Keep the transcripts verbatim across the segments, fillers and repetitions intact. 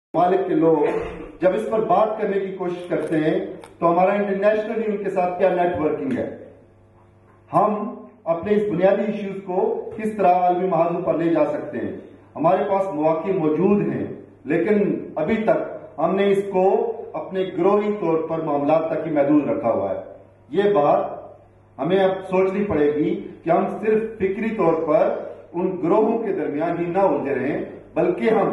مالک کے لوگ جب اس پر بات کرنے کی کوشش کرتے ہیں تو ہمارا انٹرنیشنلی ان کے ساتھ کیا نیٹ ورکنگ ہے، ہم اپنے اس بنیادی ایشوز کو کس طرح عالمی محاذوں پر لے جا سکتے ہیں۔ ہمارے پاس مواقع موجود ہیں، لیکن ابھی تک ہم نے اس کو اپنے گروہی طور پر معاملات تک ہی محدود رکھا ہوا ہے۔ یہ بات ہمیں اب سوچنی پڑے گی کہ ہم صرف فکری طور پر ان گروہوں کے درمیان ہی نہ الجھے رہیں، بلکہ ہم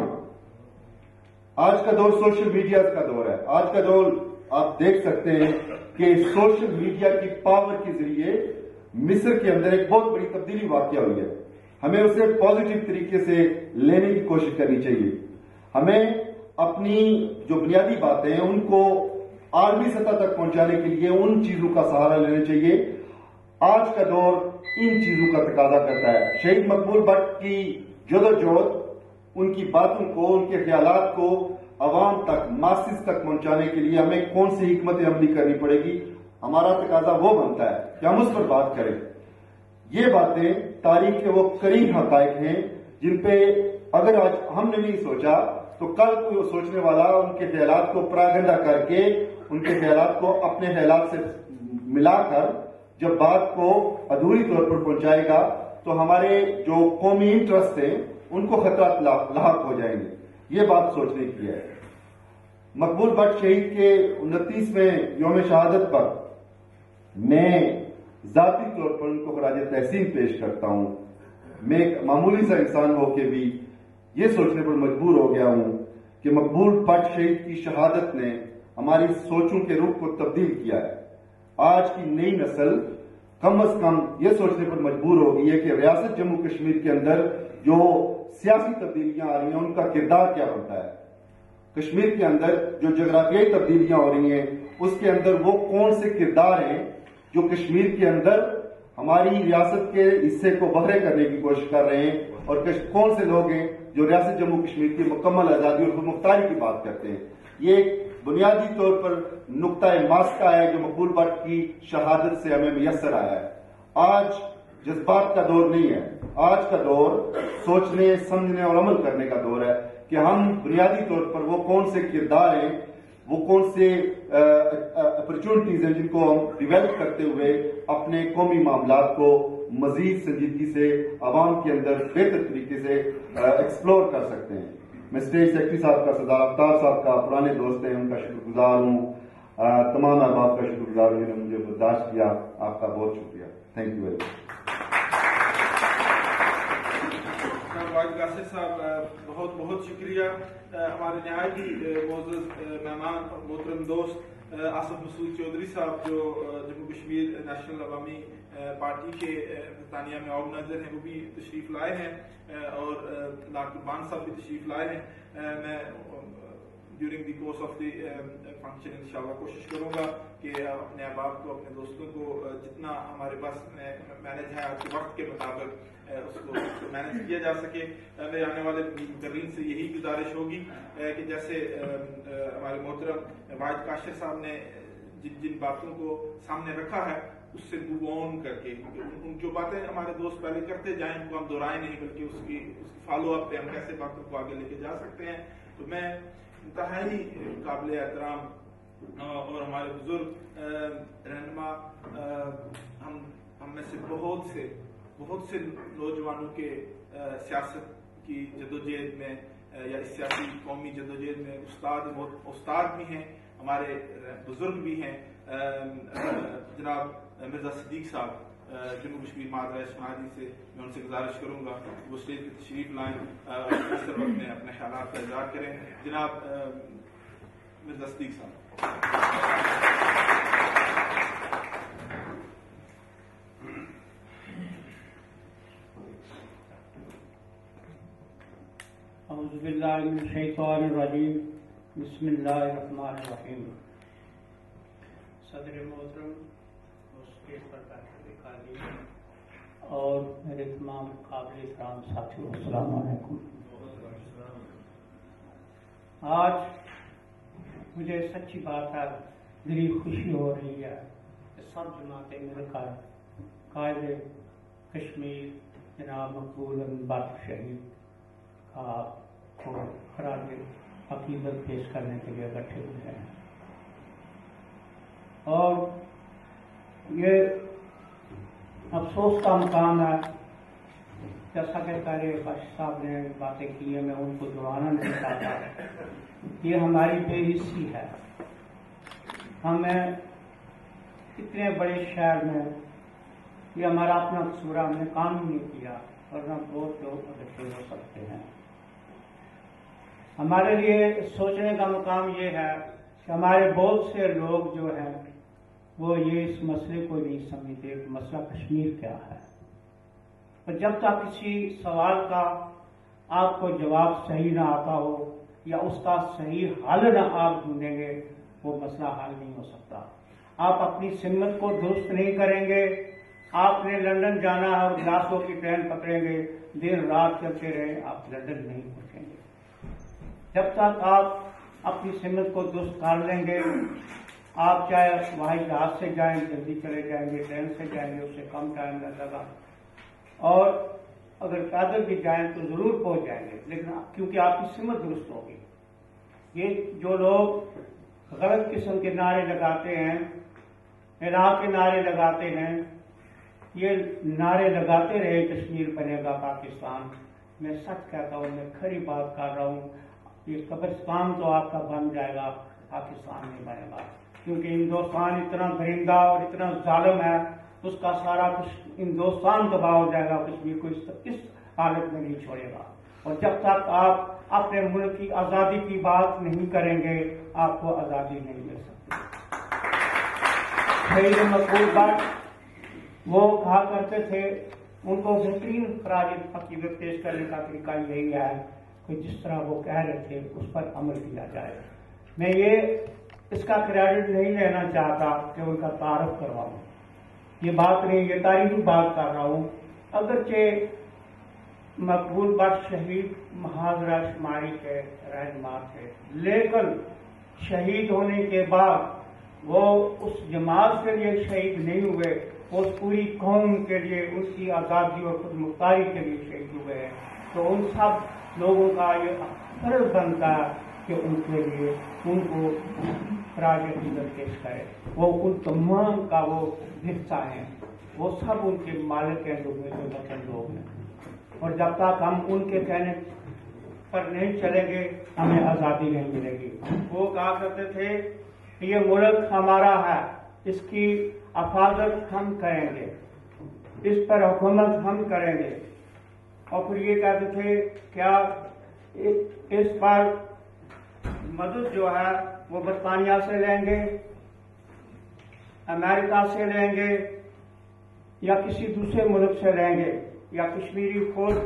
آج کا دور سوشل میڈیا کا دور ہے۔ آج کا دور آپ دیکھ سکتے ہیں کہ سوشل میڈیا کی پاور کے ذریعے مصر کے اندر ایک بہت بڑی تبدیلی واقع ہوئی ہے۔ ہمیں اسے پازیٹیو طریقے سے لینے کی کوشش کرنی چاہیے۔ ہمیں اپنی جو بنیادی باتیں ہیں ان کو عالمی سطح تک پہنچانے کے لیے ان چیزوں کا سہارا لینا چاہیے۔ آج کا دور ان چیزوں کا تقاضا کرتا ہے۔ شہید مقبول بٹ کی جدوجہد، ان کی باتوں کو، ان کے خیالات کو عوام تک، ماسز تک پہنچانے کے لیے ہمیں کون سی حکمت عملی کرنی پڑے گی؟ ہمارا تقاضا وہ بنتا ہے کہ ہم اس پر بات کریں۔ یہ باتیں تاریخ کے وہ قریب حقائق ہیں جن پہ اگر آج ہم نے نہیں سوچا تو کل کوئی سوچنے والا ان کے خیالات کو پراگنڈا کر کے، ان کے خیالات کو اپنے خیالات سے ملا کر جب بات کو ادھوری طور پر پہنچائے گا تو ہمارے جو قومی انٹرسٹ ہیں ان کو خطرات لاحق ہو جائیں گے۔ یہ بات سوچنے کی ہے۔ مقبول بٹ شہید کے انتیسویں یوم شہادت پر میں ذاتی طور پر ان کو خراج تحسین پیش کرتا ہوں۔ میں ایک معمولی سا انسان ہو کے بھی یہ سوچنے پر مجبور ہو گیا ہوں کہ مقبول بٹ شہید کی شہادت نے ہماری سوچوں کے رخ کو تبدیل کیا ہے۔ آج کی نئی نسل کم از کم یہ سوچنے پر مجبور ہو گئی ہے کہ ریاست جموں کشمیر کے اندر جو سیاسی تبدیلیاں آ رہی ہیں ان کا کردار کیا بنتا ہے۔ کشمیر کے اندر جو جغرافیائی تبدیلیاں ہو رہی ہیں اس کے اندر وہ کون سے کردار ہیں جو کشمیر کے اندر ہماری ریاست کے حصے کو بہرے کرنے کی کوشش کر رہے ہیں، اور کون سے لوگ ہیں جو ریاست جموں کشمیر کی مکمل آزادی اور خود مختاری کی بات کرتے ہیں۔ یہ ایک بنیادی طور پر نقطہ ماسکہ ہے جو مقبول بٹ کی شہادت سے ہمیں میسر آیا ہے۔ آج جذبات کا دور نہیں ہے، آج کا دور سوچنے، سمجھنے اور عمل کرنے کا دور ہے کہ ہم بنیادی طور پر وہ کون سے کردار ہیں، وہ کون سے اپرچونٹیز ہیں جن کو ہم ڈیولپ کرتے ہوئے اپنے قومی معاملات کو مزید سنجیدگی سے عوام کے اندر بہتر طریقے سے ایکسپلور کر سکتے ہیں۔ میں اسٹیج سیکرٹری صاحب کا، سردار افطار صاحب کا، پرانے دوست ہیں، ان کا شکر گزار ہوں۔ تمام احباب کا شکر گزار ہوں جنہوں نے مجھے برداشت کیا۔ آپ کا بہت شکریہ۔ Thank you very much. Wajid Qasir صاحب بہت بہت شکریہ۔ ہمارے نہایت ہی معزز مہمان محترم دوست آصف مسعود چودھری صاحب جو جموں کشمیر نیشنل عوامی پارٹی کے برطانیہ میں آرگنائزر ہیں، وہ بھی تشریف لائے ہیں، اور ڈاکٹر بان صاحب بھی تشریف لائے ہیں۔ میں during the course of the function انشاءاللہ کوشش کروں گا کہ اپنے احباب کو، اپنے دوستوں کو جتنا ہمارے پاس مینج ہے آج کے وقت کے مطابق اس کو مینج کیا جا سکے۔ میرے آنے والے مقررین سے یہی گزارش ہوگی کہ جیسے ہمارے محترم واجد قاصر صاحب نے جن جن باتوں کو سامنے رکھا ہے اس سے موو آن کر کے، ان جو باتیں ہمارے دوست پہلے کرتے جائیں ان کو ہم دہرائیں نہیں، بلکہ اس کی اس کی فالو اپ پہ ہم کیسے باتوں کو آگے لے کے جا سکتے ہیں۔ تو میں انتہائی قابل احترام اور ہمارے بزرگ رہنما، ہم ہم میں سے بہت سے بہت سے نوجوانوں کے سیاست کی جدوجہد میں یا اس سیاسی قومی جدوجہد میں استاد بہت استاد بھی ہیں، ہمارے بزرگ بھی ہیں۔ جناب مرزا صدیق صاحب جموں کشمیر مہاجر اسماعیلی سے میں ان سے گزارش کروں گا وہ اسٹیج پہ تشریف لائیں، اس وقت میں اپنے خیالات کا اظہار کریں۔ جناب مرزا صدیق صاحب۔ اعوذ باللہ من الشیطان الرجیم، بسم اللہ الرحمن الرحیم۔ صدر محترم اسٹیج پر بیٹھے قاضی اور میرے تمام قابل احترام ساتھیوں، السلام علیکم۔ آج مجھے سچی بات ہے دلی خوشی ہو رہی ہے کہ سب جماعتیں مل کر قائد کشمیر جناب مقبول بٹ شہید کا خراج عقیدت پیش کرنے کے لیے اکٹھے ہوئے ہیں. اور یہ افسوس کا مقام ہے، جیسا کہ پہلے بخش صاحب نے باتیں کی ہیں، میں ان کو دہرانا نہیں چاہتا. یہ ہماری بے حسی ہے. ہمیں اتنے بڑے شہر میں، یہ ہمارا اپنا قصور، ہم نے کام ہی نہیں کیا، ورنہ بہت لوگ اکٹھے ہو سکتے ہیں. ہمارے لیے سوچنے کا مقام یہ ہے کہ ہمارے بہت سے لوگ جو ہیں وہ یہ اس مسئلے کو نہیں سمجھتے کہ مسئلہ کشمیر کیا ہے. اور جب تک کسی سوال کا آپ کو جواب صحیح نہ آتا ہو یا اس کا صحیح حل نہ آپ ڈھونڈیں گے، وہ مسئلہ حل نہیں ہو سکتا. آپ اپنی سمت کو درست نہیں کریں گے. آپ نے لندن جانا ہے اور گلاسگو کی ٹرین پکڑیں گے، دن رات چلتے رہے، آپ لندن نہیں پہنچیں گے. جب تک آپ اپنی سمت کو درست کر لیں گے، آپ چاہے ہوائی جہاز سے جائیں جلدی چلے جائیں گے، ٹرین سے جائیں گے اس سے کم ٹائم لگے گا، اور اگر پیدل بھی جائیں تو ضرور پہنچ جائیں گے، لیکن کیونکہ آپ کی سمت درست ہوگی. یہ جو لوگ غلط قسم کے نعرے لگاتے ہیں، عراق کے نعرے لگاتے ہیں، یہ نعرے لگاتے رہے کشمیر بنے گا پاکستان. میں سچ کہتا ہوں، میں کھری بات کر رہا ہوں، یہ قبرستان تو آپ کا بن جائے گا، پاکستان نہیں بنے گا. کیونکہ ہندوستان اتنا درندہ اور اتنا ظالم ہے، اس کا سارا کچھ ہندوستان تباہ ہو جائے گا، کشمیر کو اس حالت میں نہیں چھوڑے گا. اور جب تک آپ اپنے ملک کی آزادی کی بات نہیں کریں گے، آپ کو آزادی نہیں مل سکتی. شہید مقبول بٹ وہ کہا کرتے تھے، ان کو بہترین خراج عقیدت پیش کرنے کا طریقہ یہی ہے کہ جس طرح وہ کہہ رہے تھے اس پر عمل کیا جائے. میں یہ اس کا کریڈٹ نہیں لینا چاہتا کہ ان کا تعارف کرواؤں، یہ بات نہیں، یہ تاریخی بات کر رہا ہوں. اگرچہ مقبول بٹ شہید محاذرہ شماری کے رہنما تھے، لیکن شہید ہونے کے بعد وہ اس جماعت کے لیے شہید نہیں ہوئے، اس پوری قوم کے لیے، اس کی آزادی اور خود مختاری کے لیے شہید ہوئے ہیں. تو ان سب لوگوں کا یہ فرض بنتا ہے کہ ان کے لیے ان کو خراج عقیدت پیش کرے. وہ ان تمام کا وہ حصہ ہیں، وہ سب ان کے مالک ہیں، جو میرے وطن لوگ ہیں. اور جب تک ہم ان کے کہنے پر نہیں چلیں گے، ہمیں آزادی نہیں ملے گی. وہ کہا کرتے تھے کہ یہ ملک ہمارا ہے، اس کی حفاظت ہم کریں گے، اس پر حکومت ہم کریں گے. اور پھر یہ کہتے تھے کیا اس پر مدد جو ہے وہ برطانیہ سے لیں گے، امریکہ سے لیں گے، یا کسی دوسرے ملک سے لیں گے، یا کشمیری خود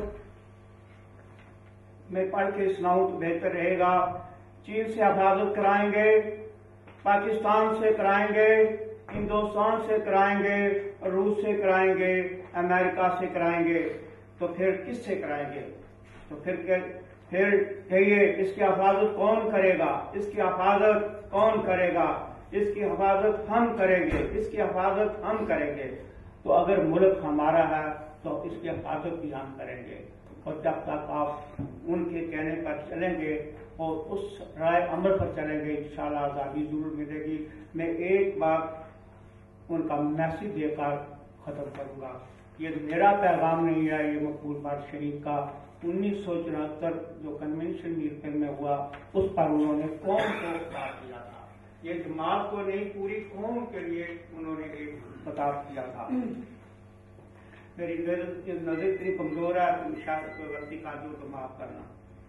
میں پڑھ کے سناؤں تو بہتر رہے گا. چین سے حفاظت کرائیں گے، پاکستان سے کرائیں گے، ہندوستان سے کرائیں گے، روس سے کرائیں گے، امریکہ سے کرائیں گے، تو پھر کس سے کرائیں گے؟ تو پھر پھر کہیے اس کی حفاظت کون کرے گا؟ اس کی حفاظت کون کرے گا؟ اس کی حفاظت ہم کریں گے، اس کی حفاظت ہم کریں گے. تو اگر ملک ہمارا ہے تو اس کی حفاظت بھی ہم کریں گے. اور جب تک آپ ان کے کہنے پر چلیں گے اور اس رائے عمل پر چلیں گے، انشاءاللہ آزادی ضرور ملے گی. میں ایک بات ان کا میسج دے کر ختم کروں گا. یہ میرا پیغام نہیں ہے، یہ مقبول بٹ شریف کا انیس سو چورہتر جو کنونشن میرپل میں ہوا، اس پر انہوں نے قوم کو خطاب کیا تھا. یہ جماعت کو نہیں، پوری قوم کے لیے انہوں نے ایک خطاب کیا تھا. میری نظر اتنی کمزور ہے، شاید کوئی غلطی کر دوں تو معاف کرنا.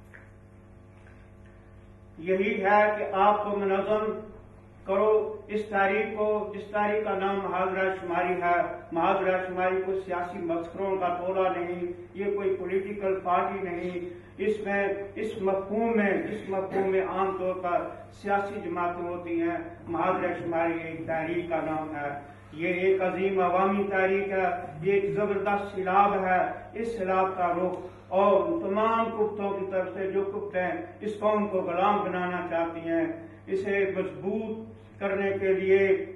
یہی ہے کہ آپ کو منظم کرو اس تاریخ کو، جس تاریخ کا نام محاذرہ شماری ہے. محاذرہ شماری کو سیاسی مسخروں کا ٹولہ نہیں، یہ کوئی پولیٹیکل پارٹی نہیں. اس میں اس مفہوم میں اس مفہوم میں عام طور پر سیاسی جماعتیں ہوتی ہیں. محاذرہ شماری ایک تحریک کا نام ہے. یہ ایک عظیم عوامی تحریک ہے، یہ ایک زبردست سیلاب ہے. اس سیلاب کا رخ اور تمام کفتوں کی طرف سے جو کفتیں اس قوم کو غلام بنانا چاہتی ہیں، اسے مضبوط کرنے کے لیے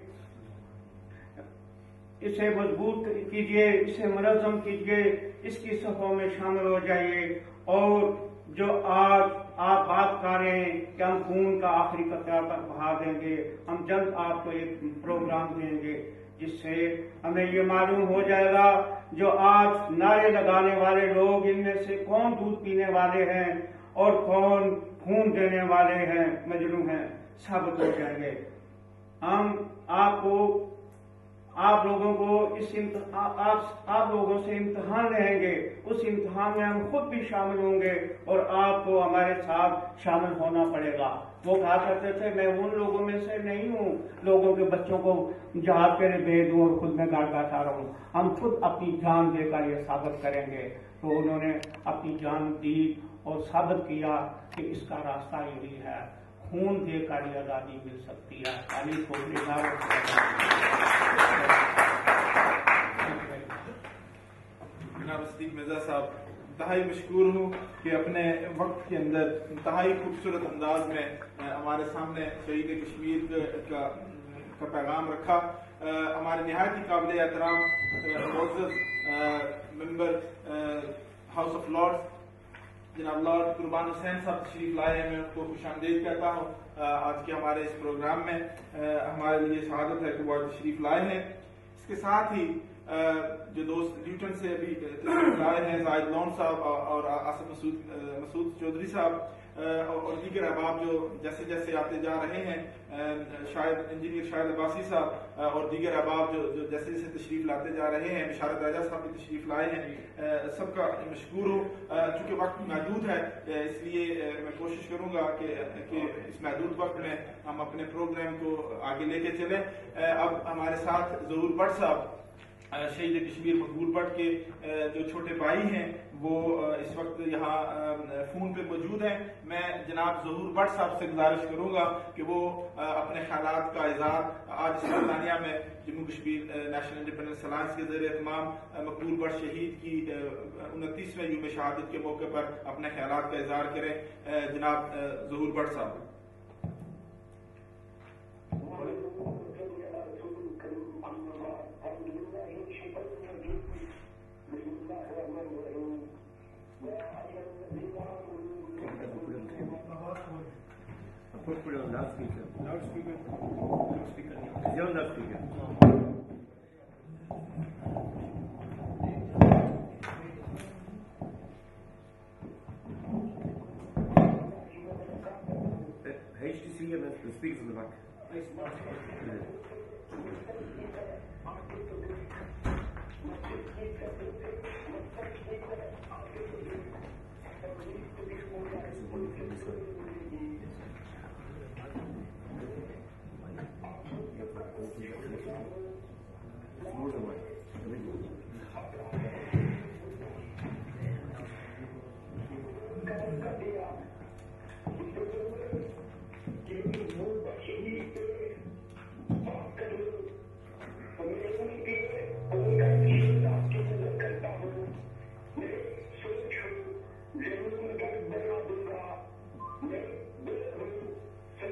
اسے مضبوط کیجیے، اسے منظم کیجیے، اس کی صفوں میں شامل ہو جائیے. اور جو آج आप बात करें कि हम खून का आखिरी कतरा तक बहा देंगे, हम जल्द आपको एक प्रोग्राम देंगे जिससे हमें ये मालूम हो जाएगा जो आज नारे लगाने वाले लोग इनमें से कौन दूध पीने वाले हैं और कौन खून देने वाले हैं, मजलूम हैं, साबित हो जाएंगे। हम आपको आप लोगों को इस आप आप लोगों से इम्तिहान लेंगे, उस इम्तिहान में हम खुद भी शामिल होंगे और आपको हमारे साथ शामिल होना पड़ेगा। वो कहा करते थे मैं उन लोगों में से नहीं हूँ लोगों के बच्चों को जहाज के लिए भेज दूं और खुद में गाड़ गाता रहूं, हम खुद अपनी जान देकर ये साबित करेंगे। तो उन्होंने अपनी जान दी और साबित किया कि इसका रास्ता यही है, खून देकर ही आजादी मिल सकती है। खाली जनाब सिद्दीक मिर्जा साहब, इंतहाई मशकूर हूँ कि अपने वक्त के अंदर इंतहाई खूबसूरत अंदाज में हमारे सामने शहीद कश्मीर का का पैगाम रखा। हमारे निहायत ही काबिल एहतराम मोअज़्ज़ज़ मेंबर हाउस ऑफ लॉर्ड्स जनाब लॉर्ड कुर्बान हुसैन साहब तशरीफ लाए हैं, मैं उनको खुशामदीद कहता हूँ आज के हमारे इस प्रोग्राम में। हमारे लिए शहादत है कि वो तशरीफ लाए हैं। इसके साथ ही जो दोस्त न्यूटन से अभी तशरीफ लाए हैं, जाहिद लोन साहब और आसिफ मसूद मसूद चौधरी साहब और दीगर अहबाब जो जैसे जैसे आते जा रहे हैं, शायद इंजीनियर शायद अब्बासी साहब और दीगर अहबाब जो जो जैसे जैसे तशरीफ लाते जा रहे हैं, बिशारत राजा साहब भी तशरीफ लाए हैं, सबका मशकूर हूँ। चूँकि वक्त महदूद है इसलिए मैं कोशिश करूँगा कि कि इस महदूद वक्त में हम अपने प्रोग्राम को आगे लेके चलें। अब हमारे साथ ज़हूर भट्ट साहब, शहीद कश्मीर मकबूल भट्ट के जो छोटे भाई हैं, वो इस वक्त यहाँ फोन पे मौजूद हैं। मैं जनाब ज़हूर भट्ट साहब से गुजारिश करूँगा कि वो अपने ख्यालात का इज़हार आज इस बरतानिया में Jammu Kashmir national independence alliance के ज़रिए तमाम मकबूल भट्ट शहीद की उनतीसवें यूम शहादत के मौके पर अपने ख्यालात का इज़हार करें। जनाब ज़हूर भट्ट साहब। Put it on loudspeaker. Loudspeaker. Loudspeaker. Is your loudspeaker? H T C and the speakers in the back. More than one.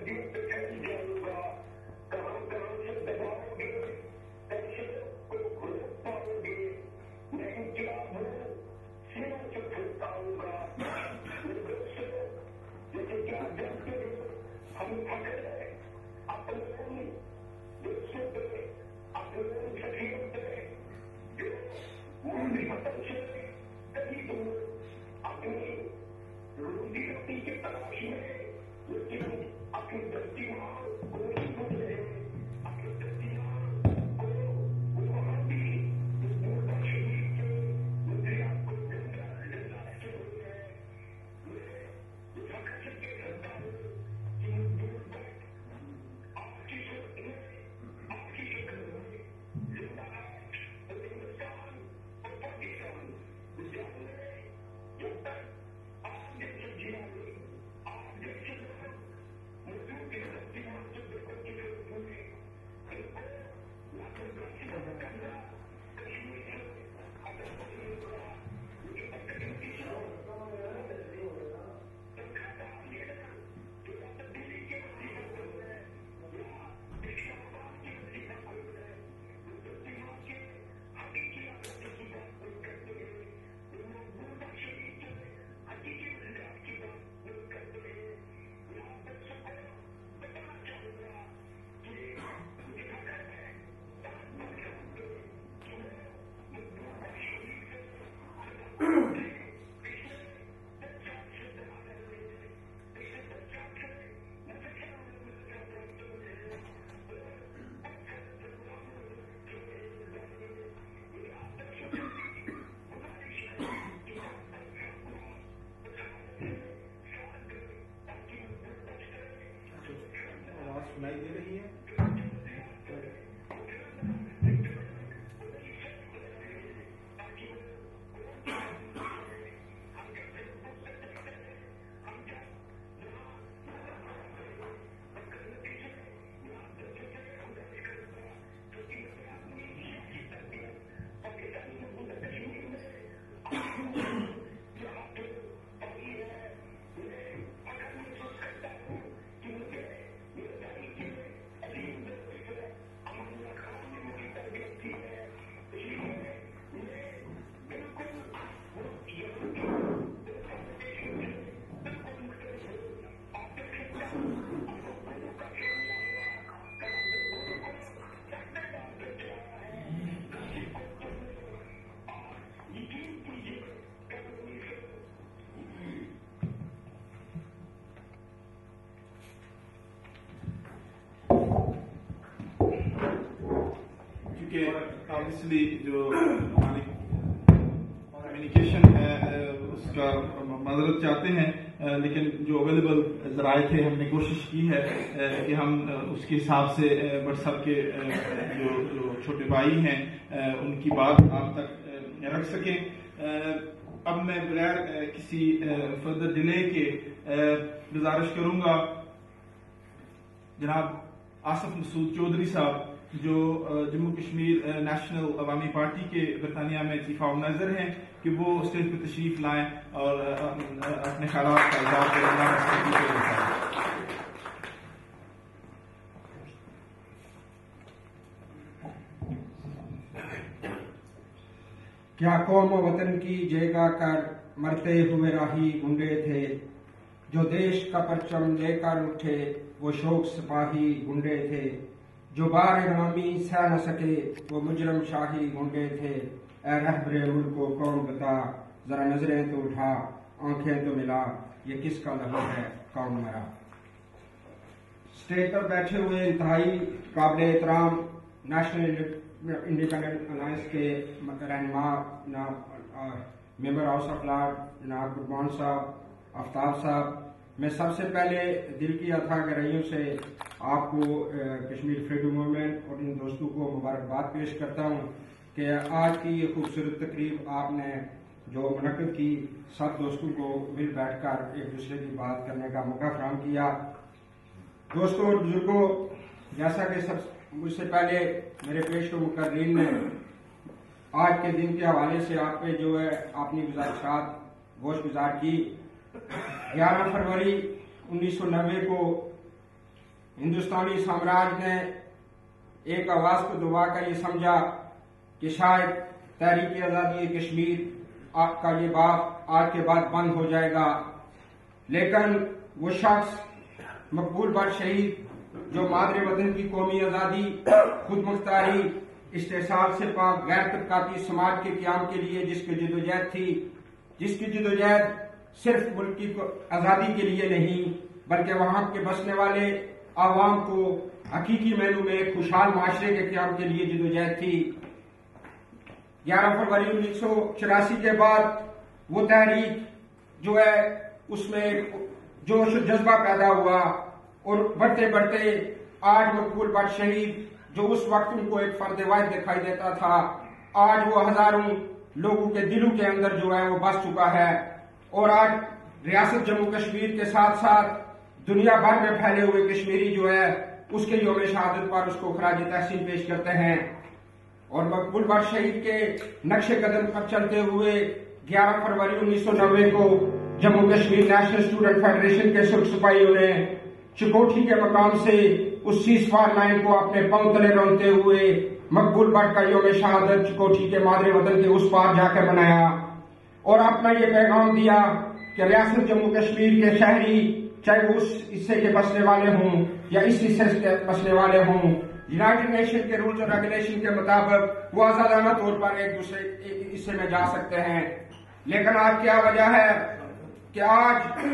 कहाँ कहाँ से दबाओगे, कैसे को سنائی دے رہی ہے؟ کہ آبویسلی جو ہماری کمیونیکیشن ہے اس کا معذرت چاہتے ہیں، لیکن جو اویلیبل ذرائع تھے ہم نے کوشش کی ہے کہ ہم اس کے حساب سے بٹ صاحب کے جو جو چھوٹے بھائی ہیں ان کی بات آپ تک رکھ سکیں۔ اب میں بغیر کسی فردر ڈیلے کے گزارش کروں گا جناب آصف مسعود چودھری صاحب جو جموں کشمیر نیشنل عوامی پارٹی کے برطانیہ میں چیف آرگنائزر ہیں کہ وہ اسٹیج پہ تشریف لائیں اور اپنے خیالات کا اظہار کریں۔ کیا قوم و وطن کی جگہ کر مرتے ہوئے راہی گنڈے تھے، جو دیش کا پرچم لے کر اٹھے وہ شوق سپاہی گنڈے تھے، جو بار غلامی سہ نہ سکے وہ مجرم شاہی گنڈے تھے۔ اے رہبر ملک کو کون بتا، ذرا نظریں تو اٹھا، آنکھیں تو ملا، یہ کس کا لہو ہے کون مرا۔ اسٹیج پر بیٹھے ہوئے انتہائی قابل احترام نیشنل انڈیپینڈنٹ الائنس کے رہنما ممبر ہاؤس آف لارڈ جناب قربان صاحب، آفتاب صاحب، میں سب سے پہلے دل کی اتھا گہرائیوں سے آپ کو کشمیر فریڈم موومنٹ اور ان دوستوں کو مبارکباد پیش کرتا ہوں کہ آج کی یہ خوبصورت تقریب آپ نے جو منعقد کی، سب دوستوں کو مل بیٹھ کر ایک دوسرے کی بات کرنے کا موقع فراہم کیا۔ دوستوں اور بزرگوں، جیسا کہ سب مجھ سے پہلے میرے پیش مقررین نے آج کے دن کے حوالے سے آپ پہ جو ہے اپنی گزارشات گوش گزار کی، گیارہ فروری انیس سو نوے کو ہندوستانی سامراج نے ایک آواز کو دبا کر یہ سمجھا کہ شاید تحریک آزادی کشمیر کا یہ باب آج کے بعد بند ہو جائے گا، لیکن وہ شخص مقبول بٹ شہید جو مادر وطن کی قومی آزادی، خود مختاری، استحصال سے پاک غیر طبقاتی سماج کے قیام کے لیے جس کی جدوجہد تھی، جس کی جدوجہد صرف ملک کی آزادی کے لیے نہیں بلکہ وہاں کے بسنے والے عوام کو حقیقی معنوں میں ایک خوشحال معاشرے کے قیام کے لیے جدوجہد تھی۔ گیارہ فروری انیس سو چوراسی کے بعد وہ تحریک جو ہے اس میں جوش و جذبہ پیدا ہوا اور بڑھتے بڑھتے آج مقبول بٹ شہید جو اس وقت ان کو ایک فرد واحد دکھائی دیتا تھا، آج وہ ہزاروں لوگوں کے دلوں کے اندر جو ہے وہ بس چکا ہے، اور آج ریاست جموں کشمیر کے ساتھ ساتھ دنیا بھر میں پھیلے ہوئے کشمیری جو ہے اس کے یوم شہادت پر اس کو خراج تحسین پیش کرتے ہیں۔ اور مقبول بٹ شہید کے نقش قدم پر چلتے ہوئے گیارہ فروری انیس سو نوے کو Jammu Kashmir national student federation کے سرخ سپاہیوں نے چکوٹھی کے مقام سے اس سیز فار لائن کو اپنے پاؤں تلے رونتے ہوئے مقبول بٹ کا یوم شہادت چکوٹھی کے مادر وطن کے اس پار جا کر منایا اور اپنا یہ پیغام دیا کہ ریاست جموں کشمیر کے شہری، چاہے وہ اس حصے کے بسنے والے ہوں یا اس حصے کے بسنے والے ہوں، یونائٹڈ نیشن کے رولز اور ریگولیشن کے مطابق وہ آزادانہ طور پر ایک دوسرے حصے میں جا سکتے ہیں۔ لیکن آج کیا وجہ ہے کہ آج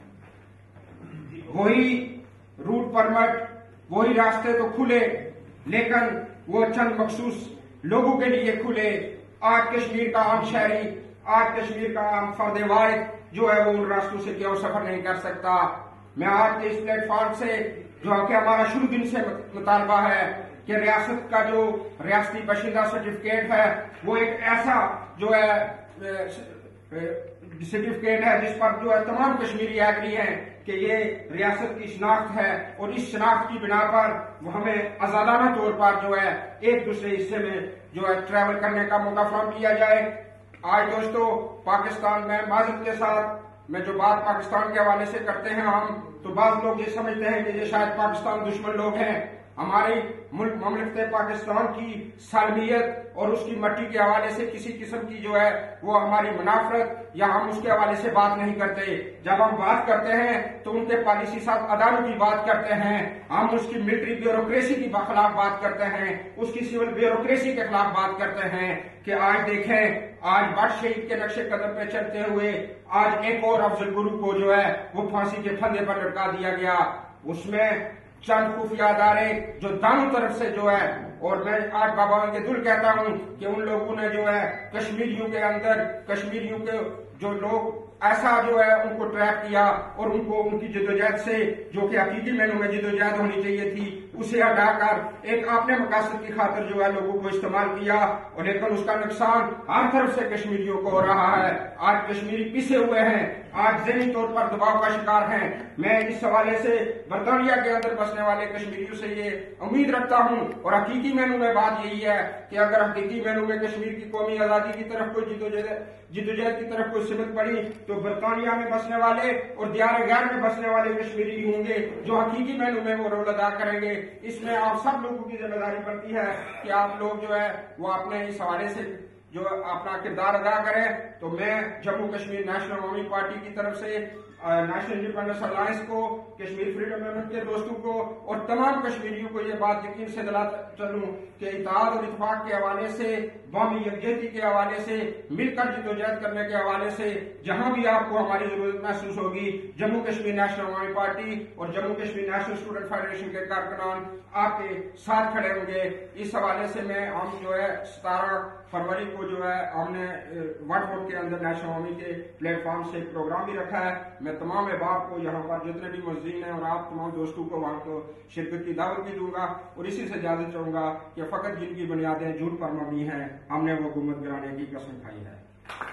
وہی روٹ پرمٹ، وہی راستے تو کھلے لیکن وہ چند مخصوص لوگوں کے لیے کھلے۔ آج کشمیر کا عام شہری، آج کشمیر کا عام فرد واحد جو ہے وہ ان راستوں سے کیوں سفر نہیں کر سکتا۔ میں آج کے اس پلیٹ فارم سے جو کہ ہمارا شروع دن سے مطالبہ ہے کہ ریاست کا جو ریاستی باشندہ سرٹیفکیٹ ہے وہ ایک ایسا جو ہے سرٹیفکیٹ ہے جس پر جو ہے تمام کشمیری ایگری ہیں کہ یہ ریاست کی شناخت ہے، اور اس شناخت کی بنا پر وہ ہمیں آزادانہ طور پر جو ہے ایک دوسرے حصے میں جو ہے ٹریول کرنے کا موقع فراہم کیا جائے۔ آج دوستو پاکستان میں معذرت کے ساتھ میں جو بات پاکستان کے حوالے سے کرتے ہیں ہم، تو بعض لوگ یہ سمجھتے ہیں کہ یہ شاید پاکستان دشمن لوگ ہیں۔ ہماری ملک مملکت پاکستان کی سالمیت اور اس کی مٹی کے حوالے سے کسی قسم کی جو ہے وہ ہماری منافرت یا ہم اس کے حوالے سے بات نہیں کرتے۔ جب ہم بات کرتے ہیں تو ان کے پالیسی ساتھ اداروں کی بات کرتے ہیں، ہم اس کی ملٹری بیوروکریسی کے خلاف بات کرتے ہیں، اس کی سول بیوروکریسی کے خلاف بات کرتے ہیں کہ آج دیکھیں آج بٹ شہید کے نقش قدم پہ چلتے ہوئے آج ایک اور افضل گرو کو جو ہے وہ پھانسی کے پھندے پر لٹکا دیا گیا۔ اس میں چند خفیہ ادارے جو دونوں طرف سے جو ہے، اور میں آج بابا کے دل کہتا ہوں کہ ان لوگوں نے جو ہے کشمیریوں کے اندر کشمیریوں کے جو لوگ ایسا جو ہے ان کو ٹریپ کیا اور ان کو ان کی جدوجہد سے جو کہ حقیقی معنوں میں جدوجہد ہونی چاہیے تھی اسے ہٹا کر ایک اپنے مقاصد کی خاطر جو ہے لوگوں کو استعمال کیا، اور لیکن اس کا نقصان ہر طرف سے کشمیریوں کو ہو رہا ہے۔ آج کشمیری پیسے ہوئے ہیں، آج ذہنی طور پر دباؤ کا شکار ہیں۔ میں اس حوالے سے برطانیہ کے اندر بسنے والے کشمیریوں سے یہ امید رکھتا ہوں، اور حقیقی معنوں میں بات یہی ہے کہ اگر حقیقی معنوں میں کشمیر کی قومی آزادی کی طرف کوئی جدوجہد جدوجہد کی طرف کوئی سمت پڑی تو برطانیہ میں بسنے والے اور دیار غیر میں بسنے والے کشمیری ہوں گے جو حقیقی معنوں میں وہ رول ادا کریں گے۔ اس میں آپ سب لوگوں کی ذمہ داری بنتی ہے کہ آپ لوگ جو ہے وہ اپنے اس حوالے سے جو اپنا کردار ادا کریں۔ تو میں جموں کشمیر نیشنل عوامی پارٹی کی طرف سے نیشنل انڈیپینڈنس الائنس کو، کشمیر فریڈم موومنٹ کے دوستوں کو اور تمام کشمیریوں کو یہ بات یقین سے دلاتا چلوں کہ اتحاد اور اتفاق کے حوالے سے، باہمی یکجہتی کے حوالے سے، مل کر جدوجہد کرنے کے حوالے سے جہاں بھی آپ کو ہماری ضرورت محسوس ہوگی، جموں کشمیر نیشنل عوامی پارٹی اور Jammu Kashmir national student federation کے کارکنان آپ کے ساتھ کھڑے ہوں گے۔ اس حوالے سے میں ہم جو ہے ستارہ فروری کو جو ہے ہم نے وٹ ووٹ کے اندر نیشنل عوامی کے پلیٹ فارم سے ایک پروگرام بھی رکھا ہے۔ میں تمام احباب کو یہاں پر جتنے بھی مؤذرین ہیں اور آپ تمام دوستوں کو وہاں کو شرکت کی دعوت بھی دوں گا، اور اسی سے اجازت چاہوں گا کہ فقط جن کی بنیادیں جھوٹ پر مبنی ہیں ہم نے وہ حکومت گرانے کی قسم کھائی ہے۔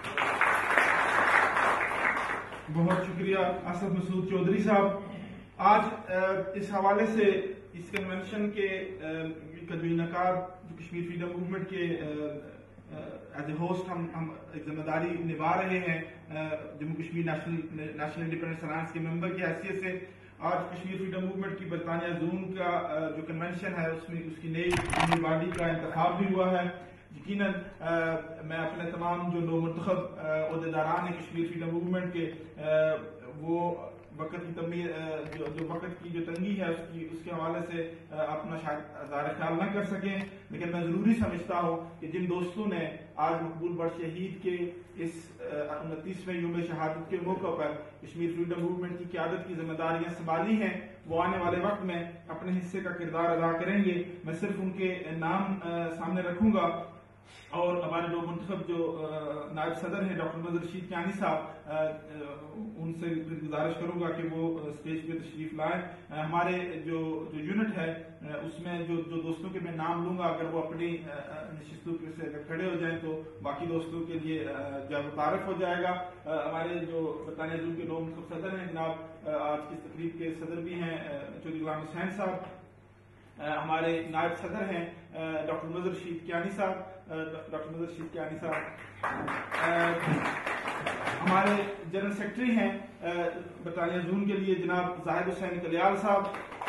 بہت شکریہ آصف مسعود چودھری صاحب۔ آج اس حوالے سے اس کنونشن کے کا جو انعقاد جو کشمیر فریڈم موومنٹ کے ایز اے ہوسٹ ہم ہم ایک ذمہ داری نبھا رہے ہیں Jammu Kashmir national national independence alliance کے ممبر کی حیثیت سے۔ آج کشمیر فریڈم موومنٹ کی برطانیہ زون کا جو کنونشن ہے اس میں اس کی نئی باڈی کا انتخاب بھی ہوا ہے۔ یقیناً میں اپنے تمام جو نو منتخب عہدیداران ہیں کشمیر فریڈم موومنٹ کے، وہ وقت کی تمی جو, جو وقت کی جو تنگی ہے اس کی اس کے حوالے سے اپنا شاید ظاہر خیال نہ کر سکیں، لیکن میں ضروری سمجھتا ہوں کہ جن دوستوں نے آج مقبول بٹ شہید کے اس انتیسویں یوم شہادت کے موقع پر کشمیر فریڈم موومنٹ کی قیادت کی ذمہ داریاں سنبھالی ہیں، وہ آنے والے وقت میں اپنے حصے کا کردار ادا کریں گے۔ میں صرف ان کے نام سامنے رکھوں گا، اور ہمارے لوگ منتخب جو نائب صدر ہیں ڈاکٹر مظہر رشید کیانی صاحب، ان سے گزارش کروں گا کہ وہ اسٹیج پہ تشریف لائیں۔ ہمارے جو جو یونٹ ہے اس میں جو جو دوستوں کے میں نام لوں گا، اگر وہ اپنی نشستوں پہ سے اگر کھڑے ہو جائیں تو باقی دوستوں کے لیے جو متعارف ہو جائے گا۔ ہمارے جو برطانیہ زون کے لوگ منتخب صدر ہیں جناب آج کی تقریب کے صدر بھی ہیں چودھری غلام حسین صاحب، ہمارے نائب صدر ہیں ڈاکٹر مظہر رشید کیانی صاحب ڈاکٹر مظہر رشید کیانی صاحب ہمارے جنرل سیکرٹری ہیں برطانیہ زون کے لیے جناب زاہد حسین کلیال صاحب،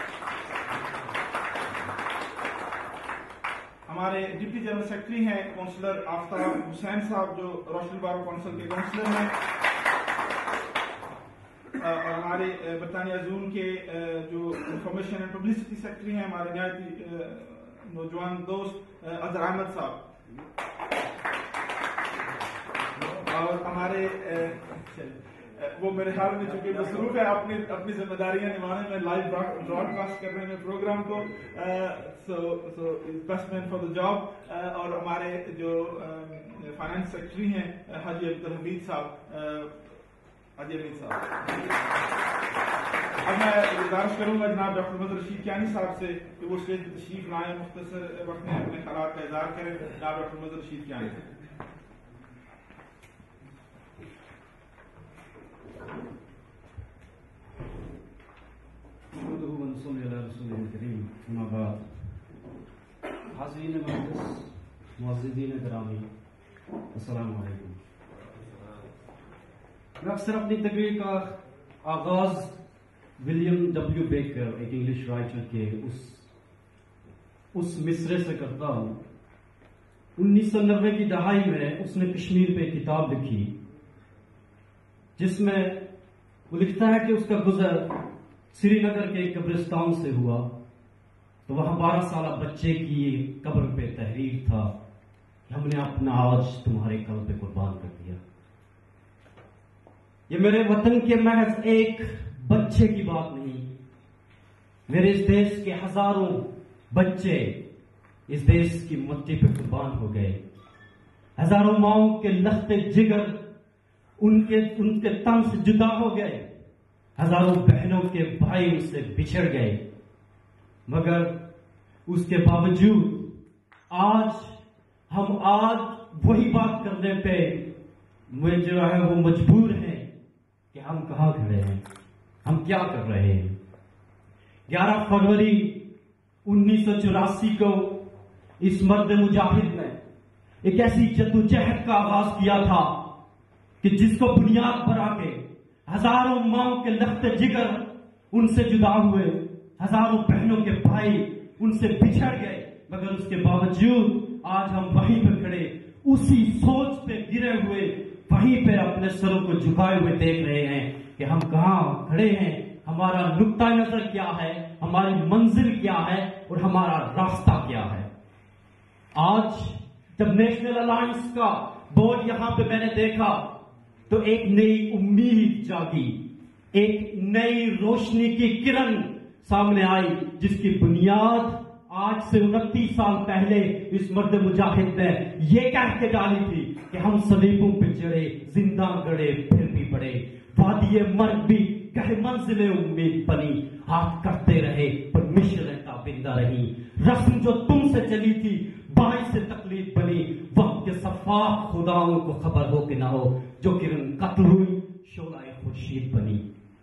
ہمارے ڈپٹی جنرل سیکرٹری ہیں کونسلر آفتاب حسین صاحب جو روشن بارو کونسل کے کونسلر ہیں، اور ہمارے برطانیہ زون کے جو انفارمیشن اینڈ پبلسٹی سیکرٹری ہیں ہمارے نہایت نوجوان دوست اظہر احمد صاحب، اور ہمارے وہ میرے خیال میں چونکہ مصروف ہے اپنی اپنی ذمہ داریاں نبھانے میں، لائیو براڈ کاسٹ کرنے میں پروگرام کو، so so best man for the job, اور ہمارے جو فائنانس سیکرٹری ہیں حاجی عبد الحمید صاحب۔ حاجی امین صاحب. اب میں گزارش کروں گا جناب ڈاکٹر محمد رشید کیانی صاحب سے کہ وہ اسٹیج پہ تشریف لائیں, مختصر وقت میں اپنے خیالات کا اظہار کریں. جناب ڈاکٹر محمد رشید کیانی. حاضرین مجلس, معززین گرامی, السلام علیکم. میں اکثر اپنی تقریر کا آغاز ولیم ڈبلیو بیکر, ایک انگلش رائٹر کے اس اس مصرے سے کرتا ہوں. انیس سو نوے کی دہائی میں اس نے کشمیر پہ ایک کتاب لکھی جس میں وہ لکھتا ہے کہ اس کا گزر سری نگر کے ایک قبرستان سے ہوا تو وہاں بارہ سالہ بچے کی قبر پہ تحریر تھا کہ ہم نے اپنا آج تمہارے قلب پہ قربان کر دیا. یہ میرے وطن کے محض ایک بچے کی بات نہیں, میرے اس دیش کے ہزاروں بچے اس دیش کی مٹی پہ قربان ہو گئے. ہزاروں ماؤں کے لخت جگر ان کے ان کے تن سے جدا ہو گئے. ہزاروں بہنوں کے بھائی ان سے بچھڑ گئے. مگر اس کے باوجود آج ہم آج وہی بات کرنے پہ مجھے جو ہے وہ مجبور ہیں کہ ہم کہاں کھڑے ہیں, ہم کیا کر رہے ہیں. گیارہ فروری انیس سو چوراسی کو اس مرد مجاہد نے ایک ایسی جدوجہد کا آغاز کیا تھا کہ جس کو بنیاد بنا کے ہزاروں ماؤں کے لخت جگر ان سے جدا ہوئے, ہزاروں بہنوں کے بھائی ان سے بچھڑ گئے. مگر اس کے باوجود آج ہم وہیں پہ کھڑے, اسی سوچ پہ گرے ہوئے, وہیں پہ اپنے سروں کو جھکائے ہوئے دیکھ رہے ہیں کہ ہم کہاں کھڑے ہیں, ہمارا نقطہ نظر کیا ہے, ہماری منزل کیا ہے اور ہمارا راستہ کیا ہے. آج جب نیشنل الائنس کا بورڈ یہاں پہ میں نے دیکھا تو ایک نئی امید جاگی, ایک نئی روشنی کی کرن سامنے آئی جس کی بنیاد آج سے انتیس سال پہلے اس مرد مجاہد نے یہ کہہ کے ڈالی تھی کہ ہم صلیبوں پہ چڑھے, زندہ گڑے, پھر بھی بڑے, وادی مرگ بھی کہے منزل امید بنی, ہاتھ کرتے رہے پر مشریں تابندہ رہی. رسم جو تم سے چلی تھی باعث سے تقلید بنی, وقت کے صفاق خداؤں کو خبر ہو کہ نہ ہو, جو کرن قتل ہوئی شعلہ خورشید بنی.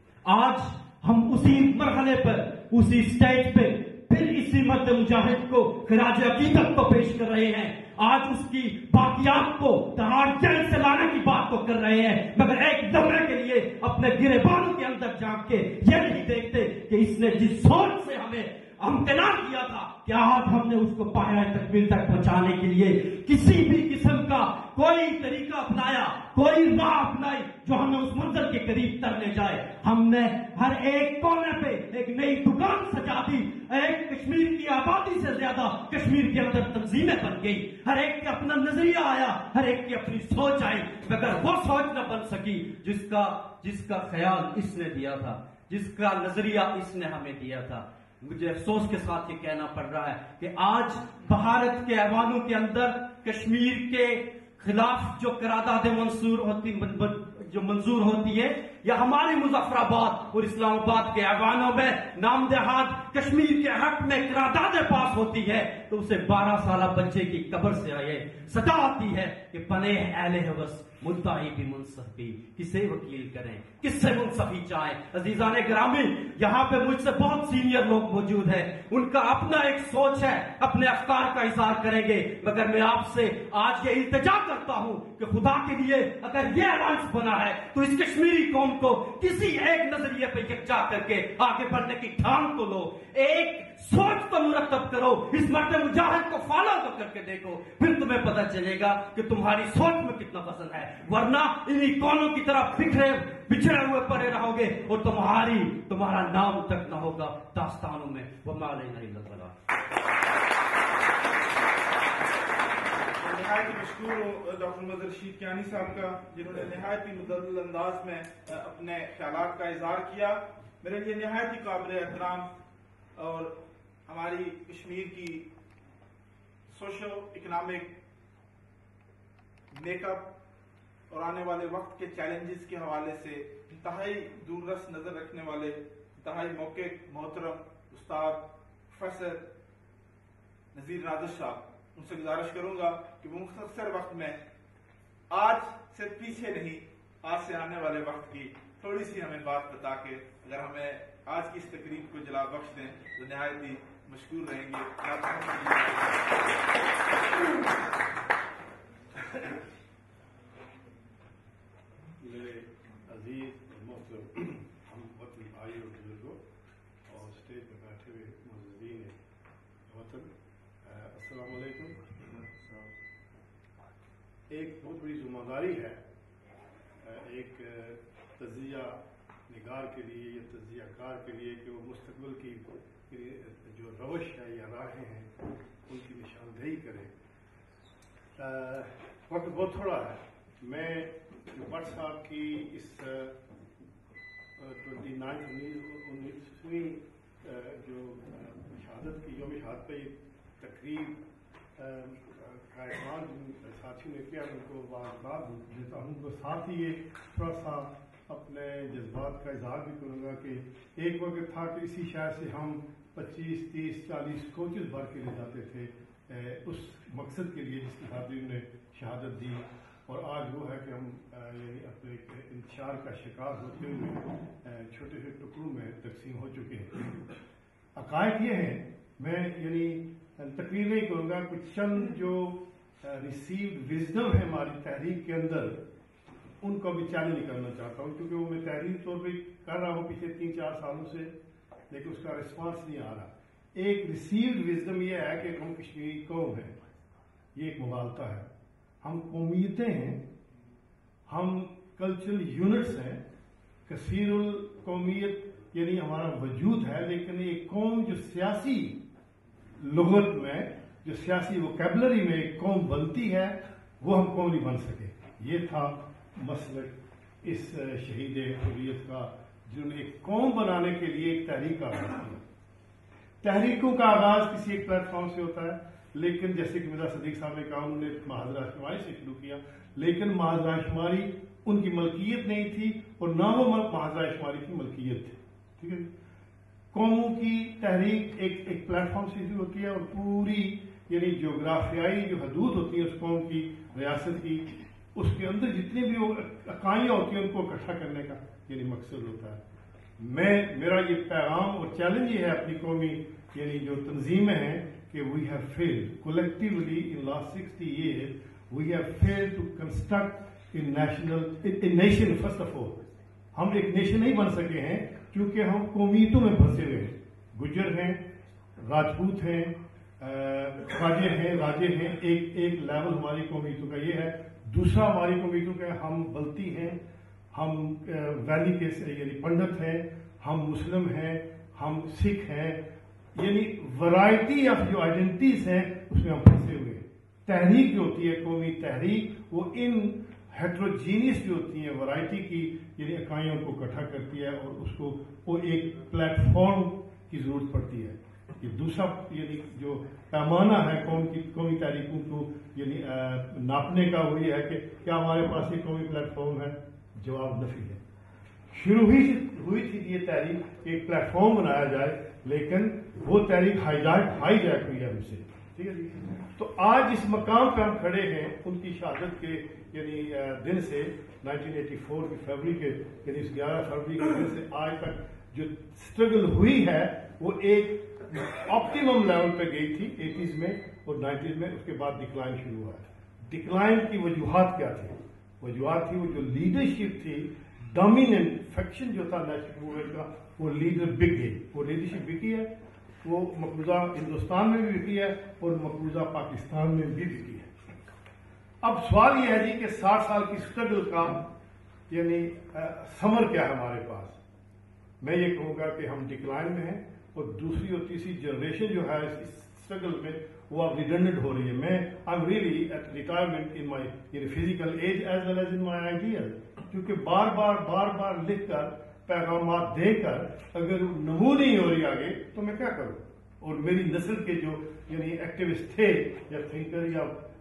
آج ہم اسی مرحلے پر, اسی سٹیج پہ پھر اسی مرد مجاہد کو خراج عقیدت کو پیش کر رہے ہیں. آج اس کی باقیات کو تہاڑ جیل سے لانے کی بات کو کر رہے ہیں, مگر ایک لمحے کے لیے اپنے گریبانوں کے اندر جھانک کے یہ نہیں دیکھتے کہ اس نے جس سوچ سے ہمیں امتناع کیا تھا کہ آج ہم نے اس کو پایہ تکمیل تک پہنچانے کے لیے کسی بھی قسم کا کوئی طریقہ اپنایا, کوئی راہ اپنائی جو ہمیں اس منزل کے قریب تر لے جائے. ہم نے ہر ایک کونے پہ ایک نئی دکان سجا دی, ایک کشمیر کی آبادی سے زیادہ کشمیر کے اندر تنظیمیں بن گئی, ہر ایک کا اپنا نظریہ آیا, ہر ایک کی اپنی سوچ آئی, مگر وہ سوچ نہ بن سکی جس کا جس کا خیال اس نے دیا تھا, جس کا نظریہ اس نے ہمیں دیا تھا. مجھے افسوس کے ساتھ یہ کہنا پڑ رہا ہے کہ آج بھارت کے ایوانوں کے اندر کشمیر کے خلاف جو قراردادیں منظور ہوتی جو منظور ہوتی ہے, یا ہمارے مظفر آباد اور اسلام آباد کے ایوانوں میں نام دہاد کشمیر کے حق میں قراردادیں پاس ہوتی ہے, تو اسے بارہ سالہ بچے کی قبر سے آئے صدا آتی ہے کہ بنے اہل ہوس مدعی بھی منصف بھی, کسے وکیل کریں, کس سے منصفی چاہیں. عزیزان گرامی, یہاں پہ مجھ سے بہت سینئر لوگ موجود ہیں, ان کا اپنا ایک سوچ ہے, اپنے افکار کا اظہار کریں گے, مگر میں آپ سے آج یہ التجا کرتا ہوں کہ خدا کے لیے اگر یہ الائنس بنا ہے تو اس کشمیری قوم کو کسی ایک نظریے پہ یکجا کر کے آگے بڑھنے کی ٹھان کو لو, ایک سوچ کو مرتب کرو, اس مرد مجاہد کو فالو تو کر کے دیکھو, پھر تمہیں پتہ چلے گا کہ تمہاری سوچ میں کتنا وزن ہے. ورنہ انہی کونوں کی طرح بکھرے بچھڑے ہوئے پڑے رہو گے اور تمہاری تمہارا نام تک نہ ہوگا داستانوں میں. وما علینا الا البلاغ. نہایت مشکور ہوں ڈاکٹر محمد رشید کیانی صاحب کا, جنہوں نے نہایت ہی مدلل انداز میں اپنے خیالات کا اظہار کیا. میرے لیے نہایت ہی قابل احترام اور ہماری کشمیر کی سوشل اکنامک میک اپ اور آنے والے وقت کے چیلنجز کے حوالے سے انتہائی دور رس نظر رکھنے والے انتہائی موقع محترم استاد پروفیسر نذیر نادر صاحب، ان سے گزارش کروں گا کہ وہ مختصر وقت میں آج سے پیچھے نہیں، آج سے آنے والے وقت کی تھوڑی سی ہمیں بات بتا کے اگر ہمیں آج کی اس تقریب کو جلا بخش دیں تو نہایت ہی مشکور رہیں گے۔ میرے عزیز اور محترم ہم وطن بھائی اور بزرگوں اور اسٹیج پہ بیٹھے ہوئے معززین وطن، السلام علیکم۔ ایک بہت بڑی ذمہ داری ہے ایک تجزیہ نگار کے لیے یا تجزیہ کار کے لیے کہ وہ مستقبل کی جو روش ہے یا راہیں ہیں ان کی نشاندہی کرے۔ وقت بہت تھوڑا ہے۔ میں بٹ صاحب کی اس ٹوینٹی نائنتھ انیسویں جو شہادت کی یوم شہادت پہ یہ تقریب کا اہتمام ساتھیوں نے کیا، ان کو بات دیتا ہوں تو ساتھ ہی یہ تھوڑا سا اپنے جذبات کا اظہار بھی کروں گا کہ ایک وقت تھا کہ اسی شہر سے ہم پچیس تیس چالیس کوچز بھر کے لے جاتے تھے اس مقصد کے لیے جس کی خاطر نے شہادت دی، اور آج وہ ہے کہ ہم یعنی اپنے انتشار کا شکار ہوتے ہوئے چھوٹے چھوٹے ٹکڑوں میں تقسیم ہو چکے ہیں۔ عقائد یہ ہیں، میں یعنی تقریر نہیں کروں گا، کچھ چند جو ریسیوڈ وزڈم ہے ہماری تحریک کے اندر ان کو بھی چیلنج کرنا چاہتا ہوں، کیونکہ وہ میں تحریری طور پہ کر رہا ہوں پچھلے تین چار سالوں سے، لیکن اس کا رسپانس نہیں آ رہا۔ ایک ریسیوڈ وزڈم یہ ہے کہ ہم کشمیری قوم ہیں، یہ ایک مغالطہ ہے۔ ہم قومیتیں ہیں، ہم کلچرل یونٹس ہیں، کثیر القومیت یعنی ہمارا وجود ہے، لیکن ایک قوم جو سیاسی لغت میں جو سیاسی ووکیبلری میں ایک قوم بنتی ہے وہ ہم قوم نہیں بن سکے۔ یہ تھا مسلک اس شہید حریت کا، جنہوں نے ایک قوم بنانے کے لیے ایک تحریک کا آغاز کیا۔ تحریکوں کا آغاز کسی ایک پلیٹ فارم سے ہوتا ہے، لیکن جیسے کہ مرزا صدیق صاحب نے کہا انہوں نے محاذرہ شماری سے شروع کیا، لیکن محاذرہ شماری ان کی ملکیت نہیں تھی اور نہ وہ محاذرہ شماری کی ملکیت تھی۔ ٹھیک ہے، قوموں کی تحریک ایک ایک پلیٹ فارم سے شروع ہوتی ہے اور پوری یعنی جغرافیائی جو حدود ہوتی ہیں اس قوم کی ریاست کی، اس کے اندر جتنے بھی وہ اکائیاں ہوتی ہیں ان کو اکٹھا کرنے کا یعنی مقصد ہوتا ہے۔ میں میرا یہ پیغام اور چیلنج یہ ہے اپنی قومی یعنی جو تنظیمیں ہیں کہ we have failed collectively in last sixty years, we have failed to construct an national nation. First of all ہم ایک نیشن نہیں بن سکے ہیں کیونکہ ہم قومیتوں میں پھنسے ہوئے ہیں، گجر ہیں، راجپوت ہیں، خواجے ہیں، راجے ہیں، ایک ایک لیول ہماری قومیتوں کا یہ ہے۔ دوسرا ہماری قومیتوں کا ہم بلتی ہیں، ہم ویلی کے یعنی پنڈت ہیں، ہم مسلم ہیں، ہم سکھ ہیں، یعنی ورائٹی آف جو آئیڈینٹیز ہیں اس میں ہم پھنسے ہوئے ہیں۔ تحریک جو ہوتی ہے قومی تحریک وہ ان ہیٹروجینیس جو ہوتی ہیں ورائٹی کی یعنی اکائیوں کو اکٹھا کرتی ہے اور اس کو وہ ایک پلیٹ فارم کی ضرورت پڑتی ہے۔ یہ دوسرا یعنی جو پیمانہ ہے قوم کی قومی تحریکوں کو یعنی ناپنے کا وہ یہ ہے کہ کیا ہمارے پاس یہ قومی پلیٹ فارم ہے؟ جواب نفی ہے۔ شروع ہی ہوئی تھی یہ تحریک ایک پلیٹ فارم بنایا جائے، لیکن وہ تحریک ہائی جیک ہائی جیک ہوئی ہے ہم سے۔ ٹھیک ہے جی، تو آج اس مقام پہ ہم کھڑے ہیں ان کی شہادت کے یعنی دن سے نائنٹین ایٹی فور کی فروری کے یعنی اس گیارہ فروری کے دن سے آج تک جو اسٹرگل ہوئی ہے وہ ایک آپٹیمم لیول پہ گئی تھی ایٹیز میں اور نائنٹیز میں، اس کے بعد ڈکلائن شروع ہوا ہے۔ ڈکلائن کی وجوہات کیا تھی؟ وجوہات تھی وہ جو لیڈرشپ تھی، ڈومیننٹ فیکشن جو تھا نیشنل موومنٹ کا، وہ لیڈر بک گئی، وہ لیڈرشپ بکی ہے، وہ مقبوضہ ہندوستان میں بھی بکی ہے اور مقبوضہ پاکستان میں بھی بکی ہے۔ اب سوال یہ ہے جی کہ ساٹھ سال کی اسٹرگل کا یعنی سمر کیا ہے ہمارے پاس؟ میں یہ کہوں گا کہ ہم ڈکلائن میں ہیں اور دوسری اور تیسری جنریشن جو ہے اس اسٹرگل میں وہ اب ریڈنڈنٹ ہو رہی ہے۔ میں I am really at retirement in my یعنی physical age as well as in my ideas, کیونکہ بار بار بار بار لکھ کر پیغامات دے کر اگر نمو نہیں ہو رہی آگے تو میں کیا کروں؟ اور میری نسل کے جو یعنی ایکٹیوسٹ تھے یا تھنکر یا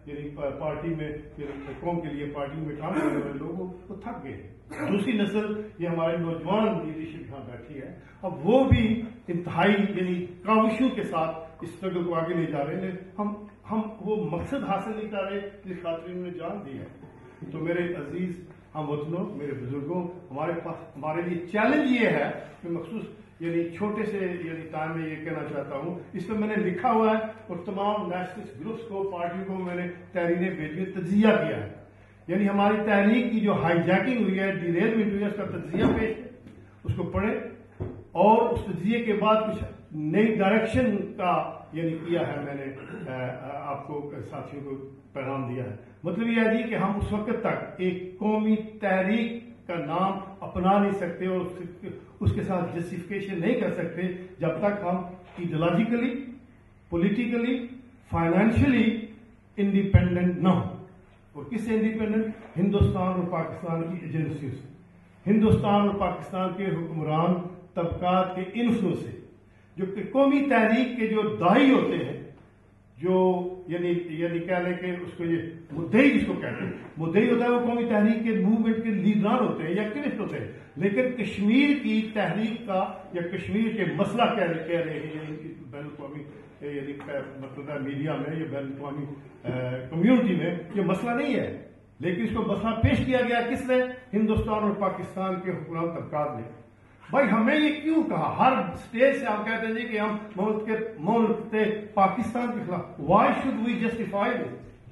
یعنی پارٹی میں قوم کے لیے پارٹی میں کام کرنے والے لوگ وہ تھک گئے ہیں. دوسری نسل یہ ہمارے نوجوان لیڈرشپ یہاں بیٹھی ہے, اب وہ بھی انتہائی یعنی کاوشوں کے ساتھ اس اسٹرگل کو آگے لے جا رہے ہیں. ہم ہم وہ مقصد حاصل نہیں کر رہے جس خاطر انہوں نے جان دی ہے. تو میرے عزیز ہم وطنوں, میرے بزرگوں, ہمارے پاس ہمارے لیے چیلنج یہ ہے کہ مخصوص یعنی چھوٹے سے یعنی ٹائم میں یہ کہنا چاہتا ہوں, اس میں میں نے لکھا ہوا ہے اور تمام نیشنلسٹ گروپس کو, پارٹیوں کو میں نے تحریریں بھیجی, تجزیہ کیا ہے. یعنی ہماری تحریک کی جو ہائی جیکنگ ہوئی ہے, ڈیریلمنٹ ہوئی ہے, اس کا تجزیہ پیش ہے, اس کو پڑھیں اور اس تجزیے کے بعد کچھ نئی ڈائریکشن کا یعنی کیا ہے میں نے آپ کو ساتھیوں کو پیغام دیا ہے. مطلب یہ ہے جی کہ ہم اس وقت تک ایک قومی تحریک کا نام اپنا نہیں سکتے اور اس کے ساتھ جسٹیفیکیشن نہیں کر سکتے جب تک ہم ایڈیولوجیکلی, پولیٹیکلی, فائنینشلی انڈیپینڈنٹ نہ ہوں. اور کس سے انڈیپینڈنٹ؟ ہندوستان اور پاکستان کی ایجنسیوں سے, ہندوستان اور پاکستان کے حکمران طبقات کے انفلوئنس سے, جو کہ قومی تحریک کے جو داعی ہوتے ہیں, جو یعنی یعنی کہہ لیں کہ اس کو یہ مدعی جس کو کہتے ہیں, مدعی ہوتا ہے وہ قومی تحریک کے موومنٹ کے لیڈران ہوتے ہیں یا ایکٹیوسٹ ہوتے ہیں. لیکن کشمیر کی تحریک کا یا کشمیر کے مسئلہ کہہ رہے کہہ رہے ہیں بین الاقوامی یعنی مطلب میڈیا میں یا بین الاقوامی کمیونٹی میں یہ مسئلہ نہیں ہے, لیکن اس کو مسئلہ پیش کیا گیا کس نے؟ ہندوستان اور پاکستان کے حکمران طبقات نے. بھائی ہمیں یہ کیوں کہا ہر اسٹیج سے آپ کہتے ہیں کہ ہم ملک کے ملک پاکستان کے خلاف, why should we justify this?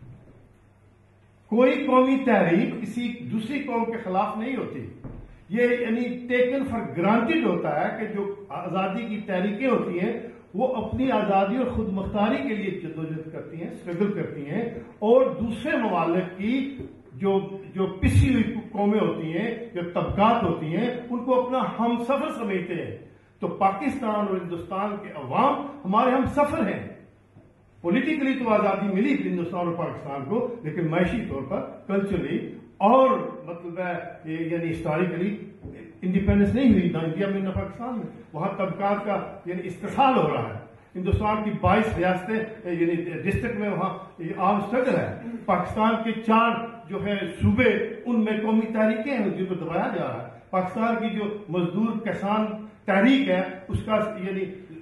کوئی قومی تحریک کسی دوسری قوم کے خلاف نہیں ہوتی. یہ یعنی ٹیکن فار گرانٹیڈ ہوتا ہے کہ جو آزادی کی تحریکیں ہوتی ہیں وہ اپنی آزادی اور خود مختاری کے لیے جدوجہد کرتی ہیں, اسٹرگل کرتی ہیں, اور دوسرے ممالک کی جو جو پسی ہوئی قومیں ہوتی ہیں, جو طبقات ہوتی ہیں, ان کو اپنا ہم سفر سمجھتے ہیں. تو پاکستان اور ہندوستان کے عوام ہمارے ہم سفر ہیں. پولیٹیکلی تو آزادی ملی تھی ہندوستان اور پاکستان کو, لیکن معاشی طور پر, کلچرلی اور مطلب یعنی ہسٹوریکلی انڈیپینڈنس نہیں ہوئی نہ انڈیا میں نہ پاکستان میں. وہاں طبقات کا یعنی استحصال ہو رہا ہے. ہندوستان کی بائیس ریاستیں یعنی ڈسٹرکٹ میں وہاں عام اسٹرگل ہے. پاکستان کے چار جو ہے صوبے, ان میں قومی تحریکیں ہیں جن کو دبایا جا رہا ہے. پاکستان کی جو مزدور کسان تحریک ہے اس کا یعنی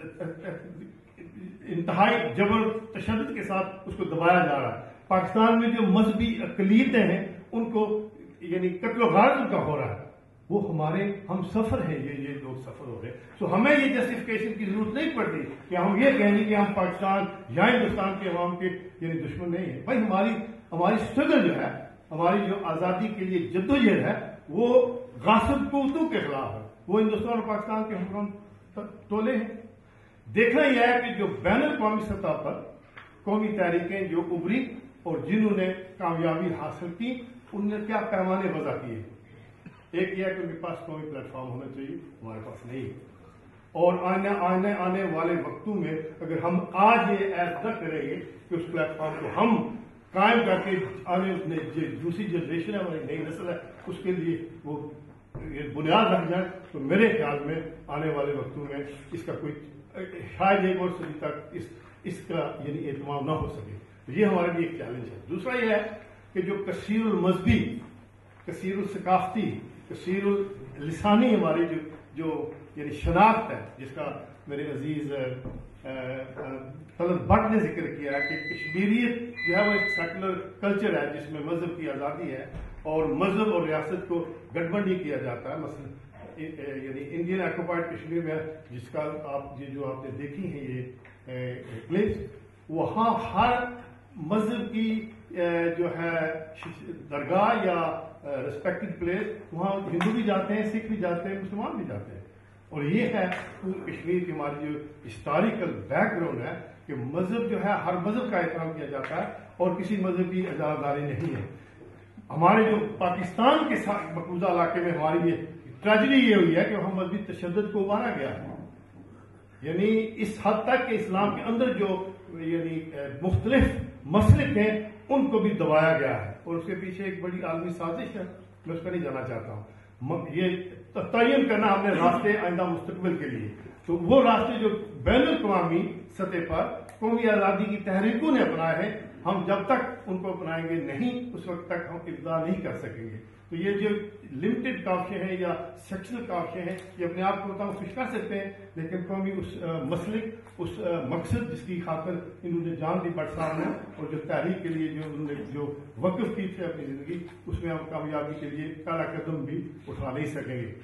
انتہائی جبر تشدد کے ساتھ اس کو دبایا جا رہا ہے. پاکستان میں جو مذہبی اقلیتیں ہیں ان کو یعنی قتل و غارت ان کا ہو رہا ہے. وہ ہمارے ہم سفر ہیں, یہ یہ لوگ سفر ہو رہے ہیں. تو ہمیں یہ جسٹیفیکیشن کی ضرورت نہیں پڑتی کہ ہم یہ کہیں گے کہ ہم پاکستان یا ہندوستان کے عوام کے یعنی دشمن نہیں ہیں. بھائی ہماری ہماری اسٹرگل جو ہے, ہماری جو آزادی کے لیے جدوجہد ہے, وہ غاصب قوتوں کے خلاف ہے. وہ ہندوستان اور پاکستان کے حکمران تولے ہیں. دیکھنا یہ ہے کہ جو بین الاقوامی سطح پر قومی تحریکیں جو ابری اور جنہوں نے کامیابی حاصل کی, ان نے کیا پیمانے وضع کیے. ایک یہ ہے کہ ان کے پاس قومی پلیٹ فارم ہونا چاہیے, ہمارے پاس نہیں. اور آنے آنے آنے والے وقتوں میں اگر ہم آج یہ ایز نہ کریں گے کہ اس پلیٹ فارم کو ہم قائم کر کے آنے دوسری جنریشن ہے, ہماری نئی نسل ہے, اس کے لیے وہ بنیاد رکھ جائیں, تو میرے خیال میں آنے والے وقتوں میں اس کا کوئی شاید ایک اور صدی تک اس اس کا یعنی اہتمام نہ ہو سکے. یہ ہمارے لیے ایک چیلنج ہے. دوسرا یہ ہے کہ جو کثیر المذہبی, کثیر الثقافتی, کثیر اللسانی ہماری جو جو یعنی شناخت ہے, جس کا میرے عزیز طلعت بٹ نے ذکر کیا ہے کہ کشمیریت جو ہے وہ ایک سیکولر کلچر ہے جس میں مذہب کی آزادی ہے اور مذہب اور ریاست کو گڑبڑ نہیں کیا جاتا ہے. مثلا یعنی انڈین آکوپائڈ کشمیر میں جس کا آپ یہ جو آپ نے دیکھی ہیں یہ پلیس, وہاں ہر مذہب کی جو ہے درگاہ یا ریسپیکٹڈ پلیس, وہاں ہندو بھی جاتے ہیں, سکھ بھی جاتے ہیں, مسلمان بھی جاتے ہیں. اور یہ ہے کشمیر کی ہماری جو ہسٹوریکل بیک گراؤنڈ ہے کہ مذہب جو ہے ہر مذہب کا احترام کیا جاتا ہے اور کسی مذہب کی اجازتداری نہیں ہے. ہمارے جو پاکستان کے ساتھ مقبوضہ علاقے میں ہماری یہ ٹریجڈی یہ ہوئی ہے کہ وہاں مذہبی تشدد کو ابھارا گیا ہے. یعنی اس حد تک کہ اسلام کے اندر جو یعنی مختلف مسلک ہیں ان کو بھی دبایا گیا ہے, اور اس کے پیچھے ایک بڑی عالمی سازش ہے. میں اس پہ نہیں جانا چاہتا ہوں. یہ تعین کرنا ہم نے راستے آئندہ مستقبل کے لیے, تو وہ راستے جو بین الاقوامی سطح پر قومی آزادی کی تحریکوں نے اپنائے ہیں، ہم جب تک ان کو اپنائیں گے نہیں اس وقت تک ہم ابداع نہیں کر سکیں گے. تو یہ جو لمیٹڈ کاوشیں ہیں یا سیکشنل کاوشیں ہیں یہ اپنے آپ کو بتاؤ خوش کر سکتے ہیں، لیکن قومی اس مسلک اس مقصد جس کی خاطر انہوں نے جان دی بٹ صاحب نے اور جو تحریک کے لیے جو انہوں نے جو وقف کی تھی اپنی زندگی، اس میں ہم کامیابی کے لیے پہلا قدم بھی اٹھا نہیں سکیں گے.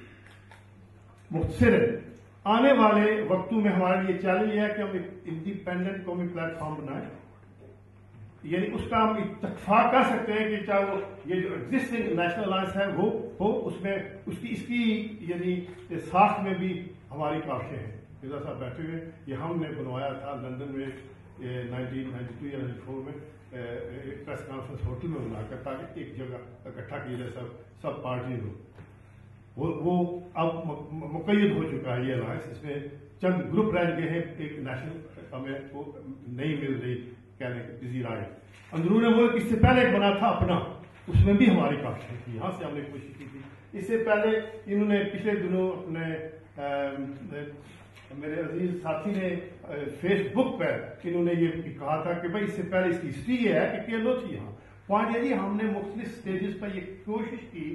مختصر آنے والے وقتوں میں ہمارے لیے چیلنج یہ ہے کہ ہم ایک انڈیپینڈنٹ قومی پلیٹ فارم بنائیں، یعنی اس کا ہم اتفاق کر سکتے ہیں کہ چاہے وہ یہ جو ایگزسٹنگ نیشنل الائنس ہے وہ ہو، اس میں اس کی اس کی یعنی ساخت میں بھی ہماری کاوشیں ہیں. مرزا صاحب بیٹھے ہوئے، یہ ہم نے بنوایا تھا لندن میں نائنٹین نائنٹی ٹو یا نائنٹی فور میں ایک پریس کانفرنس ہوٹل میں بنا کر تاکہ ایک جگہ اکٹھا کیا جائے سب سب پارٹیز ہو. وہ اب مقید ہو چکا ہے یہ الائنس، اس میں چند گروپ رہ گئے ہیں، ایک نیشنل ہمیں وہ نہیں مل رہی کہنے کی کسی رائے. اندرون ملک اس سے پہلے ایک بنا تھا اپنا، اس میں بھی ہماری کاوشیں تھی، یہاں سے ہم نے کوشش کی تھی. اس سے پہلے انہوں نے پچھلے دنوں اپنے میرے عزیز ساتھی نے فیس بک پر انہوں نے یہ کہا تھا کہ بھائی اس سے پہلے اس کی ہسٹری یہ ہے کہ کیلو تھی. یہاں پوائنٹ یہ جی ہم نے مختلف سٹیجز پر یہ کوشش کی،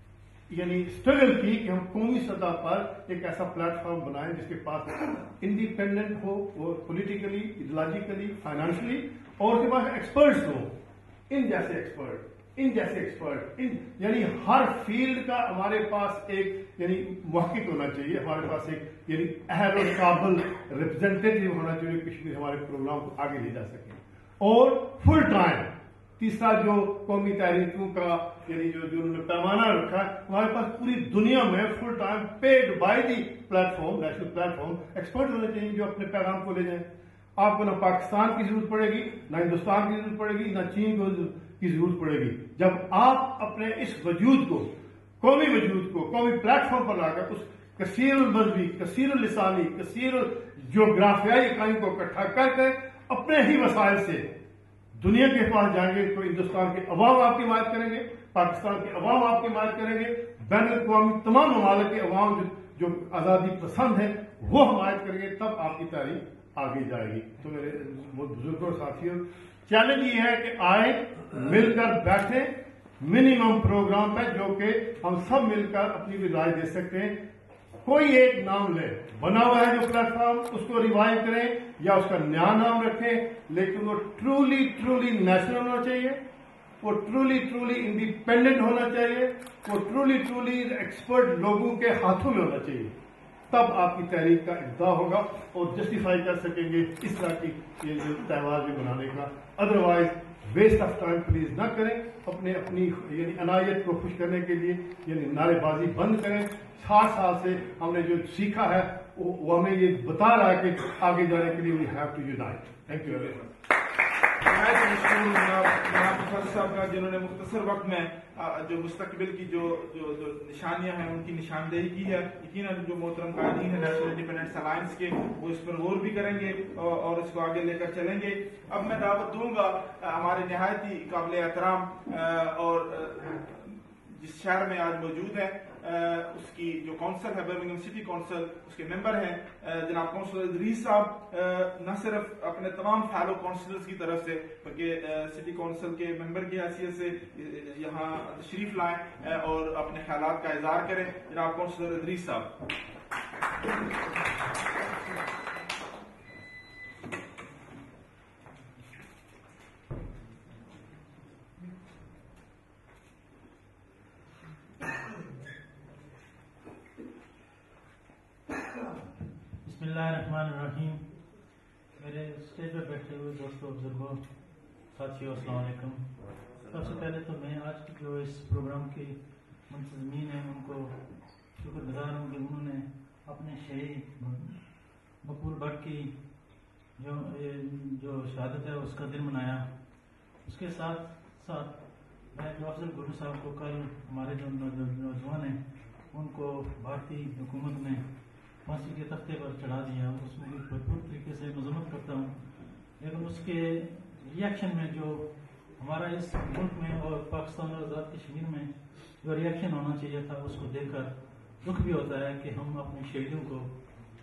یعنی اسٹرگل کی کہ ہم قومی سطح پر ایک ایسا پلیٹ فارم بنائیں جس کے پاس انڈیپینڈنٹ ہو، وہ پولیٹیکلی، ایڈیولوجیکلی، فائنانشلی، اور اس کے پاس ایکسپرٹس ہوں، ان جیسے ایکسپرٹ ان جیسے ایکسپرٹ ان یعنی ہر فیلڈ کا ہمارے پاس ایک یعنی محقق ہونا چاہیے، ہمارے پاس ایک یعنی اہل و قابل ریپرزینٹیو ہونا چاہیے کشمیر ہمارے پروگرام کو آگے لے جا سکے. اور فل ٹائم تیسرا جو قومی تحریکوں کا یعنی جو جو انہوں نے پیمانہ رکھا ہے، ہمارے پاس پوری دنیا میں full time paid by the platform national platform expert ہونے چاہیے جو اپنے پیغام کو لے جائیں. آپ کو نہ پاکستان کی ضرورت پڑے گی، نہ ہندوستان کی ضرورت پڑے گی، نہ چین کی ضرورت پڑے گی. جب آپ اپنے اس وجود کو، قومی وجود کو قومی پلیٹ فارم پر لا کر اس کثیر المذہبی، کثیر اللسانی، کثیر جغرافیائی اکائی کو اکٹھا کر کے اپنے ہی وسائل سے دنیا کے پاس جائیں گے، تو ہندوستان کے عوام آپ کی حمایت کریں گے، پاکستان کے عوام آپ کی حمایت کریں گے، بین الاقوامی تمام ممالک کے عوام جو, جو آزادی پسند ہیں وہ حمایت کریں گے، تب آپ کی تحریک آگے جائے گی. تو میرے بزرگوں اور ساتھیوں، چیلنج یہ ہے کہ آئے مل کر بیٹھیں منیمم پروگرام پہ جو کہ ہم سب مل کر اپنی بھی رائے دے سکتے ہیں. کوئی ایک نام لے، بنا ہوا ہے جو پلیٹ فارم اس کو ریوائو کریں یا اس کا نیا نام رکھیں، لیکن وہ ٹرولی ٹرولی نیشنل ہونا چاہیے، وہ ٹرولی ٹرولی انڈیپینڈنٹ ہونا چاہیے، وہ ٹرولی ٹرولی ایکسپرٹ لوگوں کے ہاتھوں میں ہونا چاہیے. تب آپ کی تحریک کا ابداع ہوگا اور جسٹیفائی کر سکیں گے اس طرح کی یہ تہوار بھی بنانے کا. Otherwise waste of time please نہ کریں، اپنے اپنی یعنی عنایت کو خوش کرنے کے لیے یعنی نعرے بازی بند کریں. سات سال سے ہم نے جو سیکھا ہے وہ ہمیں یہ بتا رہا ہے کہ آگے جانے کے لیے we have to unite. Thank you very much. صاحب کا جنہوں نے مختصر وقت میں جو مستقبل کی جو جو جو نشانیاں ہیں ان کی نشاندہی کی ہے. یقیناً جو محترم قائدین ہیں نیشنل انڈیپینڈنس الائنس کے وہ اس پر غور بھی کریں گے اور اس کو آگے لے کر چلیں گے. اب میں دعوت دوں گا ہمارے نہایت ہی قابل احترام اور جس شہر میں آج موجود ہے اس کی جو کونسل ہے برمنگھم سٹی کونسل، اس کے ممبر ہیں جناب کونسلر ادریس صاحب، نہ صرف اپنے تمام فیلو کونسلرز کی طرف سے بلکہ سٹی کونسل کے ممبر کی حیثیت سے یہاں تشریف لائیں اور اپنے خیالات کا اظہار کریں. جناب کونسلر ادریس صاحب. بسم اللہ الرحمن الرحیم. میرے اسٹیج پر بیٹھے ہوئے دوستوں، بزرگوں، ساتھیوں، السلام علیکم. سب سے پہلے تو میں آج کی جو اس پروگرام کی منتظمین ہیں ان کو شکر گزار ہوں کہ انہوں نے اپنے شہید مقبول بٹ کی جو جو شہادت ہے اس کا دن منایا. اس کے ساتھ ساتھ میں جو افضل گرو صاحب کو کل ہمارے جو نوجوان ہیں ان کو بھارتی حکومت نے پھانسی کے تختے پر چڑھا دیا، اس میں بھی بھرپور طریقے سے مذمت کرتا ہوں. لیکن اس کے ری ایکشن میں جو ہمارا اس ملک میں اور پاکستان اور آزاد کشمیر میں جو ری ایکشن ہونا چاہیے تھا اس کو دیکھ کر دکھ بھی ہوتا ہے کہ ہم اپنے شہیدوں کو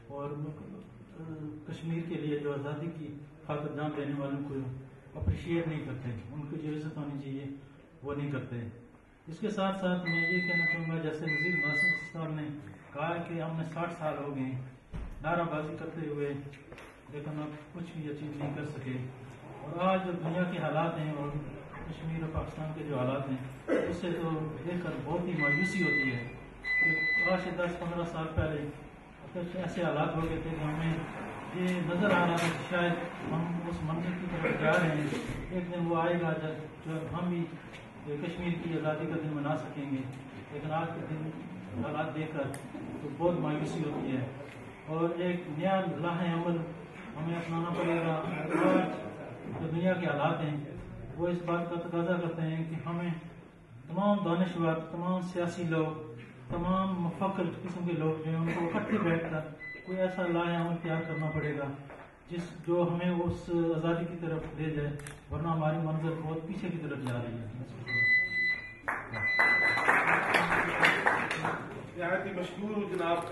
اور کشمیر کے لیے جو آزادی کی خاطر جان دینے والوں کو اپریشیٹ نہیں کرتے، ان کی جو عزت ہونی چاہیے وہ نہیں کرتے۔ اس کے ساتھ ساتھ میں یہ کہنا چاہوں گا، جیسے وزیر ناصر صاحب نے کہا کہ ہم نے ساٹھ سال ہو گئے نعرہ بازی کرتے ہوئے، لیکن اب کچھ بھی اچیو نہیں کر سکے، اور آج جو دنیا کے حالات ہیں اور کشمیر اور پاکستان کے جو حالات ہیں اس سے تو دیکھ کر بہت ہی مایوسی ہوتی ہے کہ آج سے دس پندرہ سال پہلے کچھ ایسے حالات ہو گئے تھے کہ ہمیں یہ نظر آ رہا ہے کہ شاید ہم اس منزل کی طرف جا رہے ہیں، ایک دن وہ آئے گا جب جو ہم بھی کشمیر کی آزادی کا دن منا سکیں گے، لیکن آج کے دن حالات دیکھ کر تو بہت مایوسی ہوتی ہے، اور ایک نیا راہ عمل ہمیں اپنانا پڑے گا۔ آج جو دنیا کے حالات ہیں وہ اس بات کا تقاضا کرتے ہیں کہ ہمیں تمام دانشور، تمام سیاسی لوگ، تمام مفکر قسم کے لوگ جو ہیں ان کو اکٹھے بیٹھ کر کوئی ایسا لاہ عمل تیار کرنا پڑے گا جس جو ہمیں اس آزادی کی طرف لے جائے، ورنہ ہماری منزل بہت پیچھے کی طرف جا رہی ہے۔ نہایت ہی مشکور جناب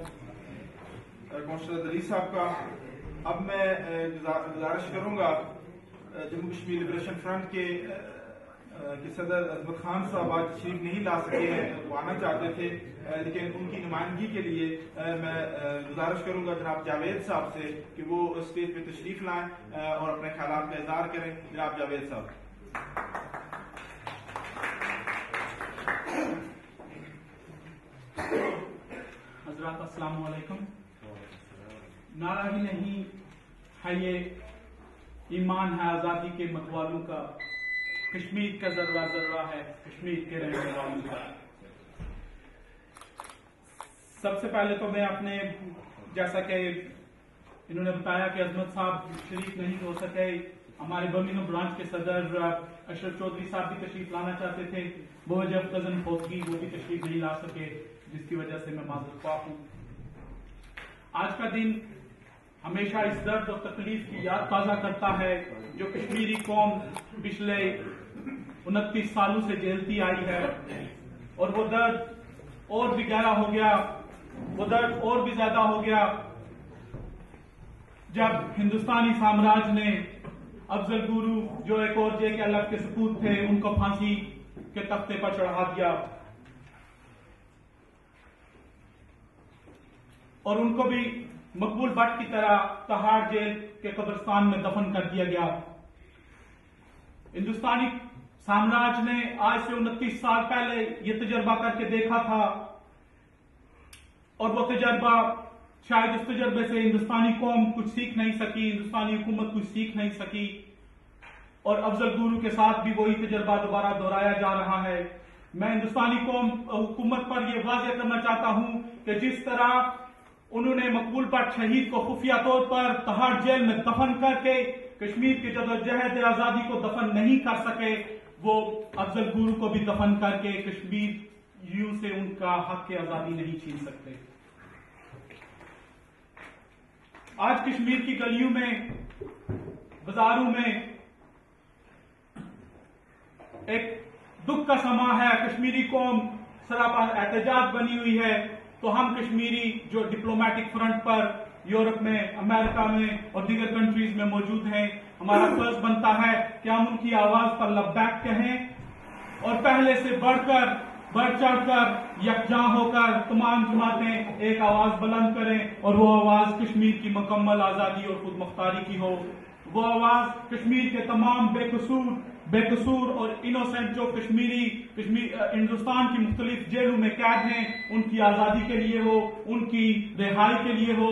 مرشد علی صاحب کا۔ اب میں گزارش کروں گا جموں کشمیر لبریشن فرنٹ کے کہ صدر عظمت خان صاحب آج تشریف نہیں لا سکے ہیں، وہ آنا چاہتے تھے، لیکن ان کی نمائندگی کے لیے میں گزارش کروں گا جناب جاوید صاحب سے کہ وہ اسٹیج پہ تشریف لائیں اور اپنے خیالات کا اظہار کریں۔ جناب جاوید صاحب۔ حضرات السلام علیکم۔ نعرہ ہی نہیں ہے یہ ایمان ہے آزادی کے متوالوں کا، کشمیر کا ذرہ ذرہ ہے کشمیر کے رہنے والوں کا۔ سب سے پہلے تو میں اپنے، جیسا کہ انہوں نے بتایا کہ عظمت صاحب شریک نہیں ہو سکے، ہمارے برمنگھم برانچ کے صدر اشرف چودھری صاحب بھی تشریف لانا چاہتے تھے، وہ جب کزن فوتگی وہ بھی تشریف نہیں لا سکے، جس کی وجہ سے میں معذرت خواہ ہوں۔ آج کا دن ہمیشہ اس درد اور تکلیف کی یاد تازہ کرتا ہے جو کشمیری قوم پچھلے انتیس سالوں سے جھیلتی آئی ہے، اور وہ درد اور بھی گہرا ہو گیا، وہ درد اور بھی زیادہ ہو گیا جب ہندوستانی سامراج نے افضل گورو جو ایک اور جے کے الگ کے سپوت تھے ان کو پھانسی کے تختے پر چڑھا دیا، اور ان کو بھی مقبول بٹ کی طرح تہاڑ جیل کے قبرستان میں دفن کر دیا گیا۔ ہندوستانی سامراج نے آج سے انتیس سال پہلے یہ تجربہ کر کے دیکھا تھا، اور وہ تجربہ شاید اس تجربے سے ہندوستانی قوم کچھ سیکھ نہیں سکی، ہندوستانی حکومت کچھ سیکھ نہیں سکی، اور افضل گورو کے ساتھ بھی وہی تجربہ دوبارہ دہرایا جا رہا ہے۔ میں ہندوستانی قوم حکومت پر یہ واضح کرنا چاہتا ہوں کہ جس طرح انہوں نے مقبول بٹ شہید کو خفیہ طور پر تہاڑ جیل میں دفن کر کے کشمیر کی جدوجہد آزادی کو دفن نہیں کر سکے، وہ افضل گورو کو بھی دفن کر کے کشمیر یوں سے ان کا حق آزادی نہیں چھین سکتے۔ آج کشمیر کی گلیوں میں، بازاروں میں ایک دکھ کا سما ہے، کشمیری قوم سراپا احتجاج بنی ہوئی ہے، تو ہم کشمیری جو ڈپلومیٹک فرنٹ پر یورپ میں، امریکہ میں اور دیگر کنٹریز میں موجود ہیں، ہمارا فرض بنتا ہے کہ ہم ان کی آواز پر لبیک کہیں اور پہلے سے بڑھ کر، بڑھ چڑھ کر، یکجاں ہو کر تمام جماعتیں ایک آواز بلند کریں، اور وہ آواز کشمیر کی مکمل آزادی اور خود مختاری کی ہو۔ وہ آواز کشمیر کے تمام بے قصور بے قصور اور انوسنٹ جو کشمیری کشمیر ہندوستان کی مختلف جیلوں میں قید ہیں ان کی آزادی کے لیے ہو، ان کی رہائی کے لیے ہو۔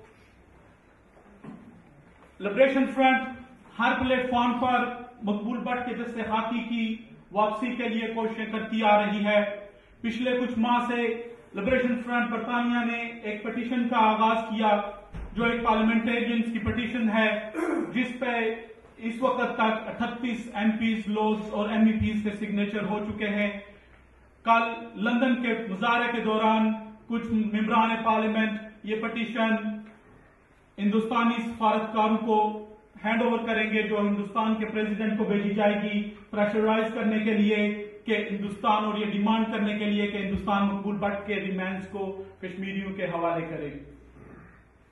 لبریشن فرنٹ ہر پلیٹ فارم پر مقبول بٹ کے دست خاکی کی واپسی کے لیے کوششیں کرتی آ رہی ہے۔ پچھلے کچھ ماہ سے لبریشن فرنٹ برطانیہ نے ایک پٹیشن کا آغاز کیا جو ایک پارلیمنٹیرینز کی پٹیشن ہے، جس پہ اس وقت تک اٹھتیس ایم پیز لوز اور ایم ای پیز کے سگنیچر ہو چکے ہیں۔ کل لندن کے مظاہرے کے دوران کچھ ممبران پارلیمنٹ یہ پٹیشن ہندوستانی سفارتکاروں کو ہینڈ اوور کریں گے، جو ہندوستان کے پریزیڈنٹ کو بھیجی جائے گی پریشرائز کرنے کے لیے کہ ہندوستان، اور یہ ڈیمانڈ کرنے کے لیے کہ ہندوستان مقبول بٹ کے ریمینز کو کشمیریوں کے حوالے کرے۔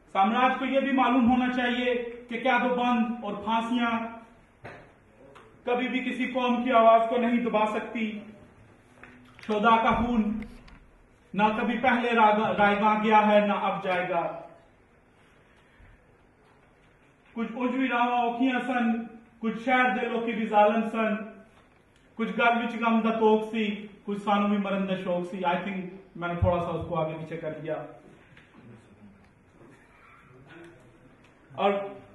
साम्राज्य को यह भी मालूम होना चाहिए कि क्या दो बंद और फांसियां कभी भी किसी कौम की आवाज को नहीं दबा सकती। शोदा का खून ना कभी पहले रायगा गया है ना अब जाएगा। कुछ उजवी रावा औखियां सन, कुछ शहर दिलों की भी जालम सन, कुछ गल विच गम दा तोक सी, कुछ सानू भी मरन दा शौक सी। आई थिंक मैंने थोड़ा सा उसको आगे पीछे कर दिया। और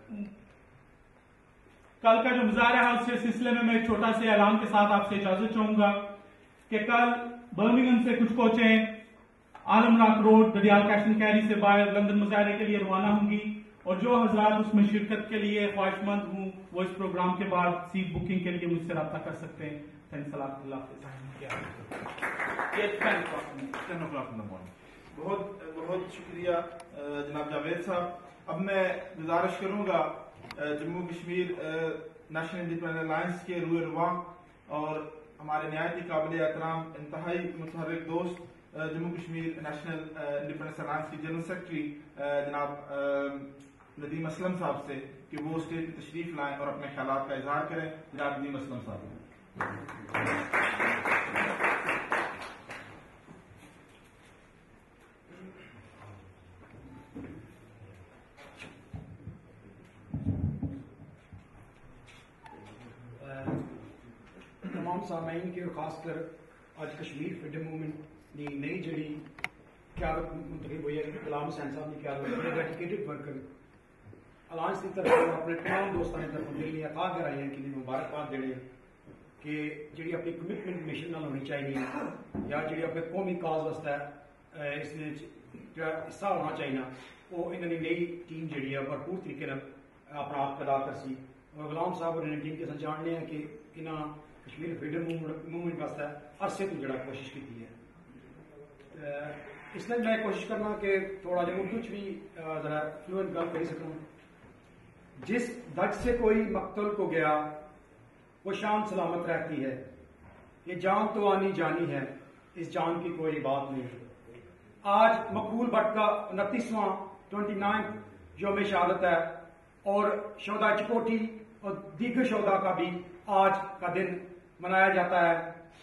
कल का जो मुजाहरा है उसके सिलसिले में मैं एक छोटा से ऐलान के साथ आपसे इजाजत चाहूंगा कि कल बर्मिंघम से कुछ कोचें आलमनाक रोड दरियाल कैश एंड कैरी से बाहर लंदन मुजाहरे के लिए रवाना होंगी, और जो हजरात उसमें शिरकत के लिए ख्वाहिशमंद हूँ वो इस प्रोग्राम के बाद सीट बुकिंग के लिए मुझसे रब्ता कर सकते हैं। Thanks a lot. बहुत बहुत शुक्रिया जनाब जावेद साहब। अब मैं गुजारिश करूंगा Jammu Kashmir national independence alliance के रूए रुआ और हमारे नहायत ही काबिल एहतराम इंतहाई मुतहर्रिक दोस्त Jammu Kashmir national independence alliance के जनरल सेक्रेटरी जनाब नदीम असलम साहब से कि वो स्टेज पर तशरीफ लाएं और अपने ख्यालात का इजहार करें। जनाब नदीम असलम साहब। तमाम सामाइन की और खासकर आज कश्मीर फ्रीडम मूवमेंट की नई जड़ी क्यादत मुंतखब हुई है गुलाम हुसैन साहब की क्यादत डेडिकेटेड वर्कर अलायंस की तरफ अपने तमाम दोस्तों की तरफ दिल दियां था कर आई हैं कि मुबारकबाद देने कि जी अपनी कमिटमेंट मिशन नाल होनी चाहिए या जी अपने कौमी काज वास्ते इसमें हिस्सा होना चाहिए वो इन्होंने नई टीम जी है भरपूर तरीके अपना आप अदा कर सी। और गुलाम साहब और टीम के साथ जानने हैं कि इन्होंने कश्मीर फ्रीडम मूवमेंट वास्ते अरसे तो जरा कोशिश की है। इसलिए मैं कोशिश करना कि थोड़ा जो उर्दू भी जरा फ्लुएंट गल कर सकूँ। जिस धड़ से कोई मकतल को गया वो शान सलामत रहती है, ये जान तो आनी जानी है, इस जान की कोई बात नहीं। आज मकबूल भट्ट का उनतीसवां ट्वेंटी नाइन्थ योम शहादत है और शोदा चिकोटी और दीगर शोदा का भी आज का दिन मनाया जाता है।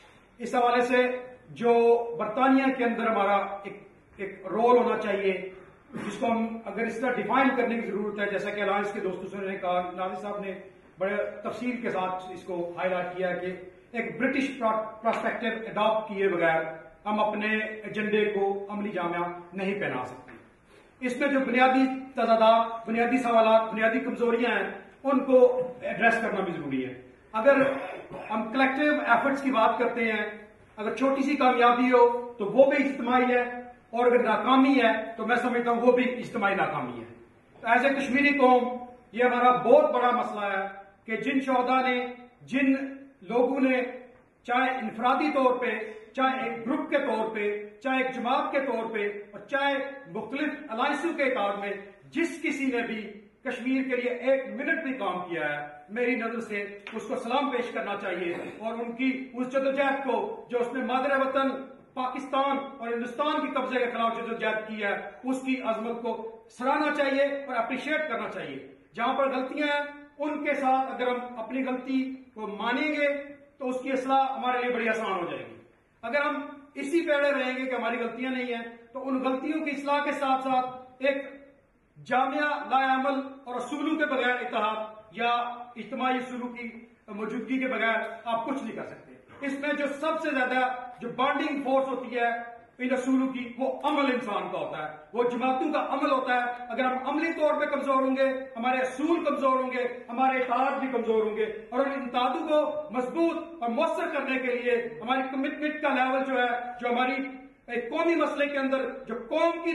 इस हवाले से जो बरतानिया के अंदर हमारा एक एक रोल होना चाहिए जिसको हम अगर इस तरह डिफाइन करने की जरूरत है, जैसा कि अलायंस के दोस्तों ने कहा, नाजिर साहब ने बड़े तफसील के साथ इसको हाईलाइट किया कि एक ब्रिटिश पर्सपेक्टिव अडॉप्ट किए बगैर हम अपने एजेंडे को अमली जामिया नहीं पहना सकते। इसमें जो बुनियादी तजादात, बुनियादी सवालात, बुनियादी कमजोरियां हैं उनको एड्रेस करना भी जरूरी है। अगर हम कलेक्टिव एफर्ट्स की बात करते हैं, अगर छोटी सी कामयाबी हो तो वो भी इज्तिमाई है, और अगर नाकामी है तो मैं समझता हूं वो भी इज्तिमाई नाकामी है। तो एज ए कश्मीरी कौम ये हमारा बहुत बड़ा मसला है कि जिन शोहदा ने, जिन लोगों ने चाहे इनफरादी तौर पे, चाहे एक ग्रुप के तौर पे, चाहे एक जमात के तौर पे और चाहे मुख्तलिफ अलायंसों के कार में जिस किसी ने भी कश्मीर के लिए एक मिनट भी काम किया है, मेरी नजर से उसको सलाम पेश करना चाहिए और उनकी उस जदोजहद को जो उसने मादर वतन पाकिस्तान और हिंदुस्तान की कब्जे के खिलाफ जदोजहद की है उसकी अजमत को सराहना चाहिए और अप्रिशिएट करना चाहिए। जहां पर गलतियां हैं उनके साथ अगर हम अपनी गलती को मानेंगे तो उसकी असलाह हमारे लिए बड़ी आसान हो जाएगी। अगर हम इसी पे अड़े रहेंगे कि हमारी गलतियां नहीं है तो उन गलतियों की इसलाह के साथ साथ एक जामिया लाअमल और असूलों के बगैर इत्तेहाद या इज्तिमाई असूलों की मौजूदगी के बगैर आप कुछ नहीं कर सकते। इसमें जो सबसे ज्यादा जो बॉन्डिंग फोर्स होती है इन असूलों की वो अमल इंसान का होता है, वो जमातों का अमल होता है। अगर हम अमली तौर पे कमजोर होंगे, हमारे असूल कमजोर होंगे, हमारे इत्तेहाद भी कमजोर होंगे और उन इत्तेहादों को मजबूत और मौसर करने के लिए हमारी कमिटमेंट का लेवल जो है, जो हमारी एक कौमी मसले के अंदर जो कौम की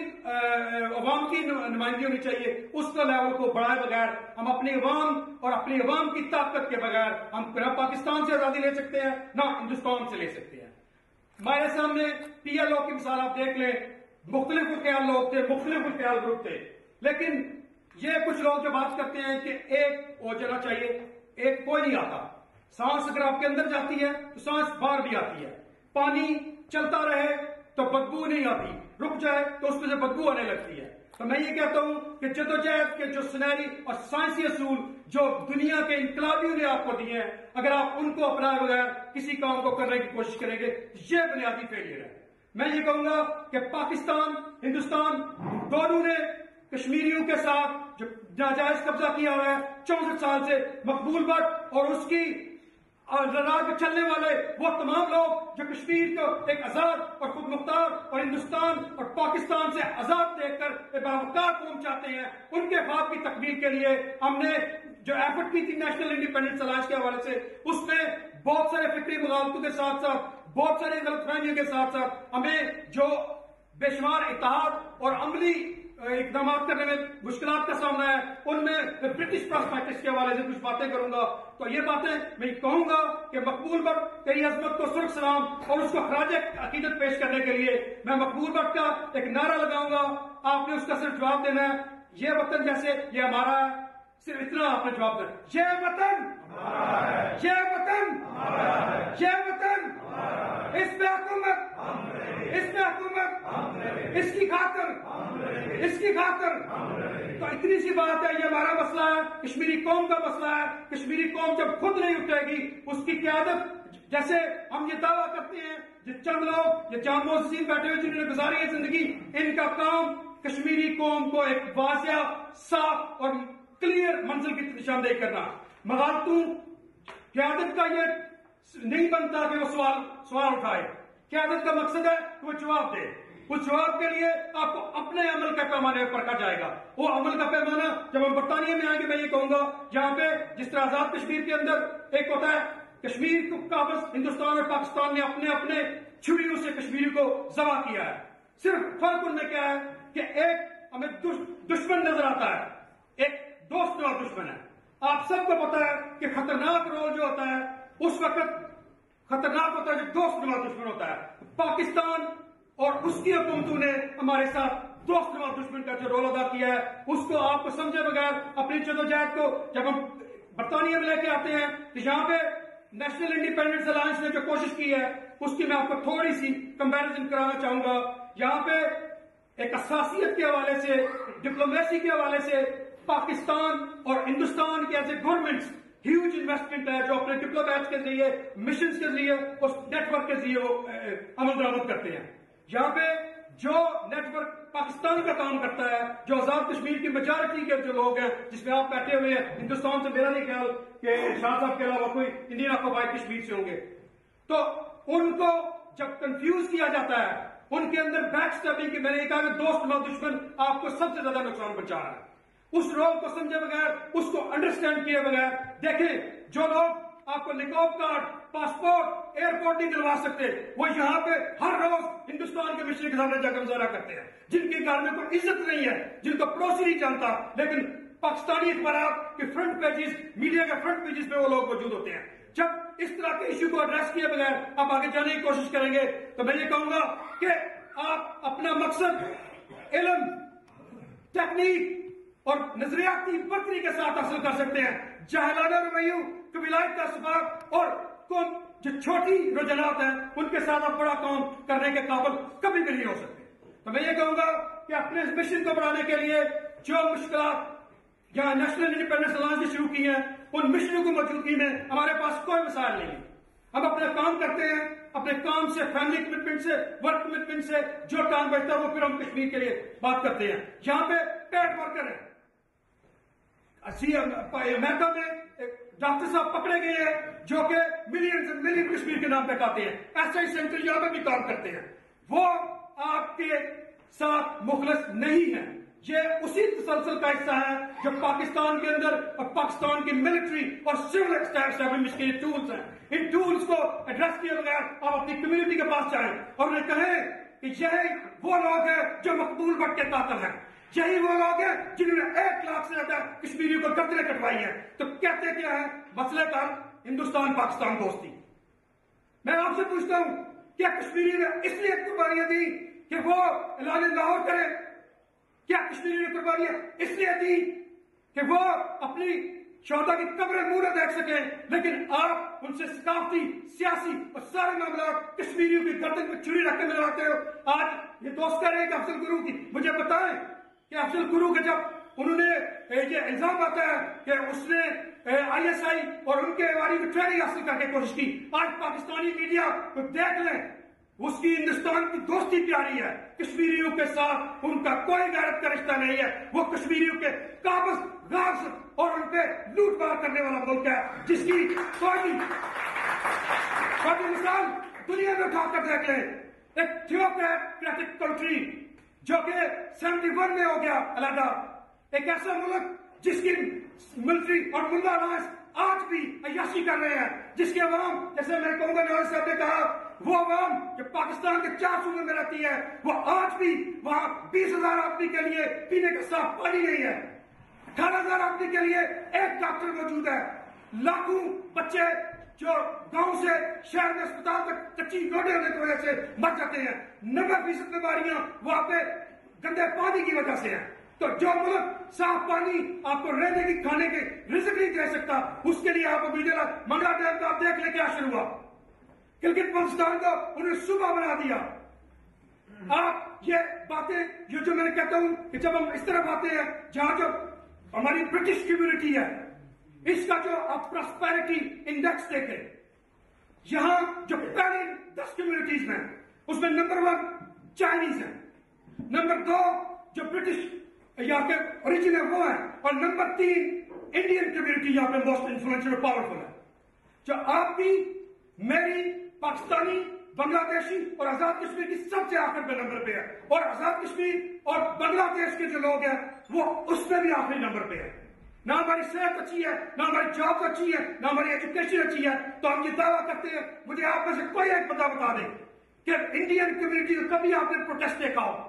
अवाम की नुमाइंदगी होनी चाहिए उसका लेवल को बढ़ाए बगैर हम अपनी अवाम और अपनी अवाम की ताकत के बगैर हम न पाकिस्तान से आजादी ले सकते हैं न हिंदुस्तान से ले सकते हैं। हमारे सामने पी एल ओ की मिसाल आप देख लें, मुख्तलिफ ख्याल लोग थे, मुख्तलिफ ख्याल ग्रुप थे, लेकिन ये कुछ लोग जो बात करते हैं कि एक हो जाना चाहिए, एक कोई नहीं आता। सांस अगर आपके अंदर जाती है तो सांस बाहर भी आती है, पानी चलता रहे तो बदबू नहीं आती, رک جائے تو اس میں سے بدبو آنے لگتی ہے. تو میں یہ کہتا ہوں کہ جدوجہد کے جو سنہری اور سائنسی اصول جو دنیا کے انقلابیوں نے آپ کو دیے ہیں، اگر آپ ان کو اپنائے بغیر کسی کام کو کرنے کی کوشش کریں گے، یہ بنیادی فیلئر ہے. میں یہ کہوں گا کہ پاکستان ہندوستان دونوں نے کشمیریوں کے ساتھ جو ناجائز قبضہ کیا ہوا ہے چونسٹھ سال سے، مقبول بٹ اور اس کی راہ پہ چلنے والے وہ تمام لوگ جو کشمیر کو ایک آزاد اور خود مختار اور ہندوستان اور پاکستان سے آزاد دیکھ کر باوقار قوم چاہتے ہیں، ان کے خواب کی تکمیل کے لیے ہم نے جو ایفرٹ کی تھی نیشنل انڈیپینڈنس الائنس کے حوالے سے، اس میں بہت سارے فکری مغالطوں کے ساتھ ساتھ بہت ساری غلط فہمیوں کے ساتھ ساتھ ہمیں جو بے شمار اتحاد اور عملی اقدامات کرنے میں مشکلات کا سامنا ہے، ان میں برٹش پراسپیکٹس کے حوالے سے کچھ باتیں کروں گا. تو یہ باتیں میں کہوں گا کہ مقبول بٹ تیری عظمت کو سرخ سلام اور اس کو خراج عقیدت پیش کرنے کے لیے میں مقبول بٹ کا ایک نعرہ لگاؤں گا. آپ نے اس کا صرف جواب دینا ہے، یہ وطن جیسے یہ ہمارا ہے، صرف اتنا آپ نے جواب دینا. یہ وطن یہ وطن یہ وطن اس میں حکومت اس میں حکومت اس کی خاطر اس کی خاطر. تو اتنی سی بات ہے، یہ ہمارا مسئلہ ہے، کشمیری قوم کا مسئلہ ہے. کشمیری قوم جب خود نہیں اٹھے گی، اس کی قیادت جیسے ہم یہ دعویٰ کرتے ہیں، جو چند لوگ یہ جام محسن بیٹھے ہوئے جنہوں نے گزاری ہے زندگی، ان کا کام کشمیری قوم کو ایک واضح صاف اور کلیئر منزل کی نشاندہی کرنا. مغالطوں قیادت کا یہ نہیں بنتا کہ وہ سوال سوال اٹھائے. قیادت کا مقصد ہے کہ وہ جواب دے. اس جواب کے لیے آپ کو اپنے عمل کا پیمانے پر پرکھا جائے گا. وہ عمل کا پیمانہ جب ہم برطانیہ میں آئیں گے، میں یہ کہوں گا جہاں پہ جس طرح آزاد کشمیر کے اندر ایک ہوتا ہے کشمیر کو قابض ہندوستان اور پاکستان نے اپنے اپنے چھریوں سے کشمیر کو ذبح کیا ہے. صرف فرق ان میں کیا ہے کہ ایک ہمیں دشمن نظر آتا ہے، ایک دوست اور دشمن ہے. آپ سب کو پتا ہے کہ خطرناک رول جو ہوتا ہے اس وقت خطرناک ہوتا ہے جو دوست نما دشمن ہوتا ہے. پاکستان اور اس کی حکومتوں نے ہمارے ساتھ دوست نما دشمن کا جو رول ادا کیا ہے، اس کو آپ کو سمجھے بغیر اپنی جدوجہد کو جب ہم برطانیہ میں لے کے آتے ہیں تو یہاں پہ نیشنل انڈیپینڈنس الائنس نے جو کوشش کی ہے اس کی میں آپ کو تھوڑی سی کمپیریزن کرانا چاہوں گا. یہاں پہ ایک حساسیت کے حوالے سے، ڈپلومیسی کے حوالے سے پاکستان اور ہندوستان کے ایسے گورنمنٹس ہیوج انویسٹمنٹ ہے جو اپنے ڈپلومیٹس کے ذریعے، مشنز کے ذریعے، اس نیٹ ورک کے ذریعے وہ عمل درآمد کرتے ہیں. یہاں پہ جو نیٹ ورک پاکستان کا کام کرتا ہے، جو آزاد کشمیر کی میجارٹی کے جو لوگ ہیں جس میں آپ بیٹھے ہوئے ہیں، ہندوستان سے میرا نہیں خیال کہ شاہ صاحب کے علاوہ کوئی انڈین آکوپائڈ کشمیر سے ہوں گے، تو ان کو جب کنفیوز کیا جاتا ہے، ان کے اندر بیک اسٹیپنگ کی، میں نے کہا کہ دوست نما دشمن آپ کو سب سے زیادہ نقصان پہنچا رہا ہے. اس رول کو سمجھے بغیر، اس کو انڈرسٹینڈ کیے بغیر، دیکھیں جو لوگ آپ کو نکوب کارڈ، پاسپورٹ، ایئرپورٹ نہیں دلوا سکتے، وہ یہاں پہ ہر روز ہندوستان کے مشرق کے سامنے جا کر مظاہرہ کرتے ہیں. جن کے گھر میں کوئی عزت نہیں ہے، جن کو پڑوسی نہیں جانتا، لیکن پاکستانی اخبارات کے فرنٹ پیجز، میڈیا کے فرنٹ پیجز پہ وہ لوگ موجود ہوتے ہیں. جب اس طرح کے ایشو کو ایڈریس کیے بغیر آپ آگے جانے کی کوشش کریں گے تو میں یہ کہوں گا کہ آپ اپنا مقصد علم، ٹیکنیک اور نظریاتی برتری کے ساتھ حاصل کر سکتے ہیں. جاہلانہ رویوں، قبیلات کا اسباب اور جو چھوٹی رجحانات ہیں ان کے ساتھ آپ بڑا کام کرنے کے قابل کبھی بھی نہیں ہو سکتے. تو میں یہ کہوں گا کہ اپنے اس مشن کو بڑھانے کے لیے جو مشکلات یہاں نیشنل انڈیپینڈنس الائنس نے شروع کی ہیں، ان مشنوں کی موجودگی میں ہمارے پاس کوئی مسائل نہیں ہے. ہم اپنا کام کرتے ہیں، اپنے کام سے، فیملی کمٹمنٹ سے، ورک کمٹمنٹ سے جو کام بچتا ہے وہ پھر ہم کشمیر کے لیے بات کرتے ہیں. یہاں پہ پیٹ ورکر ہیں، امریکہ میں ڈاکٹر صاحب پکڑے گئے ہیں جو کہ ملینز اینڈ ملین کشمیر کے نام پہ کھاتے ہیں. ایس آئی سینٹر یہاں پہ بھی کام کرتے ہیں. وہ آپ کے ساتھ مخلص نہیں ہیں. یہ اسی تسلسل کا حصہ ہے جو پاکستان کے اندر اور پاکستان کی ملٹری اور سول اسٹیبلشمنٹ کے یہ ٹولز ہیں. ان ٹولز کو ایڈریس کیے بغیر آپ اپنی کمیونٹی کے پاس جائیں اور انہیں کہیں کہ یہی وہ لوگ ہیں جو مقبول بٹ کے قاتل ہیں، یہی وہ لوگ ہیں جنہوں نے ایک لاکھ سے زیادہ کشمیریوں کو گردنیں کٹوائی ہیں. تو کہتے کیا ہے؟ مسئلہ کا ہندوستان پاکستان دوستی. میں آپ سے پوچھتا ہوں کیا کشمیری نے اس لیے قربانیاں دی کہ وہ اعلان لاہور کرے؟ کیا کشمیری نے قربانیاں اس لیے دی کہ وہ اپنی شہدا کی قبریں منہ نہ دیکھ سکیں، لیکن آپ ان سے ثقافتی، سیاسی اور سارے معاملات کشمیریوں کی گردن پہ چھری رکھ کے ملواتے ہو. آج یہ دوست کہہ رہے ہیں کہ افضل گرو کی، مجھے بتائیں کہ افضل گرو کے جب انہوں نے یہ الزام آتا ہے کہ اس نے آئی ایس آئی اور ان کے بارے میں ٹریننگ حاصل کرنے کی کوشش کی، آج پاکستانی میڈیا کو دیکھ لیں، اس کی ہندوستان کی دوستی پیاری ہے، کشمیریوں کے ساتھ ان کا کوئی غیرت کا رشتہ نہیں ہے. وہ کشمیریوں کے قابض، غابض اور ان پہ لوٹ مار کرنے والا ملک ہے، جس کی کوئی مثال دنیا میں اٹھا کر دیکھ لیں. ایک تھیوکریٹک کنٹری جو کہ سیونٹی ون میں ہو گیا علیحدہ، ایک ایسا ملک جس کی ملٹری اور ملا الائنس آج بھی عیاشی کر رہے ہیں، جس کے عوام، جیسے میں کہوں گا نواز صاحب نے کہا، وہ عوام جو پاکستان کے چار صوبوں میں رہتی ہے، وہ آج بھی وہاں بیس ہزار آدمی کے لیے پینے کا صاف پانی نہیں ہے، اٹھارہ ہزار آدمی کے لیے ایک ڈاکٹر موجود ہے، لاکھوں بچے جو گاؤں سے شہر میں اسپتال تک کچی روڈیں ہونے کی وجہ سے مر جاتے ہیں، نبے فیصد بیماریاں وہاں پہ گندے پانی کی وجہ سے ہیں. تو جو ملک صاف پانی آپ کو رہنے کی، کھانے کے رزق نہیں دے سکتا، اس کے لیے آپ کو میڈیا منگلا ڈیم کا آپ دیکھ لیں کیا شروع ہوا. گلگت بلتستان کو انہوں نے صوبہ بنا دیا. آپ یہ باتیں جو جو میں نے کہتا ہوں کہ جب ہم اس طرف آتے ہیں جہاں جو ہماری برٹش کمیونٹی ہے، اس کا جو آپ پراسپیرٹی انڈیکس دیکھیں، یہاں جو پہلی دس کمیونٹیز میں اس میں نمبر ون چائنیز ہے، نمبر دو جو برٹش یہاں کے اوریجن ہے وہ ہے، اور نمبر تین انڈین کمیونٹی یہاں پہ موسٹ انفلوئنشل اور پاورفل ہے. جو آپ بھی، میری، پاکستانی، بنگلہ دیشی اور آزاد کشمیر کی سب سے آخر پہ نمبر پہ ہے، اور آزاد کشمیر اور بنگلہ دیش کے جو لوگ ہیں وہ اس میں بھی آخری نمبر پہ ہے. نہ ہماری صحت اچھی ہے، نہ ہماری جاب اچھی ہے، نہ ہماری ایجوکیشن اچھی ہے. تو ہم یہ دعویٰ کرتے ہیں، مجھے آپ میں سے کوئی ایک بندہ بتا دے کہ انڈین کمیونٹی کو کبھی آپ نے پروٹیسٹ دیکھا ہو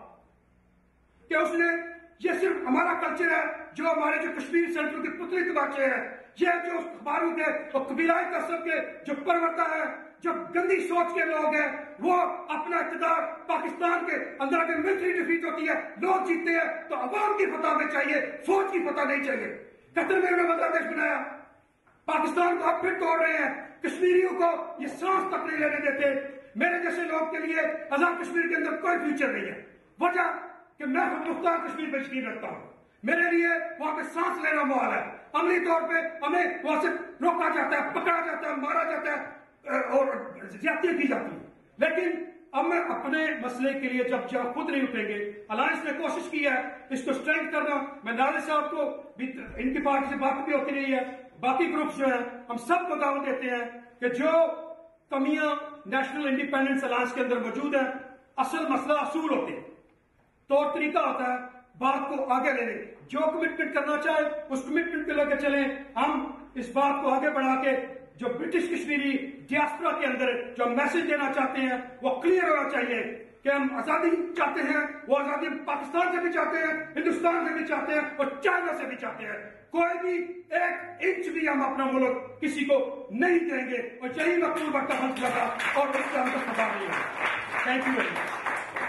کہ اس نے یہ صرف ہمارا کلچر ہے، جو ہمارے جو کشمیر سینٹر کے پتلی تماچے ہیں، یہ جو اخباروں کے اور قبیلائی قصب کے جو پرورتا ہے، جو گندی سوچ کے لوگ ہیں، وہ اپنا اقتدار پاکستان کے اندر اگر ملٹری ڈیفیٹ ہوتی ہے، لوگ جیتتے ہیں تو عوام کی فتح میں چاہیے، فوج کی فتح نہیں چاہیے. قطر میں انہوں نے بنگلہ دیش بنایا، پاکستان کو اب پھر توڑ رہے ہیں، کشمیریوں کو یہ سانس تک نہیں لینے دیتے. میرے جیسے لوگ کے لیے آزاد کشمیر کے اندر کوئی فیوچر نہیں ہے. وجہ کہ میں خود مختار کشمیر پہ یقین رکھتا ہوں، میرے لیے وہاں پہ سانس لینا محال ہے. عملی طور پہ ہمیں وہاں سے روکا جاتا ہے، پکڑا جاتا ہے، مارا جاتا ہے اور زیادتی کی جاتی ہے. لیکن اب میں اپنے مسئلے کے لیے جب جب خود نہیں اٹھیں گے، الائنس نے کوشش کی ہے اس کو اسٹرینتھ کرنا. میں ناظر صاحب کو بھی، ان کی پارٹی سے بات بھی ہوتی رہی ہے، باقی گروپس جو ہیں ہم سب کو دعوت دیتے ہیں کہ جو کمیاں نیشنل انڈیپینڈنس الائنس کے اندر موجود ہیں، اصل مسئلہ اصول ہوتے ہیں، طور طریقہ ہوتا ہے بات کو آگے لینے. جو کمٹمنٹ کرنا چاہے اس کمٹمنٹ کو لے کے چلیں. ہم اس بات کو آگے بڑھا کے جو برٹش کشمیری ڈیاسپورا کے اندر جو میسج دینا چاہتے ہیں وہ کلیئر ہونا چاہیے کہ ہم آزادی چاہتے ہیں، وہ آزادی پاکستان سے بھی چاہتے ہیں، ہندوستان سے بھی چاہتے ہیں اور چائنا سے بھی چاہتے ہیں. کوئی بھی ایک انچ بھی ہم اپنا ملک کسی کو نہیں دیں گے، اور یہی مقبول وقت کا حل لگا اور اس کا ہم تک پتا نہیں ہے. Thank you very much.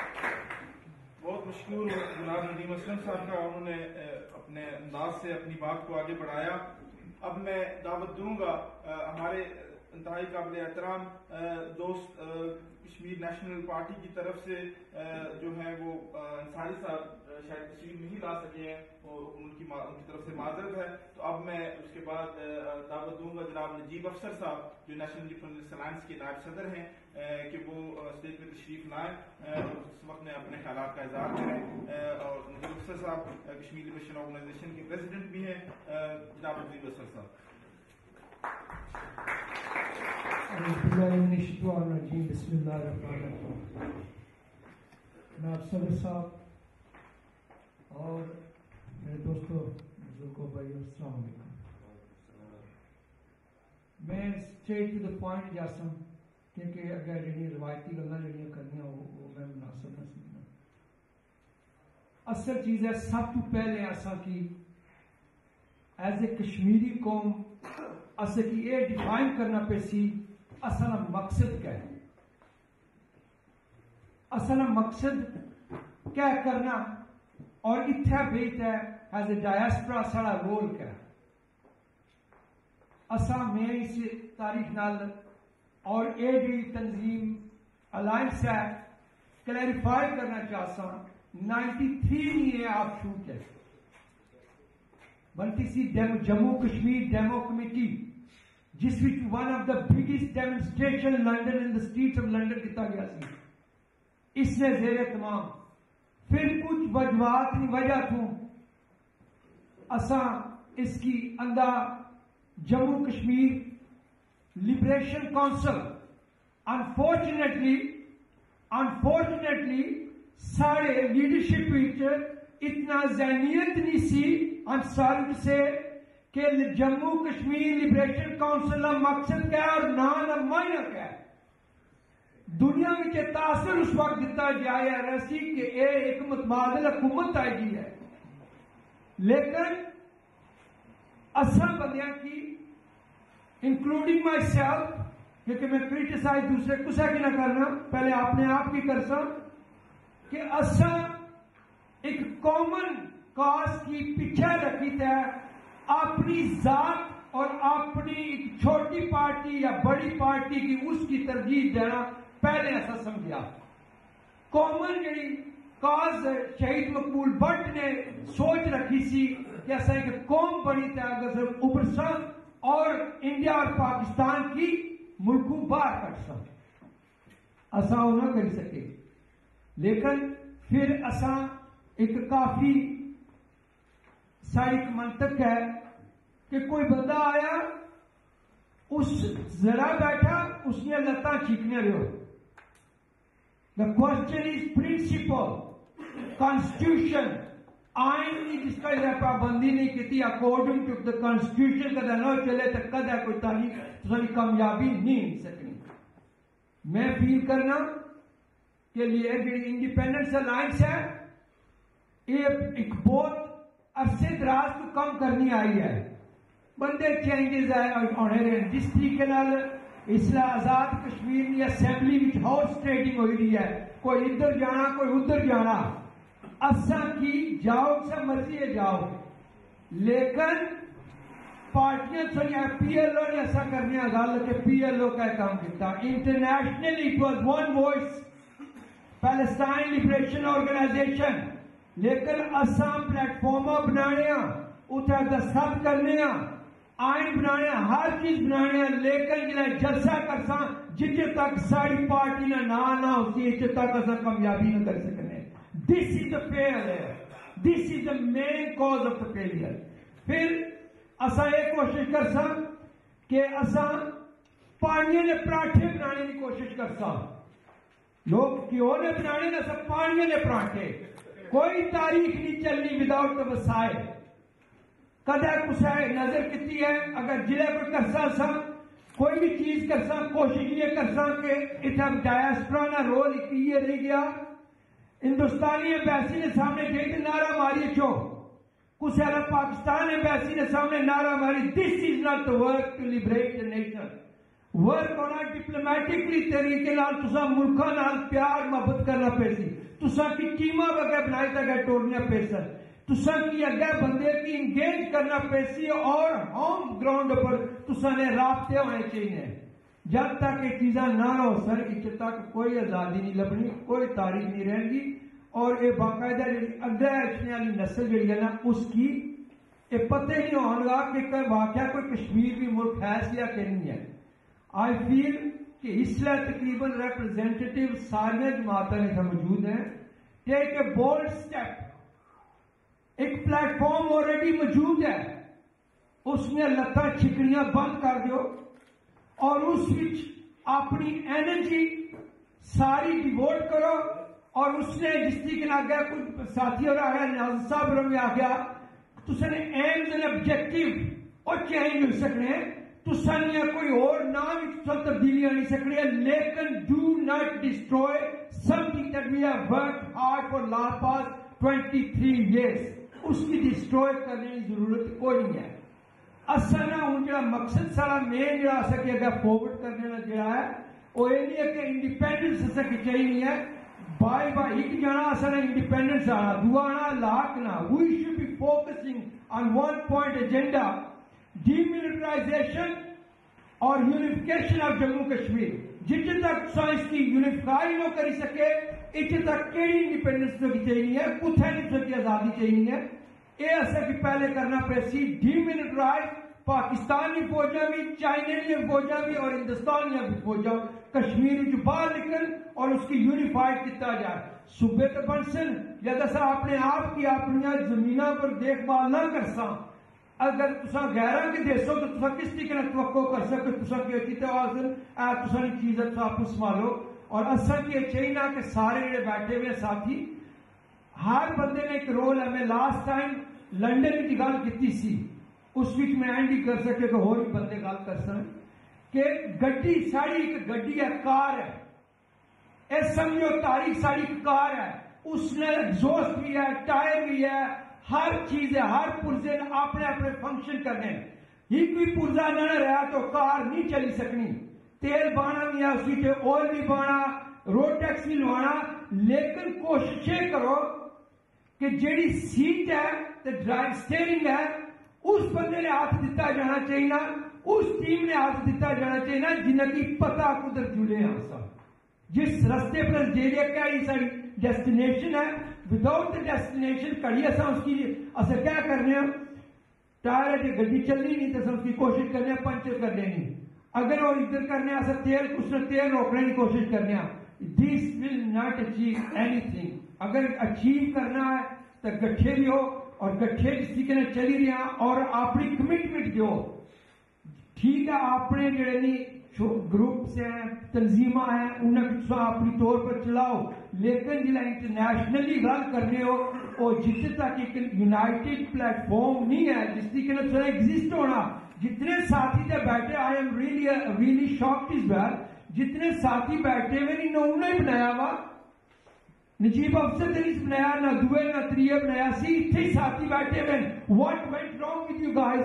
بہت مشکور جناب ندیم اسلم صاحب کا، انہوں نے اپنے انداز سے اپنی بات کو آگے بڑھایا. اب میں دعوت دوں گا ہمارے انتہائی قابل احترام دوست کشمیر نیشنل پارٹی کی طرف سے جو ہیں وہ انصاری صاحب شاید تشریف نہیں لا سکے ہیں اور ان کی ان کی طرف سے معذرت ہے. تو اب میں اس کے بعد دعوت دوں گا جناب نجیب افسر صاحب جو نیشنل انڈیپینڈنس الائنس کے نائب صدر ہیں کہ وہ اسٹیج پہ تشریف لائیں اور اس وقت میں اپنے خیالات کا اظہار کریں. اور نجیب افسر صاحب کشمیر لبریشن آرگنائزیشن کے پریزیڈنٹ بھی ہیں. جناب نجیب افسر صاحب. بسم اللہ الرحمن الرحیم. جناب صدر صاحب اور میرے دوستوں بزرگوں بھائیو السلام علیکم. میں اسٹریٹ ٹو دا پوائنٹ جاسا کیونکہ اگر جڑی روایتی گلاں جڑیاں کرنیاں وہ میں مناسب نہ سمجھنا. اصل چیز ہے سب تو پہلے اساں کی ایز اے کشمیری قوم اساں کی یہ ڈیفائن کرنا پہ سی اصل مقصد کیا ہے. اصل مقصد کیا کرنا اور اتھا بیت ہے ایز اے ڈائسپرا ساڑا رول کیا ہے. اسا میں اس تاریخ نال اور اے ڈی تنظیم الائنس ہے کلیریفائی کرنا چاہتا ہوں نائنٹی تھری نہیں ہے آپ شوٹ ہے بلکہ سی جموں کشمیر ڈیمو کمیٹی جس وچ one of the biggest demonstration London in the streets of London کیتا گیا سی اس نے زیر تمام پھر کچھ وجوہات کی وجہ تو اساں اس کی اندھا Jammu Kashmir liberation council unfortunately unfortunately سارے لیڈرشپ اتنا ذہنیت نہیں سی ہم سارے سے کہ جموں کشمیر لبریشن کونسل کا مقصد کیا ہے اور نہ معنی کیا ہے دنیا میں تاثر اس وقت دیتا جائے رسی کہ اے ایک متبادل حکومت آئی گئی ہے لیکن اصل بندیاں کی انکلوڈنگ مائی سیلف کیونکہ میں کریٹیسائز دوسرے کسا کی نہ کرنا پہلے اپنے آپ کی کر سا کہ اصل ایک کامن کاز کی پیچھے رکھی تھا اپنی ذات اور اپنی ایک چھوٹی پارٹی یا بڑی پارٹی کی اس کی ترجیح دینا پہلے ایسا سمجھا کامن جڑی کاز شہید مقبول بٹ نے سوچ رکھی سی کہ ایسا ایک قوم بنی تھا اگر اوپر سا اور انڈیا اور پاکستان کی ملکوں باہر کٹ سا ایسا وہ نہ کر سکے لیکن پھر ایسا ایک کافی ساری ایک منطق ہے کہ کوئی بندہ آیا اس ذرا بیٹھا اس نے لتا چیکنے رہو دا کوشچن از پرنسپل کانسٹیٹیوشن آئین کی جس کا یہ پابندی نہیں کی تھی اکارڈنگ ٹو دا کانسٹیٹیوشن کدا نہ چلے تو کدا کوئی تعلیم تو کامیابی نہیں مل سکنی میں فیل کرنا کہ لیے انڈیپینڈنس الائنس ہے یہ ایک بہت عرصے دراز کو کم کرنی آئی ہے بندے چینجز آئے جس طریقے اسلام آزاد کشمیر کی اسمبلی میں ہاؤس ٹریڈنگ ہوئی رہی ہے کوئی ادھر جانا کوئی ادھر جانا اساں کی جاؤ سے مرضی ہے جاؤ لیکن پارٹیاں تھوڑی پی ایل او نے ایسا کرنے غلط کہ پی ایل او کا کام کیا internationally it was one voice Palestine liberation organisation لیکن اساں پلیٹ فارما بنانے اتنے دستخط کرنے آئین بنانے ہر چیز بنانے لیکن جلائے جلسہ کرسا جتنے تک ساری پارٹی نہ نہ نہ ہوتی اتنے تک اساں کامیابی نہ کر سکنے this is the failure this is the main cause of the failure پھر اساں یہ کوشش کرسا کہ اساں پانی نے پراٹھے بنانے کی کوشش کرسا لوگ کیوں نے بنانے نا سب پانی نے پراٹھے کوئی تاریخ نہیں چلنی وداؤٹ دا وسائل کدے کسے نظر کتی ہے اگر جلے پر کرسا سا کوئی بھی چیز کرسا کوشش یہ کرسا کہ اتنا ڈائسپرا نہ رول یہ رہ گیا ہندوستانی ایمبیسی نے سامنے گئی تو نعرہ ماری چھو کسے عرب پاکستان ایمبیسی نے سامنے نعرہ ماری this is not the work to liberate the nation work ہونا ڈپلومیٹکلی طریقے نال تسا ملکاں نال پیار محبت کرنا پیسی تسا کی ٹیماں وغیرہ بنائی تک ٹورنیاں پیسن تسا کی اگے بندے کی انگیج کرنا پیسی اور ہوم گراؤنڈ پر تسا نے رابطے ہونے چاہیے جب تک یہ چیزاں نہ ہو سر اتنے تک کوئی آزادی نہیں لبنی کوئی تاریخ نہیں رہے گی اور یہ باقاعدہ جی اگے اچھنے والی نسل جڑی ہے نا اس کی یہ پتہ نہیں ہوگا کہ واقعہ کوئی کشمیر بھی ملک ہے یا کہ نہیں ہے آئی فیل کہ اس لیے تقریباً ریپرزینٹیو سارے جماعتیں موجود ہیں ٹیک اے بولڈ اسٹیپ ایک پلیٹ فارم آلریڈی موجود ہے اس میں لتا چھکڑیاں بند کر دو اور اس وچ اپنی انرجی ساری ڈیووٹ کرو اور اس نے جس طریقے آ گیا کچھ ساتھی اور آ گیا نیاز صاحب میں آ گیا تو نے ایمز اینڈ آبجیکٹو اور چینج ہو سکنے تو سنیا کوئی اور نام سب تبدیلیاں نہیں سکنے لیکن do not destroy something that we have worked hard for last past twenty three years اس کی ڈسٹروائے کرنے کی ضرورت کوئی نہیں ہے اصل نہ ہوں جڑا مقصد سارا مین جڑا سکے اگر فارورڈ کرنے کا جڑا ہے وہ یہ نہیں ہے کہ انڈیپینڈنس سکے چاہیے نہیں ہے بائی بائی ایک جانا اصل انڈیپینڈنس آنا دو آنا لاکھ نہ we should be focusing on one point agenda demilitarisation اور یونیفیکیشن آف جموں کشمیر جتنے تک سائنس کی یونیفائی نہ کری سکے اتنے تک کہڑی انڈیپینڈنس کی چاہیے ہے کتنے نہیں کی آزادی چاہیے ہے یہ اصل کی پہلے کرنا پیسی ڈیملٹرائز پاکستانی فوجاں بھی چائنی فوجاں بھی اور ہندوستانی بھی فوجاں کشمیر جو باہر نکل اور اس کی یونیفائڈ کیا جائے صوبے تو بن سن یا دسا اپنے آپ کی اپنی زمینوں پر دیکھ بھال نہ کر سا اگر تسا غیران کے دیسو تو تسا کس طریقے توقع کر سکتے تسا کی ہوتی تو آزن اے تسا نہیں چیز تسا آپ سنبھالو اور اصل کی چاہیے کہ سارے جڑے بیٹھے ہوئے ساتھی ہر بندے نے ایک رول ہے میں لاسٹ ٹائم لنڈن کی گل کی سی اس وچ میں اینڈ ہی کر سکے کہ ہور بھی بندے گل کر سن کہ گڈی ساری ایک گڈی ہے کار ہے اے سمجھو تاریخ ساری ایک کار ہے اس نے ایگزوسٹ بھی ہے ٹائر بھی ہے ہر چیز ہے ہر پرزے نے اپنے اپنے فنکشن کرنے ہی کوئی پرزا نہ رہا تو کار نہیں چلی سکنی تیل بانا بھی ہے اسی تے آئل بھی بانا روڈ ٹیکس بھی لوانا لیکن کوششیں کرو کہ جیڑی سیٹ ہے تے ڈرائیو سٹیئرنگ ہے اس بندے نے ہاتھ دیتا جانا چاہیے اس ٹیم نے ہاتھ دیتا جانا چاہیے جنہیں کی پتہ کدھر جلے ہیں سب جس رستے پر الجیریا کہڑی ساری ڈیسٹینیشن ہے وداؤٹ دا ڈیسٹینیشن کڑی اصا اس کی اصا کیا کرنے ہیں ٹائر ہے گڈی چلنی نہیں تو اس کی کوشش کرنے ہیں پنچر کر دینی اگر وہ ادھر کرنے اصا تیل کچھ نہ تیل روکنے کی کوشش کرنے ہیں this will not achieve anything اگر اچیو کرنا ہے تو گٹھے بھی ہو اور گٹھے جس طریقے نے چلی رہی ہیں اور اپنی کمٹمنٹ دو ٹھیک ہے اپنے جڑے نہیں گروپس ہیں تنظیمہ ہیں انہیں کو اپنی طور پر چلاؤ لیکن جلا انٹرنیشنلی گل کرنے ہو وہ جتنے تک ایک یونائٹڈ پلیٹ فارم نہیں ہے جس طریقے نے سر ایگزسٹ ہونا جتنے ساتھی تے بیٹھے I am really really shocked as well جتنے ساتھی بیٹھے ہوئے نہیں انہوں نے بنایا وا نجیب افسر نے نہیں بنایا نہ دوے نہ تریے بنایا سی اتنے ساتھی بیٹھے ہوئے what went wrong with you guys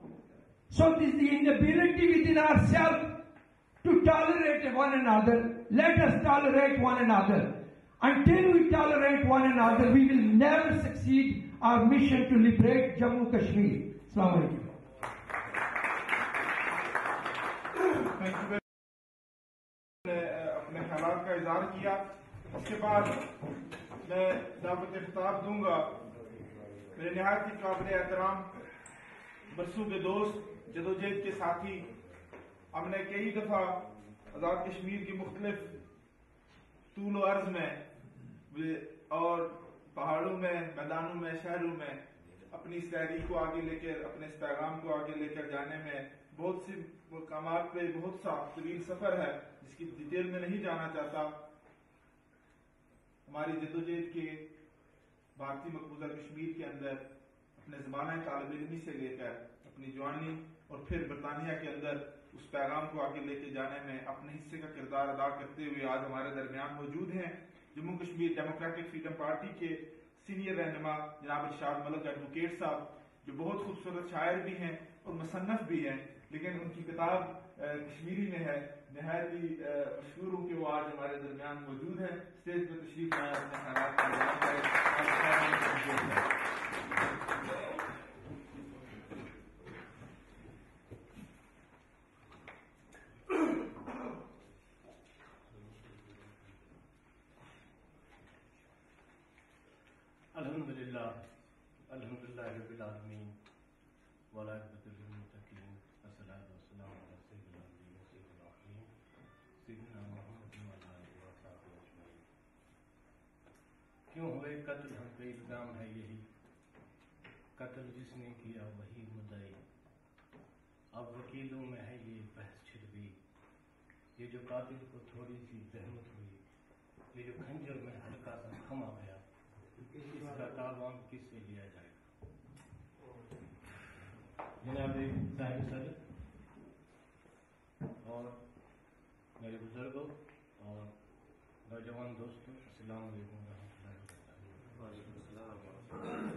so this the inability within our self to tolerate one another. Let us tolerate one another. Until we tolerate one another, we will never succeed our mission to liberate Jammu Kashmir. Assalamu alaikum. اپنے خیالات کا اظہار کیا اس کے بعد میں دعوت خطاب دوں گا میرے نہایت ہی قابل احترام برسوں کے دوست جدوجہد کے ساتھی ہم نے کئی دفعہ آزاد کشمیر کی مختلف طول و عرض میں اور پہاڑوں میں میدانوں میں شہروں میں اپنی اس تحریک کو آگے لے کر اپنے اس پیغام کو آگے لے کر جانے میں بہت سی مقامات پہ بہت سا طویل سفر ہے جس کی ڈیٹیل میں نہیں جانا چاہتا ہماری جدوجہد کے بھارتی مقبوضہ کشمیر کے اندر اپنے زمانہ طالب علمی سے لے کر اپنی جوانی اور پھر برطانیہ کے اندر اس پیغام کو آگے لے کے جانے میں اپنے حصے کا کردار ادا کرتے ہوئے آج ہمارے درمیان موجود ہیں Jammu Kashmir democratic freedom party کے سینئر رہنما جناب ارشاد ملک ایڈوکیٹ صاحب جو بہت خوبصورت شاعر بھی ہیں اور مصنف بھی ہیں لیکن ان کی کتاب کشمیری میں ہے نہایت ہی مشہور ہوں کہ وہ آج ہمارے درمیان موجود ہیں اسٹیج پہ تشریف لائیں اپنے خیالات کا بیان کریں الحمدللہ الحمدللہ رب العالمین والعاقبۃ للمتقین والصلاۃ والسلام علی سیدنا النبیین سید العالمین سیدنا محمد وعلی آلہ وصحبہ اجمعین کیوں ہوئے قتل ہم پہ الزام ہے یہی قتل جس نے کیا وہی مدعی اب وکیلوں میں ہے یہ بحث چھڑ گئی یہ جو قاتل کو تھوڑی سی زحمت ہوئی یہ جو کھنجر میں ہلکا سا تھما گیا اس کا تاوان کس سے لیا جائے جناب صاحب صدر اور میرے بزرگوں اور نوجوان دوستوں السلام علیکم ورحمۃ اللہ وبرکاتہ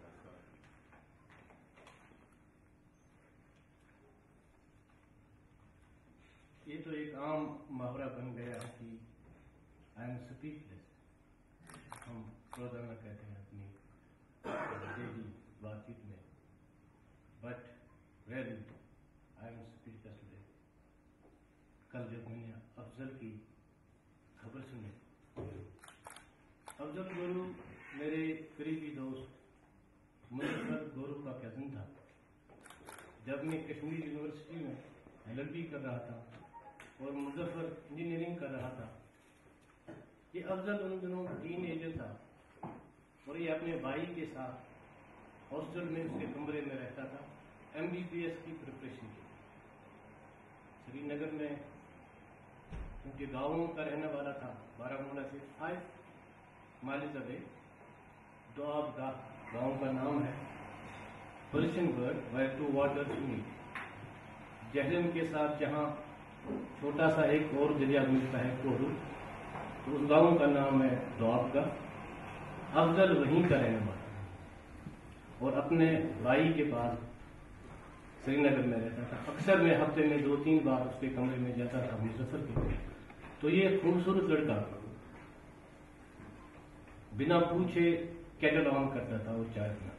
یہ تو ایک عام محاورہ بن گیا ہے کہ آئی ایم اسپیچ لیس ہم روزانہ کہتے ہیں اپنی ڈیلی بات چیت میں but really I am speechless today. कल जब मैंने अफजल की खबर सुनी, अफजल गोरू मेरे करीबी दोस्त मुजफ्फर गोरू का कज़न था। जब मैं कश्मीर यूनिवर्सिटी में एल एल बी कर रहा था और मुजफ्फर इंजीनियरिंग कर रहा था, ये अफजल उन दिनों टीन एजर था और ये अपने भाई के साथ हॉस्टल में उसके कमरे में रहता था एम बी बी एस की प्रिपरेशन के लिए। श्रीनगर में क्योंकि गाँव का रहने वाला था, बारामूला से फाइव माइल्स अवे दोआब गाँव का नाम है, Persian word where two waters meet. Jhelum के साथ जहाँ छोटा सा एक और दरिया मिलता है कोहरू, तो उस गाँव का नाम है दोआब का। अफजल वहीं का रहने वाला और अपने भाई के पास श्रीनगर में रहता था। अक्सर मैं हफ्ते में दो तीन बार उसके कमरे में जाता था मुजफ्फर के लिए। तो ये खूबसूरत लड़का बिना पूछे कैटल ऑन करता था वो चाय पीना।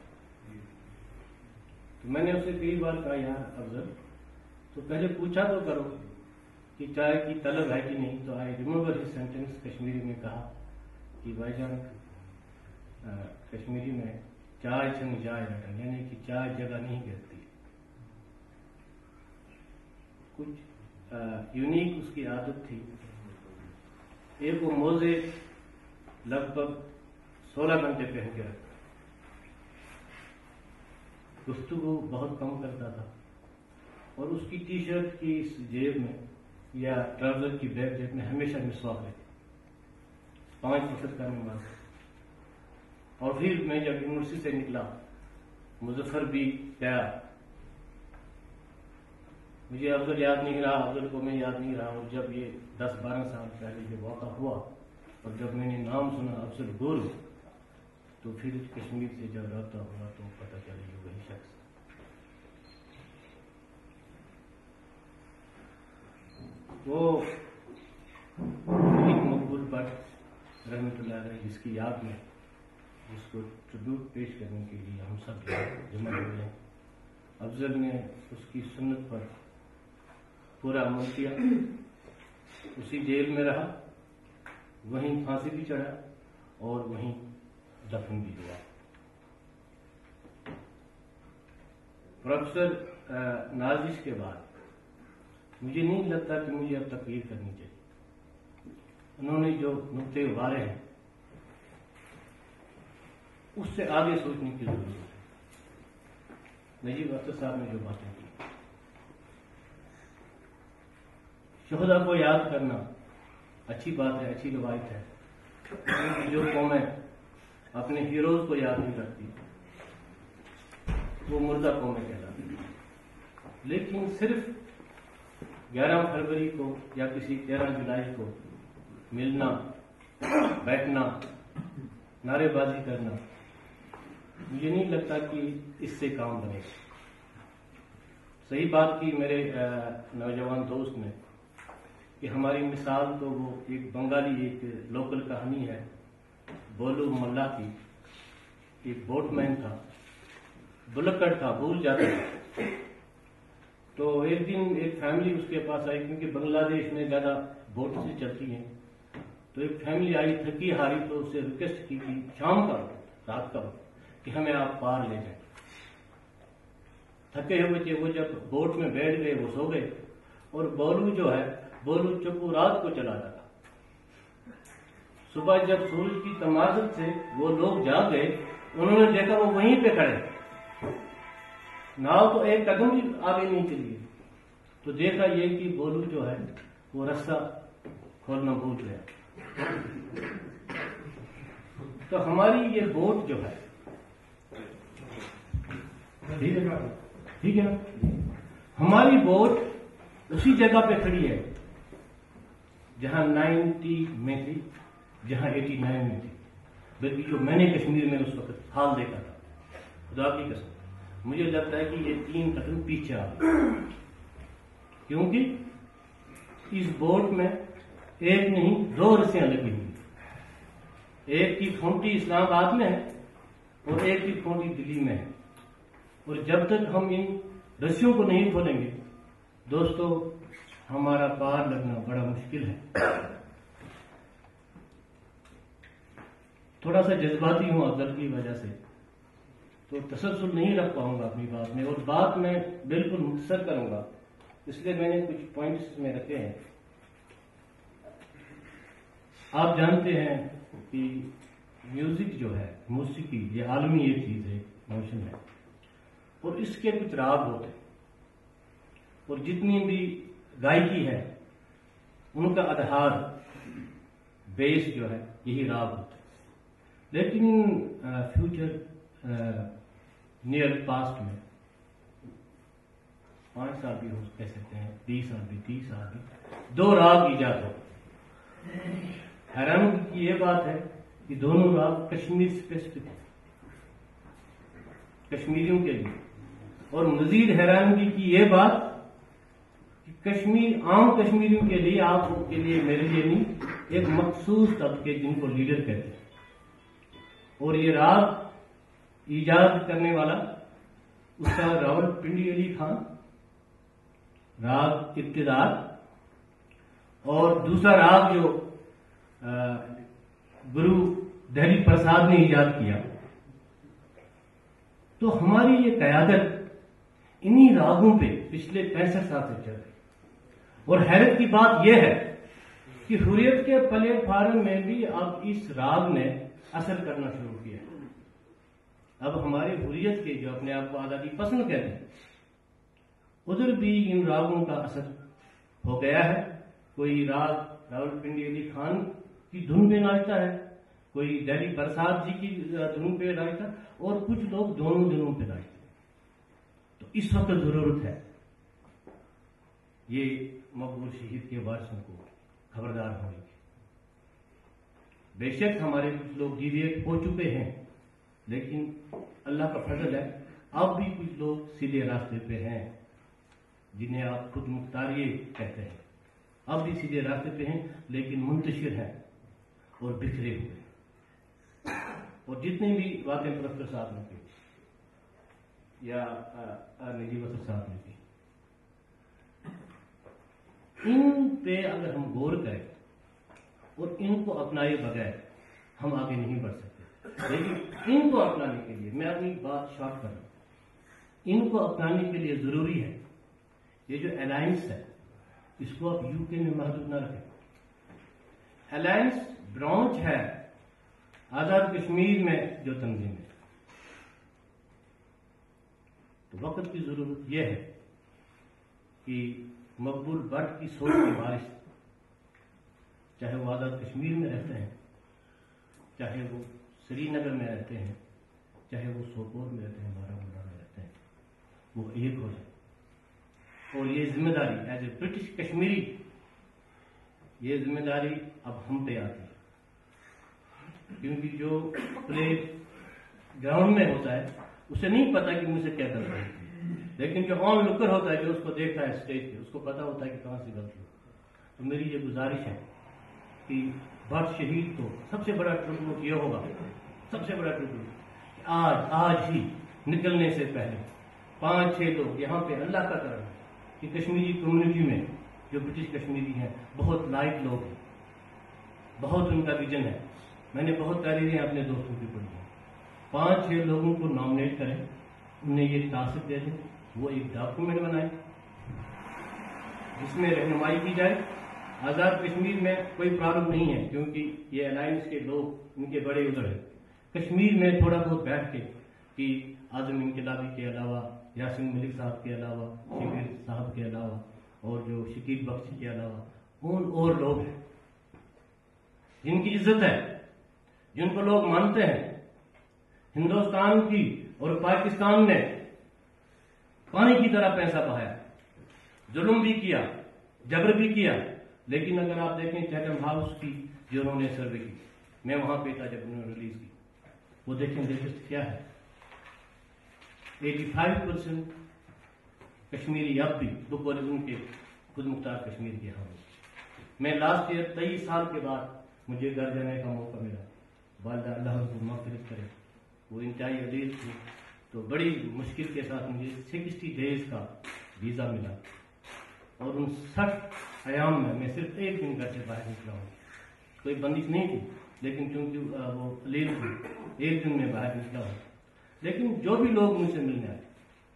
तो मैंने उसे कई बार कहा, यार अफजल तो पहले पूछा तो करो कि चाय की तलब है कि नहीं। तो I remember his sentence, Kashmiri में कहा कि भाईजान कश्मीरी में चाय छंग जाए रटन, यानी कि चाय जगह नहीं गिरती। कुछ यूनिक उसकी आदत थी। एक वो मोजे लगभग सोलह घंटे पहन के रखता, गुफ्तगू बहुत कम करता था और उसकी टी शर्ट की इस जेब में या ट्राउजर की बैक जेब में हमेशा मिसवाक रहती। पांच वक्त का नमाज। और फिर मैं जब यूनिवर्सिटी से निकला, मुजफ्फर भी गया, मुझे अफजल याद नहीं रहा, अफजल को मैं याद नहीं रहा। और जब ये दस बारह साल पहले जो वाक़ा हुआ और जब मैंने नाम सुना अफजल गोरू, तो फिर कश्मीर से जब रब्ता हुआ तो पता चला ये वही शख्स। वो एक मकबूल भट्ट रहमतुल्लाह अलैह जिसकी याद में जिसको ट्रिब्यूट पेश करने के लिए हम सब जमा हुए हैं। अफजल ने उसकी सुन्नत पर पूरा अमल किया, उसी जेल में रहा, वहीं फांसी भी चढ़ा और वहीं दफन भी हुआ। प्रोफेसर नाजिश के बाद मुझे नहीं लगता कि मुझे अब तकरीर करनी चाहिए। उन्होंने जो नुक्ते उभारे हैं उससे आगे सोचने की जरूरत है। नजीब अख्तर साहब ने जो बातें की, शोहदा को याद करना अच्छी बात है, अच्छी रवायत है। क्योंकि जो कौमें अपने हीरोज को याद नहीं करती वो मुर्दा कौमें कहलाती। लेकिन सिर्फ ग्यारह फरवरी को या किसी तेरह जुलाई को मिलना, बैठना, नारेबाजी करना, मुझे नहीं लगता कि इससे काम बनेगा। सही बात की मेरे नौजवान दोस्त ने कि हमारी मिसाल तो वो एक बंगाली एक लोकल कहानी है, बोलू मल्ला की। एक बोटमैन था, बुलक्कड़ था, भूल जाता था। तो एक दिन एक फैमिली उसके पास आई, क्योंकि बांग्लादेश में ज्यादा बोट से चलती हैं। तो एक फैमिली आई थकी हारी, तो उससे रिक्वेस्ट की कि शाम का रात का कि हमें आप पार ले जाए। थके हुए थे वो, जब बोट में बैठ गए वो सो गए। और बोलू जो है, बोलू चुप्पू रात को चला जाता। सुबह जब सूरज की तमाजत से वो लोग जाग गए, उन्होंने देखा वो वहीं पे खड़े, नाव तो एक कदम भी आगे नहीं चली। तो देखा ये कि बोलू जो है वो रास्ता खोलना भूल गया। तो हमारी ये बोट जो है, ठीक है ठीक है हमारी बोट उसी जगह पे खड़ी है जहां नाइन्टी में थी, जहां एटी नाइन में थी। बल्कि जो मैंने कश्मीर में उस वक्त हाल देखा था, खुदा की कसम मुझे लगता है कि ये तीन कदम पीछे आ गए। क्योंकि इस बोट में एक नहीं दो रस्सियां लगी हुई, एक की खूंटी इस्लामाबाद में है और एक की खूंटी दिल्ली में है। और जब तक हम इन रस्सियों को नहीं खोलेंगे दोस्तों हमारा पार लगना बड़ा मुश्किल है। थोड़ा सा जज्बाती हूं अदर की वजह से, तो तसलसल नहीं रख पाऊंगा अपनी बात में, और बात मैं बिल्कुल मुख्तसर करूंगा, इसलिए मैंने कुछ पॉइंट्स में रखे हैं। आप जानते हैं कि म्यूजिक जो है, मौसीकी, ये आलमी एक चीज है, मोशन है, और इसके कुछ राग होते हैं, और जितनी भी गायकी है उनका आधार बेस जो है यही राग होता है। लेकिन फ्यूचर नियर पास्ट में पांच साल भी हो कह सकते हैं, बीस साल भी, तीस साल भी, दो राग ईजाद हो। हैरान की ये बात है कि दोनों राग कश्मीर स्पेसिफिक है, कश्मीरियों के लिए। और मजीद हैरानगी की ये बात कि कश्मीर आम कश्मीरियों के लिए, आपके लिए, मेरे लिए नहीं, एक मखसूस तबके जिनको लीडर कहते हैं। और ये राग ईजाद करने वाला उसका रावलपिंडी अली खान, राग इब्तिदार, और दूसरा राग जो गुरु दहली प्रसाद ने ईजाद किया। तो हमारी ये कयादत इन्हीं रागों पे पिछले पैंसठ साल से चल रही। और हैरत की बात यह है कि हुर्रियत के प्लेटफार्म में भी अब इस राग ने असर करना शुरू किया है। अब हमारे हुर्रियत के जो अपने आप को आज़ादी पसंद कहते हैं, उधर भी इन रागों का असर हो गया है। कोई राग रावलपिंडी अली खान की धुन पे नाचता है, कोई दहली प्रसाद जी की धुन पे नाचता है, और कुछ लोग दोनों धुनों पे नाचते हैं। तो इस वक्त जरूरत है ये मकबूल शहीद के वारिसों को खबरदार होने की। बेशक हमारे कुछ लोग डिविएट हो चुके हैं, लेकिन अल्लाह का फजल है अब भी कुछ लोग सीधे रास्ते पे हैं, जिन्हें आप खुद मुख्तारिये कहते हैं। अब भी सीधे रास्ते पे हैं, लेकिन मुंतशिर हैं और बिखरे हुए। और जितनी भी बातें प्रोफेसर साहब ने की या निजी वसर साहब ने की, इन पे अगर हम गौर करें और इनको अपनाए बगैर हम आगे नहीं बढ़ सकते। लेकिन इनको अपनाने के लिए, मैं अपनी बात शॉर्ट कर रहा हूं, इनको अपनाने के लिए जरूरी है ये जो अलायंस है, इसको आप यूके में महदूद न रखें। अलायंस ब्रांच है आजाद कश्मीर में जो तंजीम है। तो वक्त की जरूरत यह है कि मकबूल भट्ट की सोच की बारिश, चाहे वो आजाद कश्मीर में रहते हैं, चाहे वो श्रीनगर में रहते हैं, चाहे वो सोपोर में रहते हैं, बारामूला में रहते हैं, वो एक हो जाए। और ये जिम्मेदारी एज ए ब्रिटिश कश्मीरी, ये जिम्मेदारी अब हम पे आती है, क्योंकि जो प्ले ग्राउंड में होता है उसे नहीं पता कि मुझे क्या करना है, लेकिन जो ऑन लुकर होता है, जो उसको देखता है स्टेज पे, उसको पता होता है कि कहां से गलती हो। तो मेरी ये गुजारिश है कि भट्ट शहीद को सबसे बड़ा ट्रिब्यूट ये होगा, सबसे बड़ा ट्रिब्यूट आज आज ही निकलने से पहले पांच छह लोग यहाँ पे, अल्लाह का करम कि कश्मीरी कम्युनिटी में जो ब्रिटिश कश्मीरी हैं बहुत लाइट लोग हैं, बहुत उनका विजन है। मैंने बहुत तहरीरें अपने दोस्तों की पढ़ी हैं। पांच छह लोगों को नॉमिनेट करें, उन्हें ये टास्क दे दें, वो एक डॉक्यूमेंट बनाए जिसमें रहनुमाई की जाए। आजाद कश्मीर में कोई प्रॉब्लम नहीं है, क्योंकि ये अलायंस के लोग इनके बड़े उधर है। कश्मीर में थोड़ा बहुत बैठ के कि आजम इनकलाबी के अलावा, यासिन मलिक साहब के अलावा, शकील साहब के अलावा, और जो शकील बख्शी के अलावा कौन और लोग हैं जिनकी इज्जत है, जिनको लोग मानते हैं। हिंदुस्तान की और पाकिस्तान ने पानी की तरह पैसा बहाया, जुल्म भी किया, जबर भी किया, लेकिन अगर आप देखें चैथम हाउस की जो उन्होंने सर्वे की, मैं वहां पे था जब उन्होंने रिलीज की, वो देखें लेटेस्ट क्या है, पचासी परसेंट कश्मीरी अब भी बुक उनके खुद मुख्तार कश्मीर के यहाँ। मैं लास्ट ईयर तेईस साल के बाद मुझे घर जाने का मौका मिला। वालिदा अल्लाह उनको मग़फ़िरत करे, वो इंतहाई अजीज थी, تو بڑی مشکل کے ساتھ مجھے سکسٹی ڈیز کا ویزا ملا، اور ان سٹھ ایام میں میں صرف ایک دن گھر سے باہر نکلا ہوں. کوئی بندش نہیں تھی، لیکن چونکہ وہ لیل تھی ایک دن میں باہر نکلا ہوں. لیکن جو بھی لوگ مجھ سے ملنے آئے،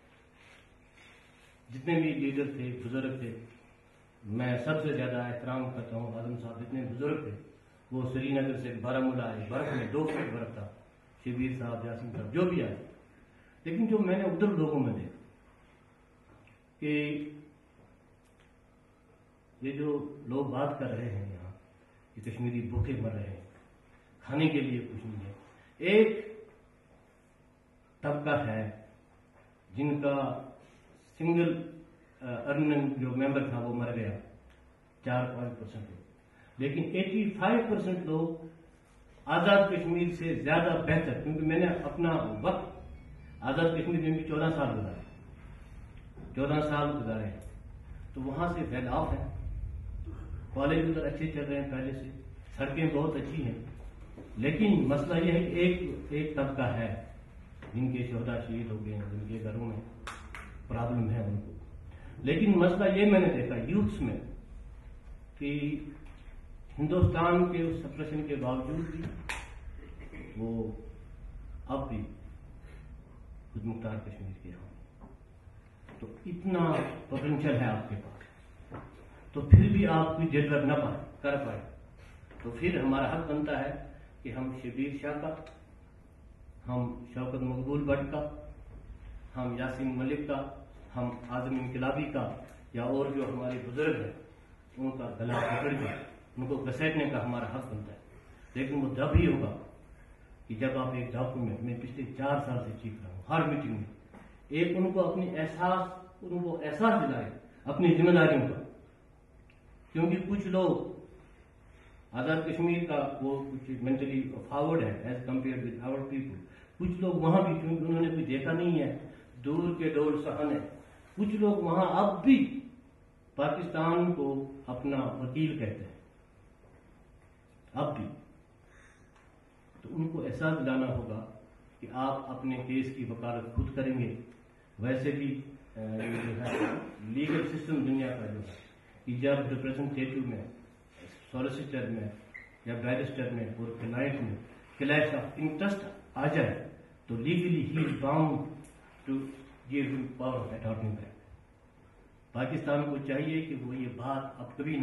جتنے بھی لیڈر تھے، بزرگ تھے، میں سب سے زیادہ احترام کرتا ہوں اعظم صاحب جتنے بزرگ تھے. وہ سری نگر سے بارہ مولہ آئے، برف میں دو فٹ برف تھا، شبیر صاحب، یاسین صاحب، جو بھی آئے. لیکن جو میں نے ادھر لوگوں میں دیکھا کہ یہ جو لوگ بات کر رہے ہیں یہاں کہ کشمیری بھوکے مر رہے ہیں، کھانے کے لیے کچھ نہیں ہے. ایک طبقہ ہے جن کا سنگل ارننگ جو ممبر تھا وہ مر گیا، چار پانچ پرسینٹ لوگ. لیکن ایٹی فائیو پرسینٹ لوگ آزاد کشمیر سے زیادہ بہتر، کیونکہ میں نے اپنا وقت آزاد کشمیر میں بھی چودہ سال گزارے چودہ سال گزارے تو وہاں سے ویل آف ہے. کالج ادھر اچھے چل رہے ہیں پہلے سے، سڑکیں بہت اچھی ہیں. لیکن مسئلہ یہ ہے کہ ایک ایک طبقہ ہے جن کے شہدا شہید ہو گئے ہیں، جن کے گھروں میں پرابلم ہے ان کو. لیکن مسئلہ یہ میں نے دیکھا یوتھس میں کہ ہندوستان کے اس سپریشن کے باوجود بھی وہ اب بھی خود مختار کشمیر کے ہاں. تو اتنا پوٹینشیل ہے آپ کے پاس، تو پھر بھی آپ کوئی ڈیولپ نہ پائے کر پائے. تو پھر ہمارا حق بنتا ہے کہ ہم شبیر شاہ کا، ہم شوکت مقبول بٹ کا، ہم یاسین ملک کا، ہم اعظم انقلابی کا، یا اور جو ہمارے بزرگ ہیں ان کا گلا پکڑ کے ان کو گھسیٹنے کا ہمارا حق بنتا ہے. لیکن وہ تب ہی ہوگا کہ جب آپ ایک ڈاکومنٹ، میں پچھلے چار سال سے چیخ رہا ہوں ہر میٹنگ میں، ایک ان کو اپنی احساس ان کو احساس دلائے اپنی ذمہ داریوں کا. کیونکہ کچھ لوگ آزاد کشمیر کا وہ کچھ مینٹلی فارورڈ ہے as compare with our people. کچھ لوگ وہاں بھی چونکہ انہوں نے کچھ دیکھا نہیں ہے، دور کے ڈول سہن ہے، کچھ لوگ وہاں اب بھی پاکستان کو اپنا وکیل کہتے ہیں اب بھی. تو ان کو احساس دلانا ہوگا کہ آپ اپنے کیس کی وکالت خود کریں گے. ویسے بھی جو ہے لیگل سسٹم دنیا کا جو ہے کہ جب ریپرزنٹیٹو میں، سولیسیٹر میں یا بیرسٹر میں اور کلائنٹ میں کلیش آف انٹرسٹ آ جائے تو legally he is bound to give him power of attorney back. Pakistan کو چاہیے کہ وہ یہ بات اب کبھی نہ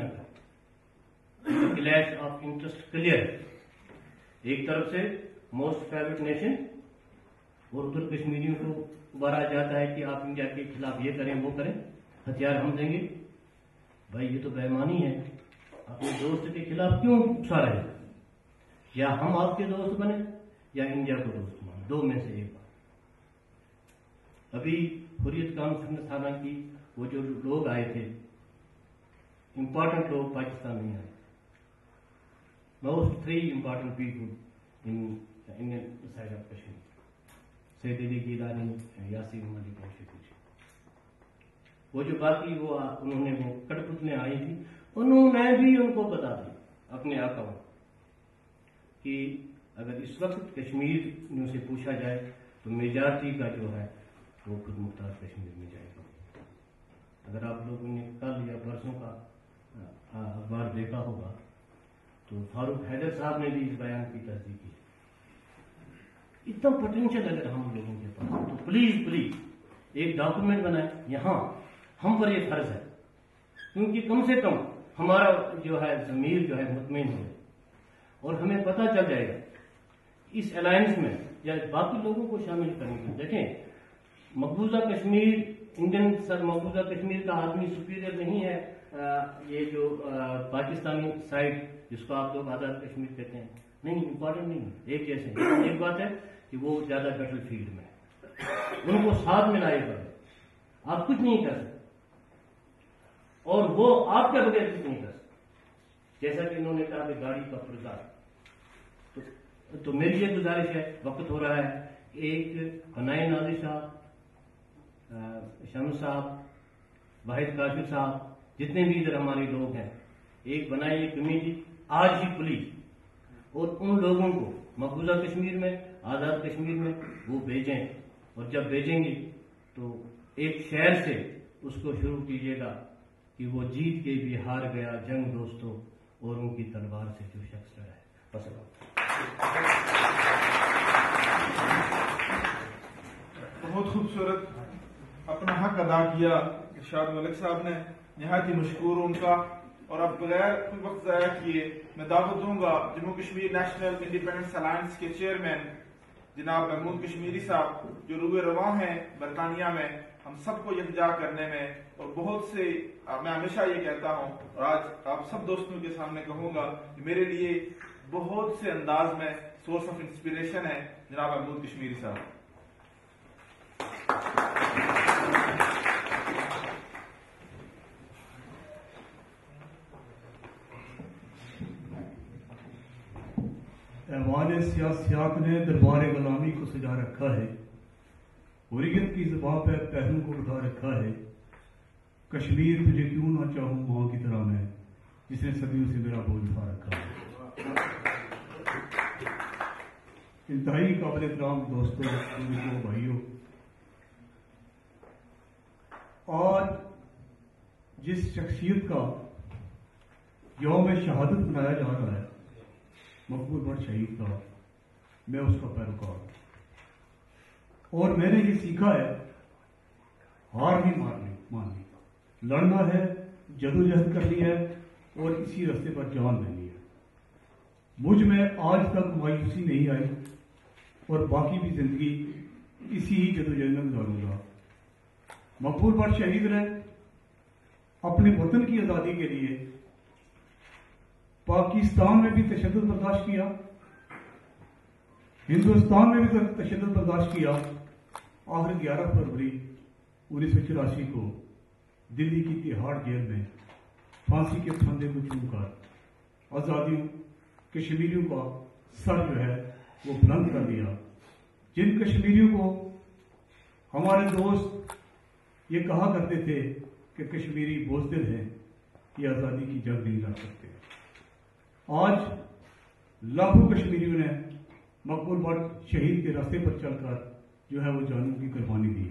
کرے. کلیش آف انٹرسٹ کلیئر ہے، ایک طرف سے موسٹ فیورٹ نیشن اور ادھر کشمیریوں کو ابھارا جاتا ہے کہ آپ انڈیا کے خلاف یہ کریں وہ کریں، ہتھیار ہم دیں گے. بھائی یہ تو بے ایمانی ہے. اپنے دوست کے خلاف کیوں اکسا رہے؟ یا ہم آپ کے دوست بنے یا انڈیا کو دوست بنے، دو میں سے ایک بات. ابھی حریت کانفرنس حالانکہ وہ جو لوگ آئے تھے امپارٹنٹ لوگ پاکستان نہیں آئے. Most three important people in Indian side of Kashmir, Syed Ali Geelani, Yasin Malik اور شفیع. وہ جو باقی وہ انہوں نے وہ کٹ پتلیں آئی تھی، انہوں نے بھی ان کو بتا دیا اپنے آقاؤں کہ اگر اس وقت کشمیر سے پوچھا جائے تو میجارٹی کا جو ہے وہ خود مختار کشمیر میں جائے گا. اگر آپ لوگوں نے کل یا پرسوں کا اخبار دیکھا ہوگا تو فاروق حیدر صاحب نے بھی اس بیان کی تصدیق کی. اتنا پوٹینشیل اگر ہم لوگوں کے پاس تو پلیز پلیز ایک ڈاکومنٹ بنائیں. یہاں ہم پر یہ فرض ہے کیونکہ کم سے کم ہمارا جو ہے ضمیر جو ہے مطمئن ہو اور ہمیں پتہ چل جائے گا اس الائنس میں یا باقی لوگوں کو شامل کرنے کے. دیکھیں مقبوضہ کشمیر انڈین سر مقبوضہ کشمیر کا آدمی سپیریئر نہیں ہے. یہ جو پاکستانی سائڈ جس کو آپ لوگ آزاد کشمیر کہتے ہیں نہیں، امپورٹنٹ نہیں ہے، ایک جیسے. ایک بات ہے کہ وہ زیادہ بیٹل فیلڈ میں ہے، ان کو ساتھ ملائے گا. آپ کچھ نہیں کر سکتے اور وہ آپ کے بغیر کچھ نہیں کر سکتے. جیسا کہ انہوں نے کہا کہ گاڑی کا پرزار تو, تو میری یہ گزارش ہے، وقت ہو رہا ہے، ایک حنائن ناظر صاحب، شمس صاحب، واحد کاشر صاحب، جتنے بھی ادھر ہمارے لوگ ہیں، ایک بنائیے کمیٹی آج ہی پولیس اور ان لوگوں کو مقبوضہ کشمیر میں، آزاد کشمیر میں وہ بھیجیں اور جب بھیجیں گی تو ایک شعر سے اس کو شروع کیجیے گا کہ وہ جیت کے بھی ہار گیا جنگ دوستوں اوروں کی تلوار سے جو شخص لڑا ہے. بس بہت خوبصورت اپنا حق ادا کیا ارشاد ملک صاحب نے، نہایت ہی مشکور ان کا. اور اب بغیر کوئی وقت ضائع کیے میں دعوت دوں گا Jammu Kashmir national independence alliance کے چیئرمین جناب محمود کشمیری صاحب، جو روئے رواں ہیں برطانیہ میں ہم سب کو یکجا کرنے میں. اور بہت سے میں ہمیشہ یہ کہتا ہوں اور آج آپ سب دوستوں کے سامنے کہوں گا کہ میرے لیے بہت سے انداز میں سورس آف انسپریشن ہے جناب محمود کشمیری صاحب. ایوان سیاسیات نے دربار غلامی کو سجا رکھا ہے، حریت کی زبان پہ پہلو کو بٹھا رکھا ہے. کشمیر تجھے کیوں نہ چاہوں ماں کی طرح میں، جس نے صدیوں سے میرا بوجھ اٹھا رکھا ہے. انتہائی قابل احترام دوستوں، بزرگوں، بھائیوں، آج جس شخصیت کا یوم شہادت منایا جا رہا ہے، مقبول بٹ شہید کا، میں اس کا پیروکار ہوں. اور میں نے یہ سیکھا ہے ہار نہیں مارنی ماننی، لڑنا ہے، جدوجہد کرنی ہے اور اسی راستے پر جان دینی ہے. مجھ میں آج تک مایوسی نہیں آئی اور باقی بھی زندگی اسی ہی جدوجہد میں گزاروں گا. مقبول بٹ شہید نے اپنے وطن کی آزادی کے لیے پاکستان میں بھی تشدد برداشت کیا، ہندوستان میں بھی تشدد برداشت کیا. آخر گیارہ فروری انیس سو چوراسی کو دلی کی تہاڑ جیل میں پھانسی کے پھندے کو چوم کر آزادیوں کشمیریوں کا سر جو ہے وہ بلند کر دیا. جن کشمیریوں کو ہمارے دوست یہ کہا کرتے تھے کہ کشمیری بزدل ہیں، یہ آزادی کی جنگ نہیں لڑ سکتے، آج لاکھوں کشمیریوں نے مقبول بٹ شہید کے راستے پر چل کر جو ہے وہ جانوں کی قربانی دی.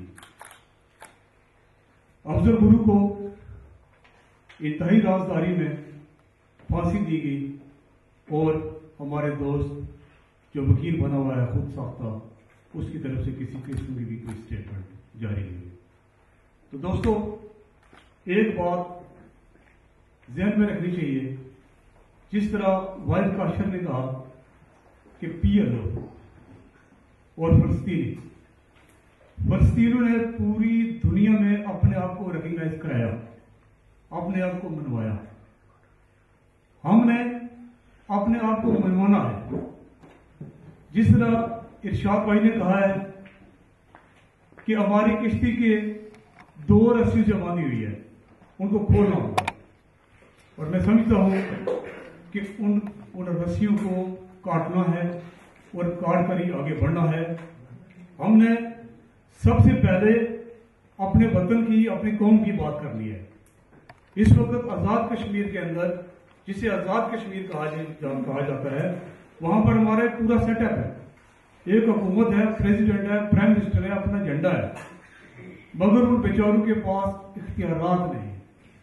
افضل گرو کو انتہائی رازداری میں پھانسی دی گئی اور ہمارے دوست جو وکیل بنا ہوا ہے خود ساختہ، اس کی طرف سے کسی قسم کی بھی کوئی اسٹیٹمنٹ جاری نہیں ہوئی. تو دوستو، ایک بات ذہن میں رکھنی چاہیے، جس طرح وائد کاشر نے کہا کہ پی ایل او اور فلسطینی فلسطینیوں نے پوری دنیا میں اپنے آپ کو ریکگنائز کرایا، اپنے آپ کو منوایا. ہم نے اپنے آپ کو منوانا ہے. جس طرح ارشاد بھائی نے کہا ہے کہ ہماری کشتی کے دو رسیوں سے باندھی ہوئی ہے، ان کو کھولنا ہوگا. اور میں سمجھتا ہوں کہ ان ان رسیوں کو کاٹنا ہے اور کاٹ کر ہی آگے بڑھنا ہے. ہم نے سب سے پہلے اپنے وطن کی، اپنی قوم کی بات کرنی ہے. اس وقت آزاد کشمیر کے اندر، جسے آزاد کشمیر کہا جاتا ہے، وہاں پر ہمارا ایک پورا سیٹ اپ ہے. ایک حکومت ہے، پریزیڈنٹ ہے، پرائم منسٹر ہے، اپنا جھنڈا ہے، مگر ان بیچاروں کے پاس اختیارات نہیں.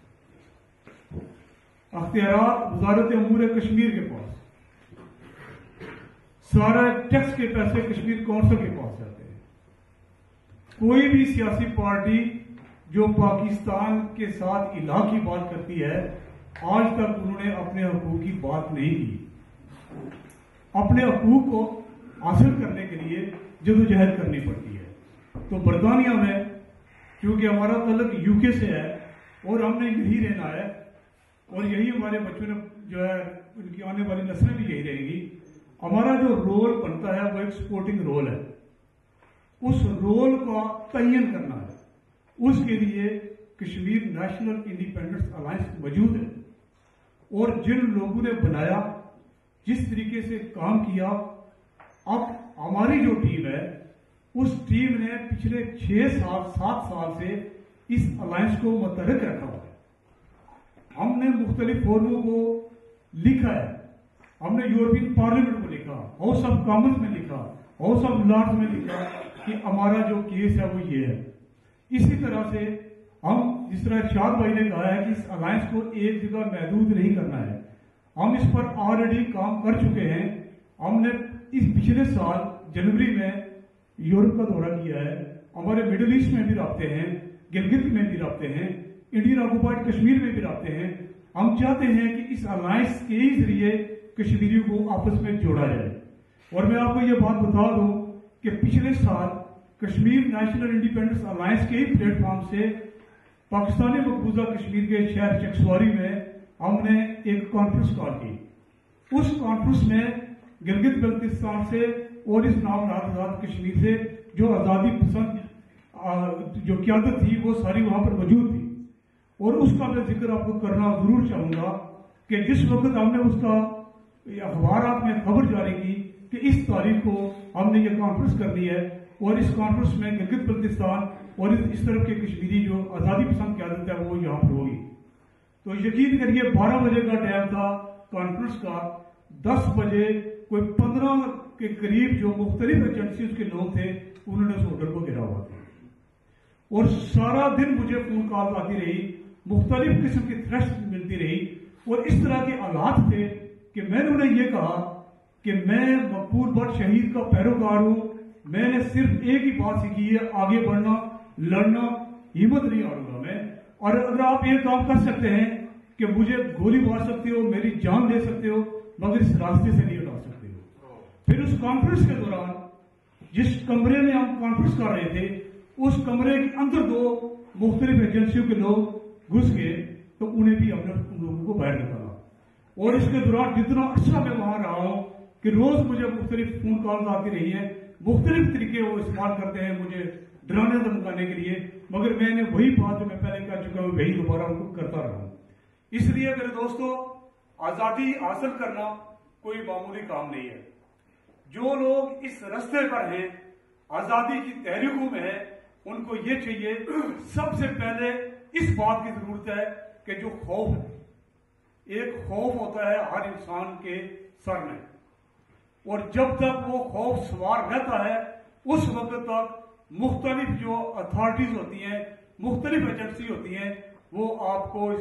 اختیارات وزارت امور کشمیر کے پاس، سارا ٹیکس کے پیسے کشمیر کونسل کے پاس جاتے ہیں. کوئی بھی سیاسی پارٹی جو پاکستان کے ساتھ الہ کی بات کرتی ہے، آج تک انہوں نے اپنے حقوق کی بات نہیں کی. اپنے حقوق کو حاصل کرنے کے لیے جدوجہد کرنی پڑتی ہے. تو برطانیہ میں کیونکہ ہمارا تعلق یو کے سے ہے اور ہم نے یہی رہنا ہے اور یہی ہمارے بچوں نے جو ہے ان کی آنے والی نسلیں بھی یہی رہیں گی. ہمارا جو رول بنتا ہے وہ ایک سپورٹنگ رول ہے. اس رول کا تعین کرنا ہے. اس کے لیے کشمیر نیشنل انڈیپینڈنس الائنس موجود ہے. اور جن لوگوں نے بنایا، جس طریقے سے کام کیا، اب ہماری جو ٹیم ہے اس ٹیم نے پچھلے چھ سال سات سال سے اس الائنس کو متحرک رکھا ہوا ہے. ہم نے مختلف فورموں کو لکھا ہے. ہم نے یورپین پارلیمنٹ کو لکھا، ہاؤس آف کامنز میں لکھا، ہاؤس آف لارڈز میں لکھا، کہ ہمارا جو کیس ہے وہ یہ ہے. اسی طرح سے ہم جس طرح ارشاد بھائی نے کہا ہے کہ اس الائنس کو ایک جگہ محدود نہیں کرنا ہے. ہم اس پر آلریڈی کام کر چکے ہیں. ہم نے اس پچھلے سال جنوری میں یورپ کا دورہ کیا ہے. ہمارے مڈل ایسٹ میں بھی رابطے ہیں, گلگت میں بھی رابطے ہیں, انڈین آکوپائڈ کشمیر میں بھی رابطے ہیں. ہم چاہتے ہیں کہ اس الائنس کے ہی ذریعے کشمیریوں کو آپس میں جوڑا جائے. اور میں آپ کو یہ بات بتا دوں کہ پچھلے سال کشمیر نیشنل انڈیپینڈنس الائنس کے ہی پلیٹ فارم سے پاکستانی مقبوضہ کشمیر کے شہر چکسواری میں ہم نے ایک کانفرنس کال کی. اس کانفرنس میں گلگت بلتستان سے اور اس نام آزاد کشمیر سے جو آزادی پسند جو قیادت تھی وہ ساری وہاں پر موجود تھی. اور اس کا میں ذکر آپ کو کرنا ضرور چاہوں گا کہ جس وقت ہم نے اس کا اخبارات میں خبر جاری کی کہ اس تاریخ کو ہم نے یہ کانفرنس کرنی ہے اور اس کانفرنس میں گلگت بلتستان اور اس طرف کے کشمیری جو آزادی پسند قیادت ہے وہ یہاں پر ہوگی. تو یقین کریے بارہ بجے کا ٹائم تھا کانفرنس کا. دس بجے کوئی پندرہ کے قریب جو مختلف ایجنسیز کے لوگ تھے انہوں نے اس ہوٹل کو گھیرا ہوا تھا. اور سارا دن مجھے فون کال آتی رہی, مختلف قسم کی تھریٹس ملتی رہی. اور اس طرح کے حالات تھے کہ میں نے انہیں یہ کہا کہ میں مقبول بٹ شہید کا پیروکار ہوں. میں نے صرف ایک ہی بات سیکھی ہے, آگے بڑھنا, لڑنا, ہمت نہیں ہاروں گا میں. اور اگر آپ یہ کام کر سکتے ہیں کہ مجھے گولی مار سکتے ہو, میری جان دے سکتے ہو, مگر اس راستے سے نہیں ہٹا سکتے ہو. پھر اس کانفرنس کے دوران جس کمرے میں ہم کانفرنس کر رہے تھے اس کمرے کے اندر دو مختلف ایجنسیوں کے لوگ گھس گئے تو انہیں بھی ہم نے ان لوگوں کو باہر نکالا. اور اس کے دوران جتنا عرصہ میں وہاں رہا ہوں کہ روز مجھے مختلف فون کالز آتی رہی ہیں, مختلف طریقے وہ استعمال کرتے ہیں مجھے ڈرانے دھمکانے کے لیے, مگر میں نے وہی بات جو میں پہلے کر چکا ہوں وہی دوبارہ ان کو کرتا رہا ہوں. اس لیے میرے دوستو, آزادی حاصل کرنا کوئی معمولی کام نہیں ہے. جو لوگ اس رستے پر ہیں, آزادی کی تحریکوں میں ہیں, ان کو یہ چاہیے سب سے پہلے اس بات کی ضرورت ہے کہ جو خوف ہے, ایک خوف ہوتا ہے ہر انسان کے سر میں, اور جب تک وہ خوف سوار رہتا ہے اس وقت تک مختلف جو اتھارٹیز ہوتی ہیں, مختلف ایجنسی ہوتی ہیں, وہ آپ کو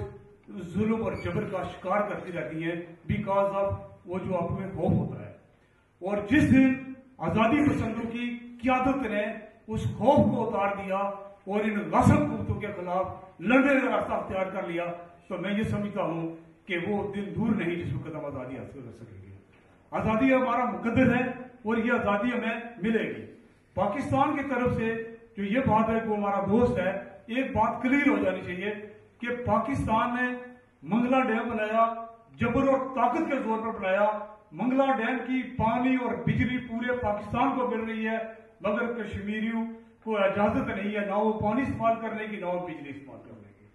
ظلم اور جبر کا شکار کرتی رہتی ہیں بیکاز آف وہ جو آپ میں خوف ہوتا ہے. اور جس دن آزادی پسندوں کی قیادت نے اس خوف کو اتار دیا اور ان غصب قوتوں کے خلاف لڑنے کا راستہ اختیار کر لیا تو میں یہ سمجھتا ہوں کہ وہ دن دور نہیں جس وقت ہم آزادی حاصل کر سکیں گے. آزادی ہمارا مقدر ہے اور یہ آزادی ہمیں ملے گی. پاکستان کی طرف سے جو یہ بات ہے کہ وہ ہمارا دوست ہے, ایک بات کلیئر ہو جانی چاہیے کہ پاکستان نے منگلا ڈیم بنایا, جبر اور طاقت کے زور پر بنایا. منگلا ڈیم کی پانی اور بجلی پورے پاکستان کو مل رہی ہے, مگر کشمیریوں کو اجازت نہیں ہے نہ وہ پانی استعمال کرنے کی نہ وہ بجلی استعمال کرنے کی.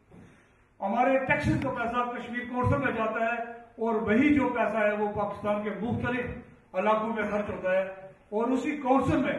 ہمارے ٹیکسز کا پیسہ کشمیر کونسل میں جاتا ہے اور وہی جو پیسہ ہے وہ پاکستان کے مختلف علاقوں میں خرچ ہوتا ہے, اور اسی کونسل میں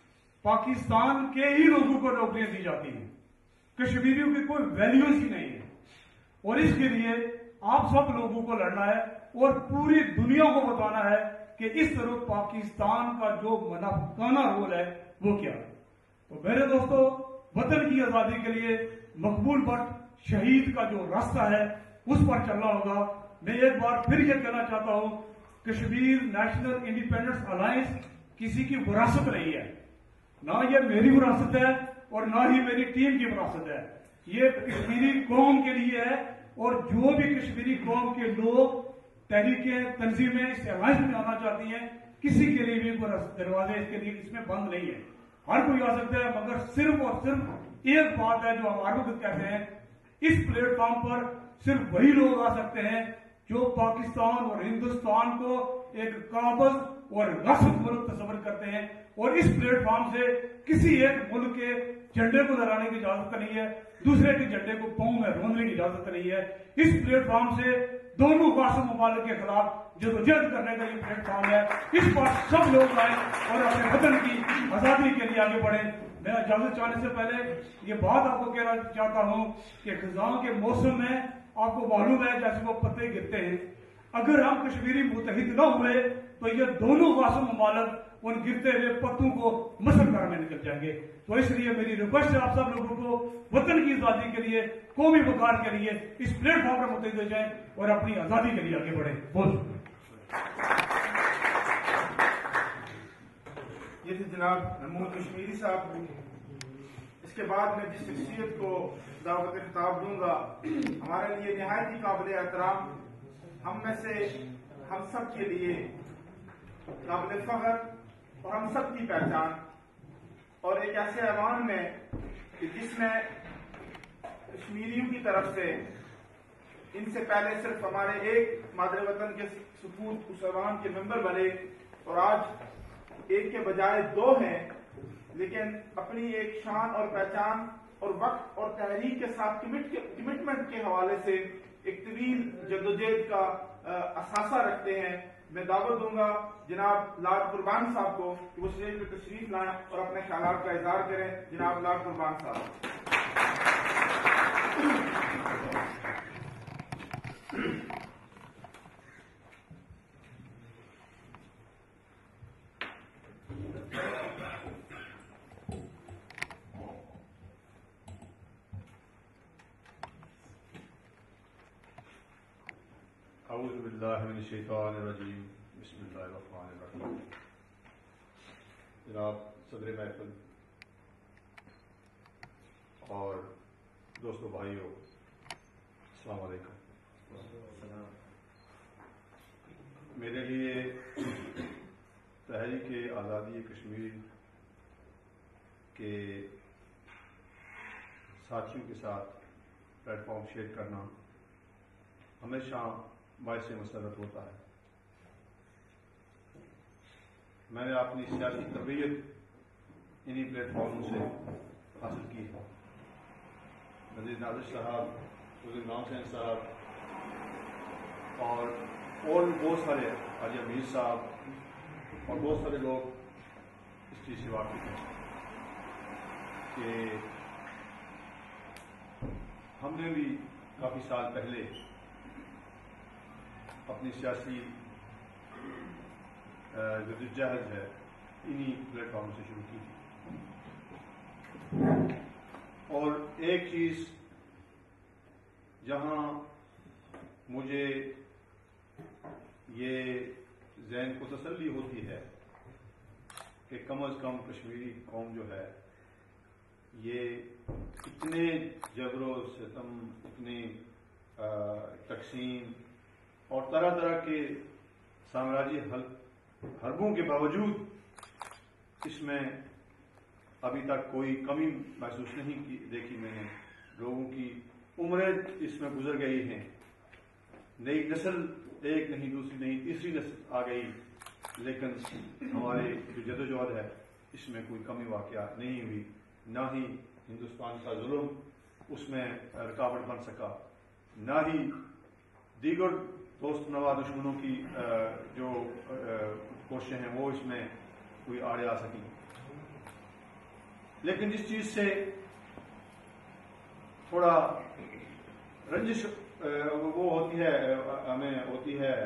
پاکستان کے ہی لوگوں کو نوکریاں دی جاتی ہیں. کشمیریوں کی کوئی ویلیوز ہی نہیں ہے. اور اس کے لیے آپ سب لوگوں کو لڑنا ہے اور پوری دنیا کو بتانا ہے کہ اس طرح پاکستان کا جو منافقانہ رول ہے وہ کیا ہے. تو میرے دوستو, وطن کی آزادی کے لیے مقبول بٹ شہید کا جو راستہ ہے اس پر چلنا ہوگا. میں ایک بار پھر یہ کہنا چاہتا ہوں, کشمیر نیشنل انڈیپینڈنس الائنس کسی کی وراثت نہیں ہے, نہ یہ میری وراثت ہے اور نہ ہی میری ٹیم کی وراثت ہے. یہ کشمیری قوم کے لیے ہے, اور جو بھی کشمیری قوم کے لوگ تحریکیں تنظیمیں اس الائنس میں آنا چاہتی ہیں, کسی کے لیے بھی دروازے اس کے لیے اس میں بند نہیں ہے. ہر کوئی آ سکتا ہے, مگر صرف اور صرف ایک بات ہے جو ہمارے وقت کہتے ہیں, اس پلیٹ فارم پر صرف وہی لوگ آ سکتے ہیں جو پاکستان اور ہندوستان کو ایک قابض اور غصب ملک تصور کرتے ہیں, اور اس پلیٹ فارم سے کسی ایک ملک کے جھنڈے کو لہرانے کی اجازت نہیں ہے, دوسرے کے جھنڈے کو پاؤں میں روندنے کی اجازت نہیں ہے. اس پلیٹ فارم سے دونوں غاصب ممالک کے خلاف جدوجہد کرنے کا یہ پلیٹ فارم ہے. اس پر سب لوگ آئیں اور اپنے وطن کی آزادی کے لیے آگے بڑھیں. میں اجازت چاہنے سے پہلے یہ بات آپ کو کہنا چاہتا ہوں کہ خزاں کے موسم میں آپ کو معلوم ہے جیسے وہ پتے گرتے ہیں, اگر ہم کشمیری متحد نہ ہوئے تو یہ دونوں غاصب ممالک उन गिरते हुए पत्तों को मसलकार में निकल जाएंगे। तो इसलिए मेरी रिक्वेस्ट है आप सब लोगों को वतन की आजादी के लिए, कौमी वकार के लिए इस प्लेटफॉर्म पर मुतहद हो जाएं और अपनी आजादी के लिए आगे बढ़े। बहुत ये थे जनाब महमूद कश्मीरी साहब। इसके बाद मैं जिस शख्सियत को दावत खिताब दूंगा, हमारे लिए निहायत ही काबिल एहतराम, हम में से हम सब के लिए काबिल फख्र और हम सब की पहचान, और एक ऐसे ऐवान में कि जिसमें कश्मीरियों की तरफ से इनसे पहले सिर्फ हमारे एक मादर वतन के सपूत उस ऐवान के मेंबर बने और आज एक के बजाय दो हैं, लेकिन अपनी एक शान और पहचान और वक्त और तहरीक के साथ कमिटमेंट के हवाले से एक तवील जद्दोजहद का असासा रखते हैं। मैं दावत दूंगा जनाब लाड कुर्बान साहब को कि वो स्टेज पर तशरीफ लाएं और अपने ख्यालात का इजहार करें। जनाब लाड कुर्बान साहब। अऊज़ु बिल्लाहि मिनश शैतानिर रजीम, बिस्मिल्लाहिर रहमानिर रहीम। जनाब सदर महफिल और दोस्तों भाइयों, अस्सलाम वालेकुम। मेरे लिए तहरीक आज़ादी कश्मीर के साथियों के साथ प्लेटफॉर्म शेयर करना हमेशा बायस मसरत होता है। मैंने अपनी सियासी तरबियत इन्हीं प्लेटफॉर्म से हासिल की है। नज़ीर नाज़िर साहब, उज़ैर नाम साहब और और बहुत सारे हाजी अमीर साहब और बहुत सारे लोग इस चीज़ से वाकिफ हैं कि हमने भी काफ़ी साल पहले अपनी सियासी जद्दोजहद है इन्हीं प्लेटफॉर्म से शुरू की थी। और एक चीज़ जहां मुझे ये ज़हन को तसल्ली होती है कि कम अज़ कम कश्मीरी कौम जो है ये इतने जबरो सितम, इतनी तकसीम और तरह तरह के साम्राज्य हरबों के बावजूद इसमें अभी तक कोई कमी महसूस नहीं की देखी मैंने। लोगों की उम्रें इसमें गुजर गई हैं, नई नस्ल एक नहीं, दूसरी नहीं, तीसरी नस्ल आ गई, लेकिन हमारे जो जदोजहद है इसमें कोई कमी वाक़या नहीं हुई, ना ही हिंदुस्तान का जुल्म उसमें रुकावट बन सका, ना ही दीगर दोस्त नवा दुश्मनों की जो कोशिशें हैं वो इसमें कोई आड़े आ सकी। लेकिन जिस चीज से थोड़ा रंजिश वो होती है, हमें होती है,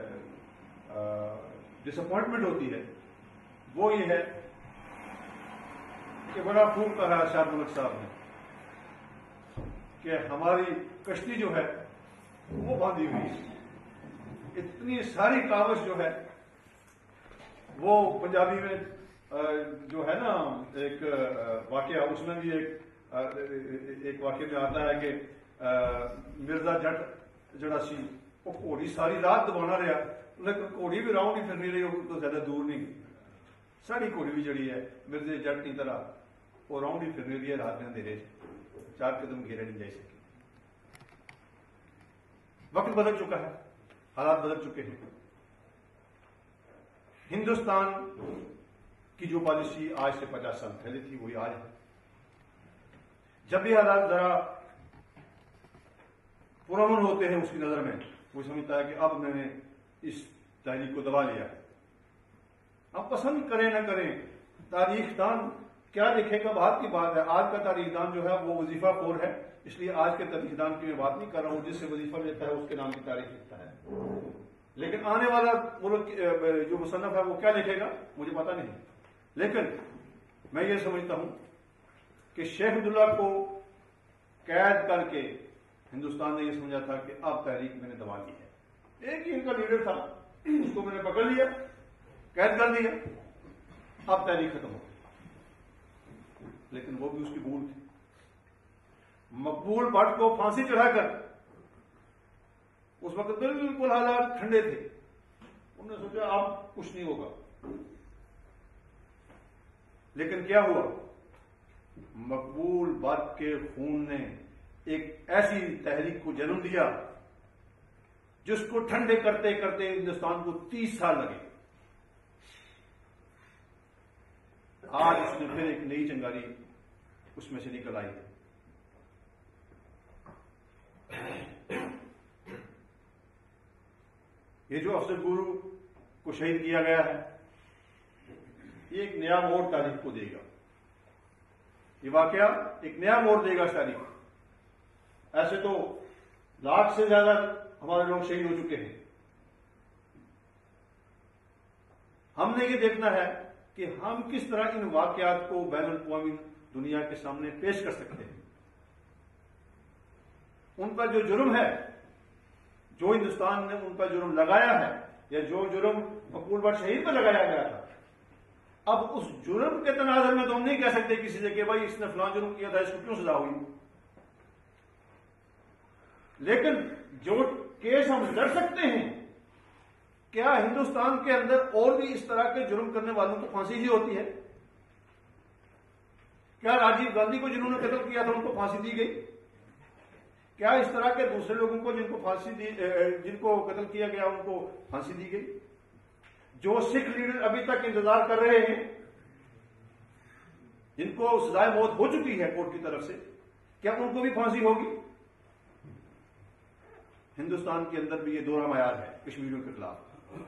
डिसअपॉइंटमेंट होती है, वो ये है कि बड़ा खूब कहा शाह मलिक साहब ने कि हमारी कश्ती जो है वो बांधी हुई है। इतनी सारी कावश जो है वो पंजाबी में जो है ना एक वाकया, उसमें भी एक एक वाकये में आता है कि मिर्जा जट जड़ा सी वो घोड़ी सारी रात दबाना रहा, लेकिन घोड़ी भी राउंड ही फिरनी रही, तो ज्यादा दूर नहीं गई। साड़ी घोड़ी भी जड़ी है मिर्जे जट की तरह वो राउंड ही फिरनी रही है रात में अंधेरे, चार कदम घेरे नहीं जा सके। वक्त बदल चुका है, हालात बदल चुके हैं। हिंदुस्तान की जो पॉलिसी आज से पचास साल पहले थी वही आज है। जब भी हालात जरा पुरअमन होते हैं उसकी नजर में वो समझता है कि अब मैंने इस तहरीक को दबा लिया है। आप पसंद करें ना करें, तारीख दान क्या लिखेगा बात की बात है। आज का तारीख दान जो है वो वजीफा खोर है, इसलिए आज के तारीख दान की मैं बात नहीं कर रहा हूं। जिससे वजीफा लेता है उसके नाम की तारीख लिखता है। لیکن آنے والا ملک جو مصنف ہے وہ کیا لکھے گا مجھے پتا نہیں، لیکن میں یہ سمجھتا ہوں کہ شیخ عبداللہ کو قید کر کے ہندوستان نے یہ سمجھا تھا کہ اب تحریک میں نے دبا لی ہے، ایک ہی ان کا لیڈر تھا، اس کو میں نے پکڑ لیا، قید کر دیا، اب تحریک ختم ہو گئی، لیکن وہ بھی اس کی بھول تھی۔ مقبول بٹ کو پھانسی چڑھا کر، اس وقت بالکل حالات ٹھنڈے تھے، انہوں نے سوچا اب کچھ نہیں ہوگا، لیکن کیا ہوا؟ مقبول بٹ کے خون نے ایک ایسی تحریک کو جنم دیا جس کو ٹھنڈے کرتے کرتے ہندوستان کو تیس سال لگے۔ آج اس نے پھر ایک نئی چنگاری اس میں سے نکل آئی ہے۔ یہ جو افضل گورو کو شہید کیا گیا ہے، یہ ایک نیا موڑ تاریخ کو دے گا، یہ واقعہ ایک نیا موڑ دے گا اس تاریخ۔ ایسے تو لاکھ سے زیادہ ہمارے لوگ شہید ہو چکے ہیں، ہم نے یہ دیکھنا ہے کہ ہم کس طرح ان واقعات کو بین الاقوامی دنیا کے سامنے پیش کر سکتے ہیں۔ ان کا جو جرم ہے، جو ہندوستان نے ان کا جرم لگایا ہے، یا جو جرم مقبول بٹ شہید پہ لگایا گیا تھا، اب اس جرم کے تناظر میں تو ہم نہیں کہہ سکتے کسی سے کہ بھائی اس نے فلاں جرم کیا تھا، اس کو کیوں سزا ہوئی، لیکن جو کیس ہم لڑ سکتے ہیں، کیا ہندوستان کے اندر اور بھی اس طرح کے جرم کرنے والوں کو پھانسی ہی ہوتی ہے؟ کیا راجیو گاندھی کو جنہوں نے قتل کیا تھا ان کو پھانسی دی گئی؟ کیا اس طرح کے دوسرے لوگوں کو جن کو پھانسی دی جن کو قتل کیا گیا ان کو پھانسی دی گئی؟ جو سکھ لیڈر ابھی تک انتظار کر رہے ہیں، جن کو سزائے موت ہو چکی ہے کورٹ کی طرف سے، کیا ان کو بھی پھانسی ہوگی؟ ہندوستان کے اندر بھی یہ دورہ معیار ہے کشمیریوں کے خلاف۔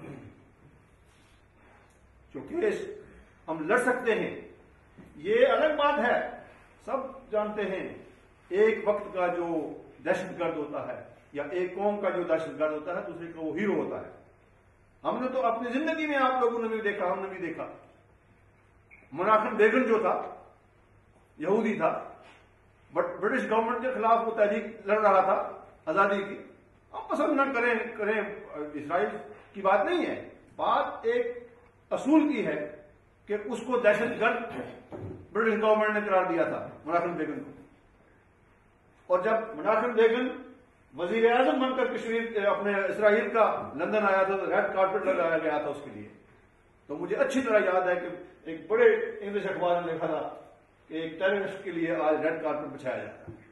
جو کیس ہم لڑ سکتے ہیں، یہ الگ بات ہے، سب جانتے ہیں ایک وقت کا جو دہشت گرد ہوتا ہے یا ایک قوم کا جو دہشت گرد ہوتا ہے دوسرے کا وہ ہیرو ہوتا ہے۔ ہم نے تو اپنی زندگی میں آپ لوگوں نے بھی دیکھا، ہم نے بھی دیکھا، مناخن بیگن جو تھا یہودی تھا، بٹ برٹش گورنمنٹ کے خلاف وہ تحریک لڑ رہا تھا آزادی کی۔ ہم پسند نہ کریں کریں اسرائیل کی بات نہیں ہے، بات ایک اصول کی ہے کہ اس کو دہشت گرد برٹش گورنمنٹ نے قرار دیا تھا مناخن بیگن کو، اور جب مناخن بیگن وزیر اعظم بن کر کشمیر اپنے اسرائیل کا لندن آیا تھا تو ریڈ کارپٹ لگایا گیا تھا اس کے لیے۔ تو مجھے اچھی طرح یاد ہے کہ ایک بڑے انگلش اخبار نے لکھا تھا کہ ایک ٹیررسٹ کے لیے آج ریڈ کارپٹ بچھایا جاتا ہے۔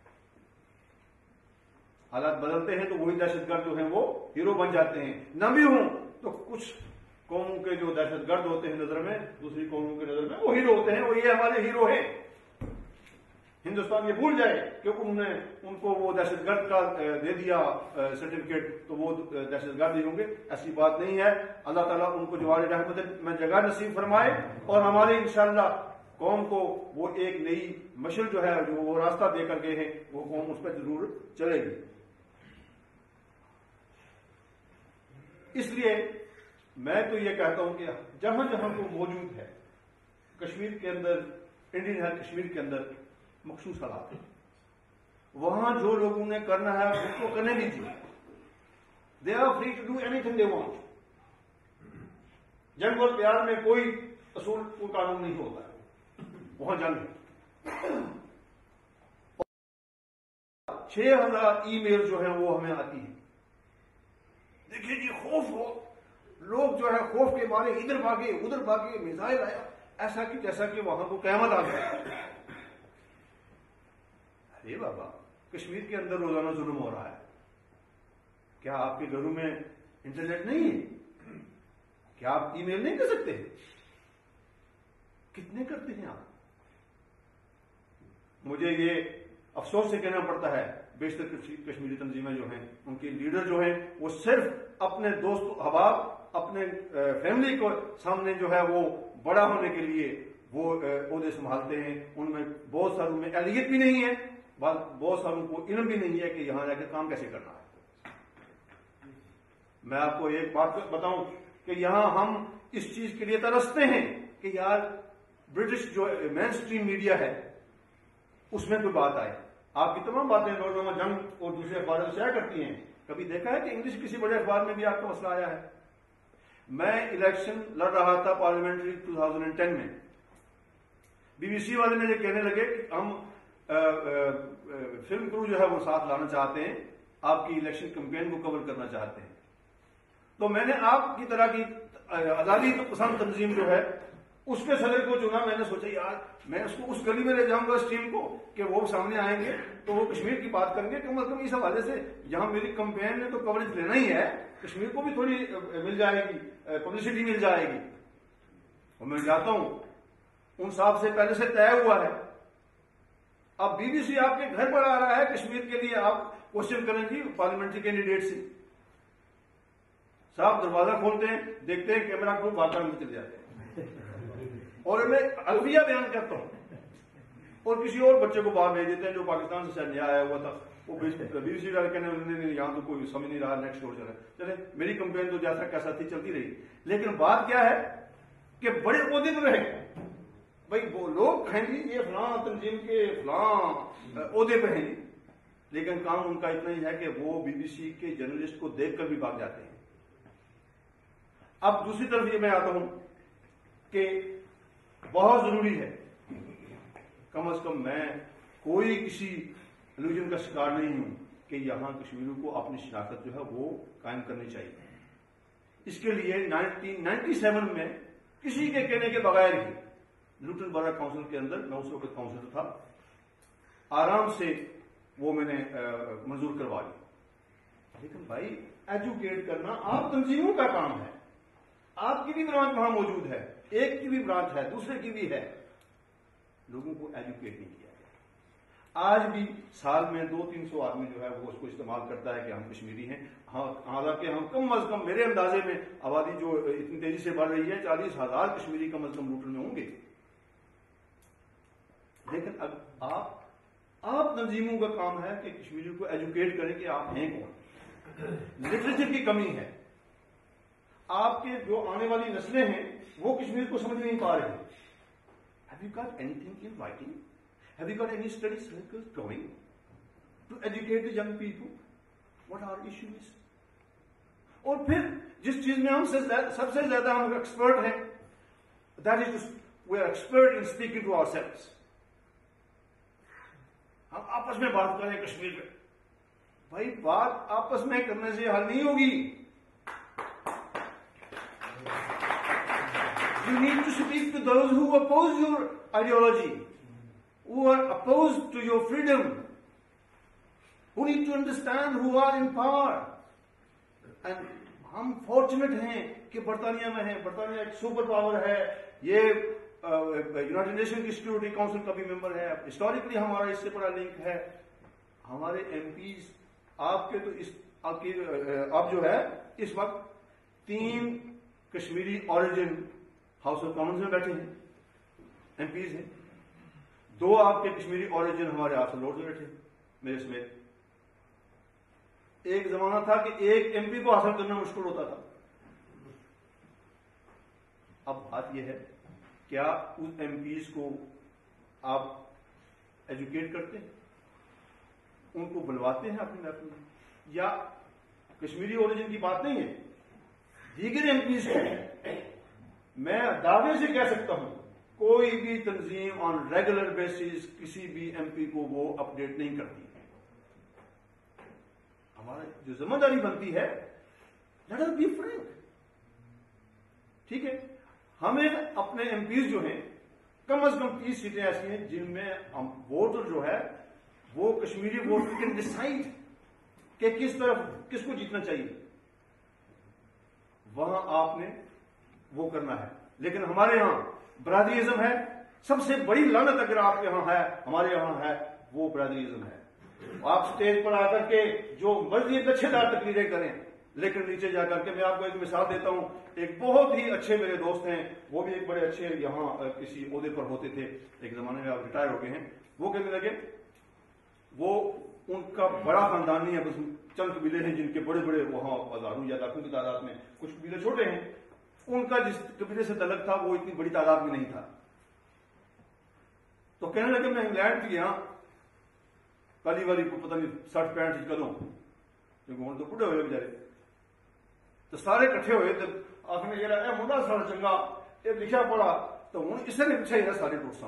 حالات بدلتے ہیں تو وہی دہشت گرد جو ہیں وہ ہیرو بن جاتے ہیں، نہ بھی ہوں تو کچھ قوموں کے جو دہشت گرد ہوتے ہیں نظر میں، دوسری قوموں کے نظر میں وہ ہیرو ہوتے ہیں، وہ یہ ہمارے ہیرو ہیں۔ ہندوستان یہ بھول جائے کہ انہوں نے ان کو وہ دہشت گرد کا دے دیا سرٹیفکیٹ تو وہ دہشت گرد ہی ہوں گے، ایسی بات نہیں ہے۔ اللہ تعالیٰ ان کو جوار رحمت میں جگہ نصیب فرمائے، اور ہمارے انشاءاللہ قوم کو وہ ایک نئی مشل جو ہے جو وہ راستہ دے کر گئے ہیں وہ قوم اس پہ ضرور چلے گی۔ اس لیے میں تو یہ کہتا ہوں کہ جہاں جہاں کو موجود ہے کشمیر کے اندر، انڈین ہے کشمیر کے اندر مخصوص حالات ہیں، وہاں جو لوگوں نے کرنا ہے ان کو کرنے دیجیے، they are free to do anything they want. جنگ اور پیار میں کوئی اصول کوئی قانون نہیں ہوتا ہے، وہاں جنگ ہے۔ چھ ہزار ای میل جو ہیں وہ ہمیں آتی ہیں، دیکھیے جی خوف ہو، لوگ جو ہے خوف کے مارے ادھر بھاگے ادھر بھاگے، میزائل آیا، ایسا کہ جیسا کہ وہاں کو قیامت آ گئی۔ ارے بابا، کشمیر کے اندر روزانہ ظلم ہو رہا ہے، کیا آپ کے گھروں میں انٹرنیٹ نہیں ہے؟ کیا آپ ای میل نہیں کر سکتے؟ کتنے کرتے ہیں آپ؟ مجھے یہ افسوس سے کہنا پڑتا ہے بیشتر کشمیری تنظیمیں جو ہیں ان کے لیڈر جو ہیں وہ صرف اپنے دوست احباب، اپنے فیملی کو سامنے جو ہے وہ بڑا ہونے کے لیے وہ عہدے سنبھالتے ہیں، ان میں بہت ساروں میں اہلیت بھی نہیں ہے، بہت ساروں کو علم بھی نہیں ہے کہ یہاں جا کے کام کیسے کرنا ہے۔ میں آپ کو ایک بات بتاؤں کہ یہاں ہم اس چیز کے لیے ترستے ہیں کہ یار برٹش جو مین سٹریم میڈیا ہے اس میں کوئی بات آئے. آپ کی تمام باتیں روزنامہ جنگ اور دوسرے اخباروں سے شیئر کرتی ہیں. کبھی دیکھا ہے کہ انگلش کسی بڑے اخبار میں بھی آپ کا مسئلہ آیا ہے؟ میں الیکشن لڑ رہا تھا پارلیمنٹری دو ہزار دس میں. بی بی سی والے مجھے کہنے لگے کہ ہم فلم کرو جو ہے وہ ساتھ لانا چاہتے ہیں, آپ کی الیکشن کمپین کو کور کرنا چاہتے ہیں. تو میں نے آپ کی طرح کی آزادی پسند تنظیم جو ہے اس کے صدر کو چنا. میں نے سوچا یار میں اس کو اس گلی میں لے جاؤں گا اس ٹیم کو کہ وہ سامنے آئیں گے تو وہ کشمیر کی بات کریں گے. کم از کم اس حوالے سے جہاں میری کمپین میں تو کوریج لینا ہی ہے, کشمیر کو بھی تھوڑی مل جائے گی, پبلسٹی مل جائے گی. اور میں جاتا ہوں, ان صاحب سے پہلے سے طے ہوا ہے. اب بی بی سی آپ کے گھر پر آ رہا ہے کشمیر کے لیے, آپ کوشچن کریں گی پارلیمنٹری کینڈیڈیٹ سے. صاحب دروازہ کھولتے ہیں, دیکھتے ہیں کیمرہ کو واقعہ میں چل جاتے ہیں. اور میں الفیہ بیان کرتا ہوں اور کسی اور بچے کو باہر بھیج دیتے ہیں جو پاکستان سے شاید نیا آیا ہوا تھا. وہ بی بی سی والے کہنے والے یہاں تو کوئی سمجھ نہیں رہا, نیکسٹ ہو چلا. چلے میری کمپین تو جیسا کیسا تھی چلتی رہی. لیکن بات کیا ہے کہ بڑے عہدے پہ رہے بھائی وہ لوگ ہیں جی یہ فلاں تنظیم کے فلاں عہدے پہ ہیں جی, لیکن کام ان کا اتنا ہی ہے کہ وہ بی بی سی کے جرنلسٹ کو دیکھ کر بھی بھاگ جاتے ہیں. اب دوسری طرف یہ میں آتا ہوں کہ بہت ضروری ہے, کم از کم میں کوئی کسی الوژن کا شکار نہیں ہوں کہ یہاں کشمیریوں کو اپنی شناخت جو ہے وہ قائم کرنی چاہیے. اس کے لیے نائنٹین نائنٹی سیون میں کسی کے کہنے کے بغیر ہی لوٹن برا کاؤنسل کے اندر, میں اس وقت کاؤنسلر تھا, آرام سے وہ میں نے منظور کروا لی. لیکن بھائی ایجوکیٹ کرنا آپ تنظیموں کا کام ہے. آپ کی بھی برانچ وہاں موجود ہے, ایک کی بھی برانچ ہے, دوسرے کی بھی ہے. لوگوں کو ایجوکیٹ نہیں کیا گیا. آج بھی سال میں دو تین سو آدمی جو ہے وہ اس کو استعمال کرتا ہے کہ ہم کشمیری ہیں. ہاں حالانکہ ہم کم از کم میرے اندازے میں آبادی جو اتنی تیزی سے بڑھ رہی ہے چالیس ہزار کشمیری کم از کم لوٹن میں ہوں گے. لیکن اب آپ آپ تنظیموں کا کام ہے کہ کشمیریوں کو ایجوکیٹ کریں کہ آپ ہیں کون. لٹریچر کی کمی ہے. آپ کے جو آنے والی نسلیں ہیں وہ کشمیر کو سمجھ نہیں پا رہے ہیں. Have you got anything in writing? Have you got any study circles going to educate the young people? What our issue is? اور پھر جس چیز میں ہم سب سے زیادہ ہم ایکسپرٹ ہیں, that is we are expert in speaking to ourselves. ہم آپس میں بات کریں کشمیر میں. بھائی بات آپس میں کرنے سے حل نہیں ہوگی. You need to speak to those who oppose your ideology, who are opposed to your freedom, who need to understand who are in power. And ہم فارچونیٹ ہیں کہ برطانیہ میں ہیں. برطانیہ ایک سپر پاور ہے, یہ یونائٹڈ نیشن کی سیکورٹی کاؤنسل کا بھی ممبر ہے. ہسٹوریکلی ہمارا اس سے بڑا لنک ہے. ہمارے ایم پیز آپ کے تو اس آپ کی آپ جو ہے اس وقت تین Kashmiri origin house of commons میں بیٹھے ہیں, ایم پیز ہیں. دو آپ کے کشمیری اوریجن ہمارے ہاؤس آف لارڈز میں بیٹھے میرے سمیت. ایک زمانہ تھا کہ ایک ایم پی کو حاصل کرنا مشکل ہوتا تھا. اب بات یہ ہے کیا اس ایم پیز کو آپ ایجوکیٹ کرتے ہیں, ان کو بلواتے ہیں اپنے محفل میں, یا کشمیری اوریجن کی بات نہیں ہے دیگر ایم پیز کو میں دعوے سے کہہ سکتا ہوں کوئی بھی تنظیم آن ریگولر بیسس کسی بھی ایم پی کو وہ اپڈیٹ نہیں کرتی. ہمارا جو ذمہ داری بنتی ہے لیٹ اس بی فرینک. ٹھیک ہے, ہمیں اپنے ایم پیز جو ہیں کم از کم تیس سیٹیں ایسی ہیں جن میں ہم ووٹر جو ہے وہ کشمیری ووٹر کین ڈیسائڈ کہ کس طرف کس کو جیتنا چاہیے. وہاں آپ نے وہ کرنا ہے. لیکن ہمارے یہاں برادریزم ہے. سب سے بڑی لعنت اگر آپ کے یہاں ہے, ہمارے یہاں ہے, وہ برادریزم ہے. آپ سٹیج پر آ کر کے جو مرضی اچھے دار تقریریں کریں, لیکن نیچے جا کر کے میں آپ کو ایک مثال دیتا ہوں. ایک بہت ہی اچھے میرے دوست ہیں, وہ بھی ایک بڑے اچھے یہاں کسی عہدے پر ہوتے تھے, ایک زمانے میں آپ ریٹائر ہو گئے ہیں. وہ کہنے لگے وہ ان کا بڑا خاندان نہیں ہے، بس چند قبیلے ہیں جن کے بڑے بڑے وہاں ہزاروں یا لاکھوں کی تعداد میں، کچھ قبیلے چھوٹے ہیں، ان کا جس قبیلے سے تعلق تھا وہ اتنی بڑی تعداد میں نہیں تھا. تو کہنے لگے میں انگلینڈ گیا پہلی والی کو پتہ نہیں سٹھ پینٹ کدوں، کیونکہ ہوں تو بڑھے ہوئے بیچارے، تو سارے کٹھے ہوئے تو آخر یہ اے منڈا سارا چنگا یہ لکھا پڑا تو ہوں اسے نے پچھا ہی سارے ٹوٹساں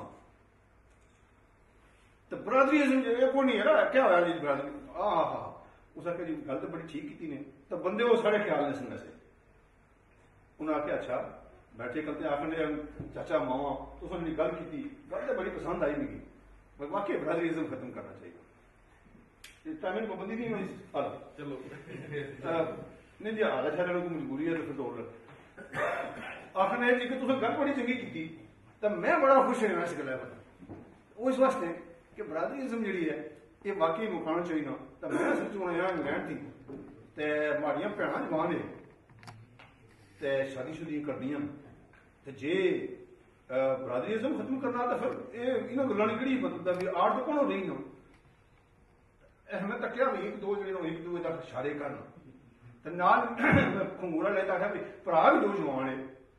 تو برادری کو نہیں ہے کیا ہوا جی برادری ہاں ہاں ہاں اس نے جی گل تو بڑی ٹھیک کی نے تو بندے وہ سارے خیال نے سن ویسے انہیں آخیا اچھا بیٹھے کرتے آخر چاچا ماوا تو اس نے گل کی گل تو بڑی پسند آئی میری واقعی برادریزم ختم کرنا چاہیے ٹائمنگ پابندی نہیں ہوئی چلو نہیں جی آدھا شہر کو مجبوری ہے تو پھر دوڑ لگ آخر ہے جی کہ تصے گل بڑی چنگی کی تو میں بڑا خوش ہوا اس گل پر وہ اس واسطے کہ برادریزم جہی ہے یہ واقعی مکانا چاہیے نا تو میں سوچوں یہاں انگلینڈ تھی تو ہماریا بھن جوان ہے تو شادی شدی کرنی تو جی برادریزم ختم کرنا تو پھر یہ یہاں گلوں کی کہڑی مطلب بھی آرٹ تو کون ہو رہی نا میں تکیا بھی ایک دو جڑے ایک دو تک اشارے کرنا خنگورا لے آخیا بھی برا بھی دو جوان ہے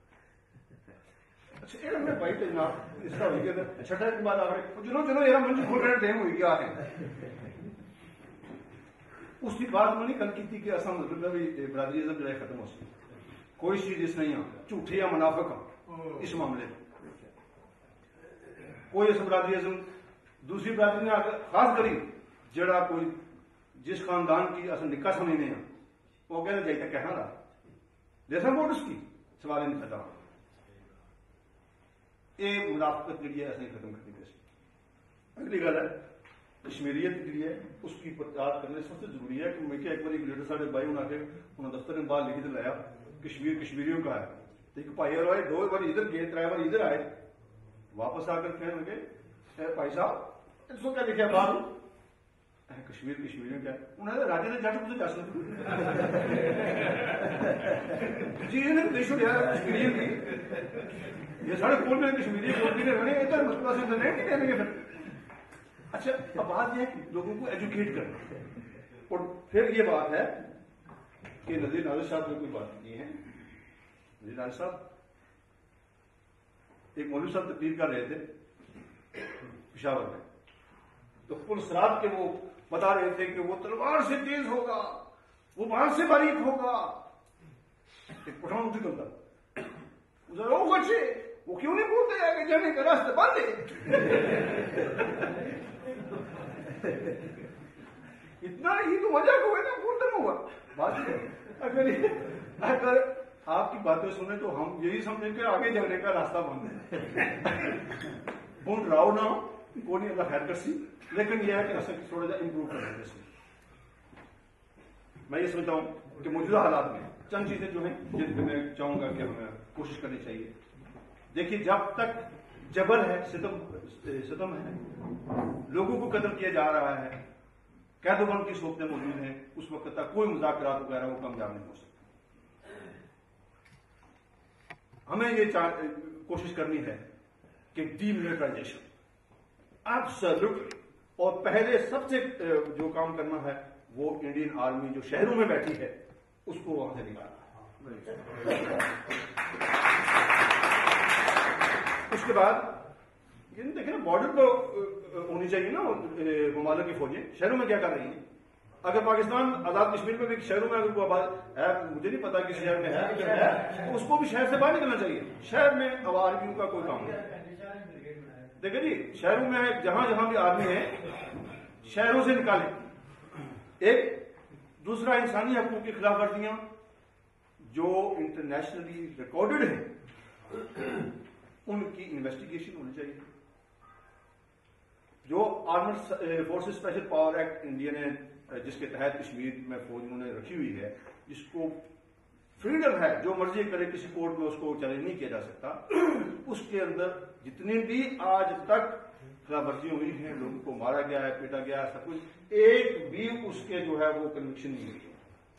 اچھا یہ میں بھائی جناب اس کا ہوئی کہ چھٹا کے بعد آخر چلو چلو یہ منج کھول رہے ٹائم ہوئی گیا ہے اس کی بات میں نہیں گل کی کہ اصل مطلب بھی برادریزم جو ہے ختم ہو سکے کوئی چیز اس نہیں ہاں جھوٹے یا منافق ہاں اس معاملے میں کوئی اس برادریزم دوسری برادری نے خاص کری جڑا کوئی جس خاندان کی اصل نکاح سمجھنے ہیں وہ کہنا چاہیے کہنا رہا جیسا ووٹ اس کی سوال نہیں ختم یہ منافقت جی ہے اصل ختم کرنی چاہیے. اگلی گل ہے کشمیریت جی ہے اس کی پرچار کرنے سب سے ضروری ہے کہ میں ایک بار لیڈر صاحب بھائی انہوں نے انہوں دفتر میں باہر لکھ لایا کشمیر کشمیریوں کا ہے ایک بھائی اور آئے دو بار ادھر گئے تر بار ادھر آئے واپس آ کر کہنے لگے بھائی صاحب اس کو کیا لکھا باہر کشمیر کشمیریوں کا انہوں نے راجے نے جٹ مجھے دس جی انہوں نے چھوڑیا کشمیریوں کی یہ سارے پول میں کشمیری بولتی نے رہنے ادھر مسئلہ سے نہیں دیں گے پھر. اچھا اب بات یہ ہے کہ لوگوں کو ایجوکیٹ کرنا اور پھر یہ بات ہے کہ نذیر ناظر صاحب نے کوئی بات کی ہے. نذیر ناظر صاحب ایک مولوی صاحب تقریر کر رہے تھے پشاور میں تو پلسرات کے وہ بتا رہے تھے کہ وہ تلوار سے تیز ہوگا وہ بان سے باریک ہوگا. ایک پٹھان اٹھ نکلتا وہ بچے وہ کیوں نہیں بولتے آگے جانے کا راستہ بند ہے اتنا ہی تو وجہ کو ہے نا بولتے ہوا بات اگر اگر آپ کی باتیں سنیں تو ہم یہی سمجھیں کہ آگے جانے کا راستہ بند ہے. بون راؤ نہ کوئی نہیں اللہ خیر کر سی لیکن یہ ہے کہ اصل تھوڑا سا امپروو کرنا ہے. میں یہ سمجھتا ہوں کہ موجودہ حالات میں چند چیزیں جو ہیں جن پہ میں چاہوں گا کہ ہمیں کوشش کرنی چاہیے. دیکھیے جب تک جبر ہے ستم ستم ہے لوگوں کو قتل کیا جا رہا ہے قید و بند کی صورتیں موجود ہیں اس وقت تک کوئی مذاکرات وغیرہ وہ کامیاب نہیں ہو سکتا. ہمیں یہ کوشش کرنی ہے کہ ڈی ملٹرائزیشن ایبسولوٹلی اور پہلے سب سے جو کام کرنا ہے وہ انڈین آرمی جو شہروں میں بیٹھی ہے اس کو وہاں سے نکالنا. اس کے بعد یہ دیکھیں نا بارڈر پہ ہونی چاہیے نا ممالک کی فوجیں شہروں میں کیا کر رہی ہیں. اگر پاکستان آزاد کشمیر میں بھی شہروں میں اگر کوئی آباد ہے مجھے نہیں پتا کسی شہر میں ہے کہ ہے تو اس کو بھی شہر سے باہر نکلنا چاہیے. شہر میں اب آرمیوں کا کوئی کام نہیں. دیکھیں جی شہروں میں جہاں جہاں بھی آرمی ہے شہروں سے نکالیں. ایک دوسرا انسانی حقوق کی خلاف ورزیاں جو انٹرنیشنلی ریکارڈڈ ہیں ان کی انویسٹیگیشن ہونی چاہیے. جو armed forces special power act India نے جس کے تحت کشمیر میں فوج انہوں نے رکھی ہوئی ہے جس کو فریڈم ہے جو مرضی کرے کسی کورٹ میں اس کو چیلنج نہیں کیا جا سکتا. اس کے اندر جتنی بھی آج تک خلاف ورزی ہوئی ہیں لوگوں کو مارا گیا ہے پیٹا گیا ہے سب کچھ ایک بھی اس کے جو ہے وہ کنوکشن نہیں ہوئی.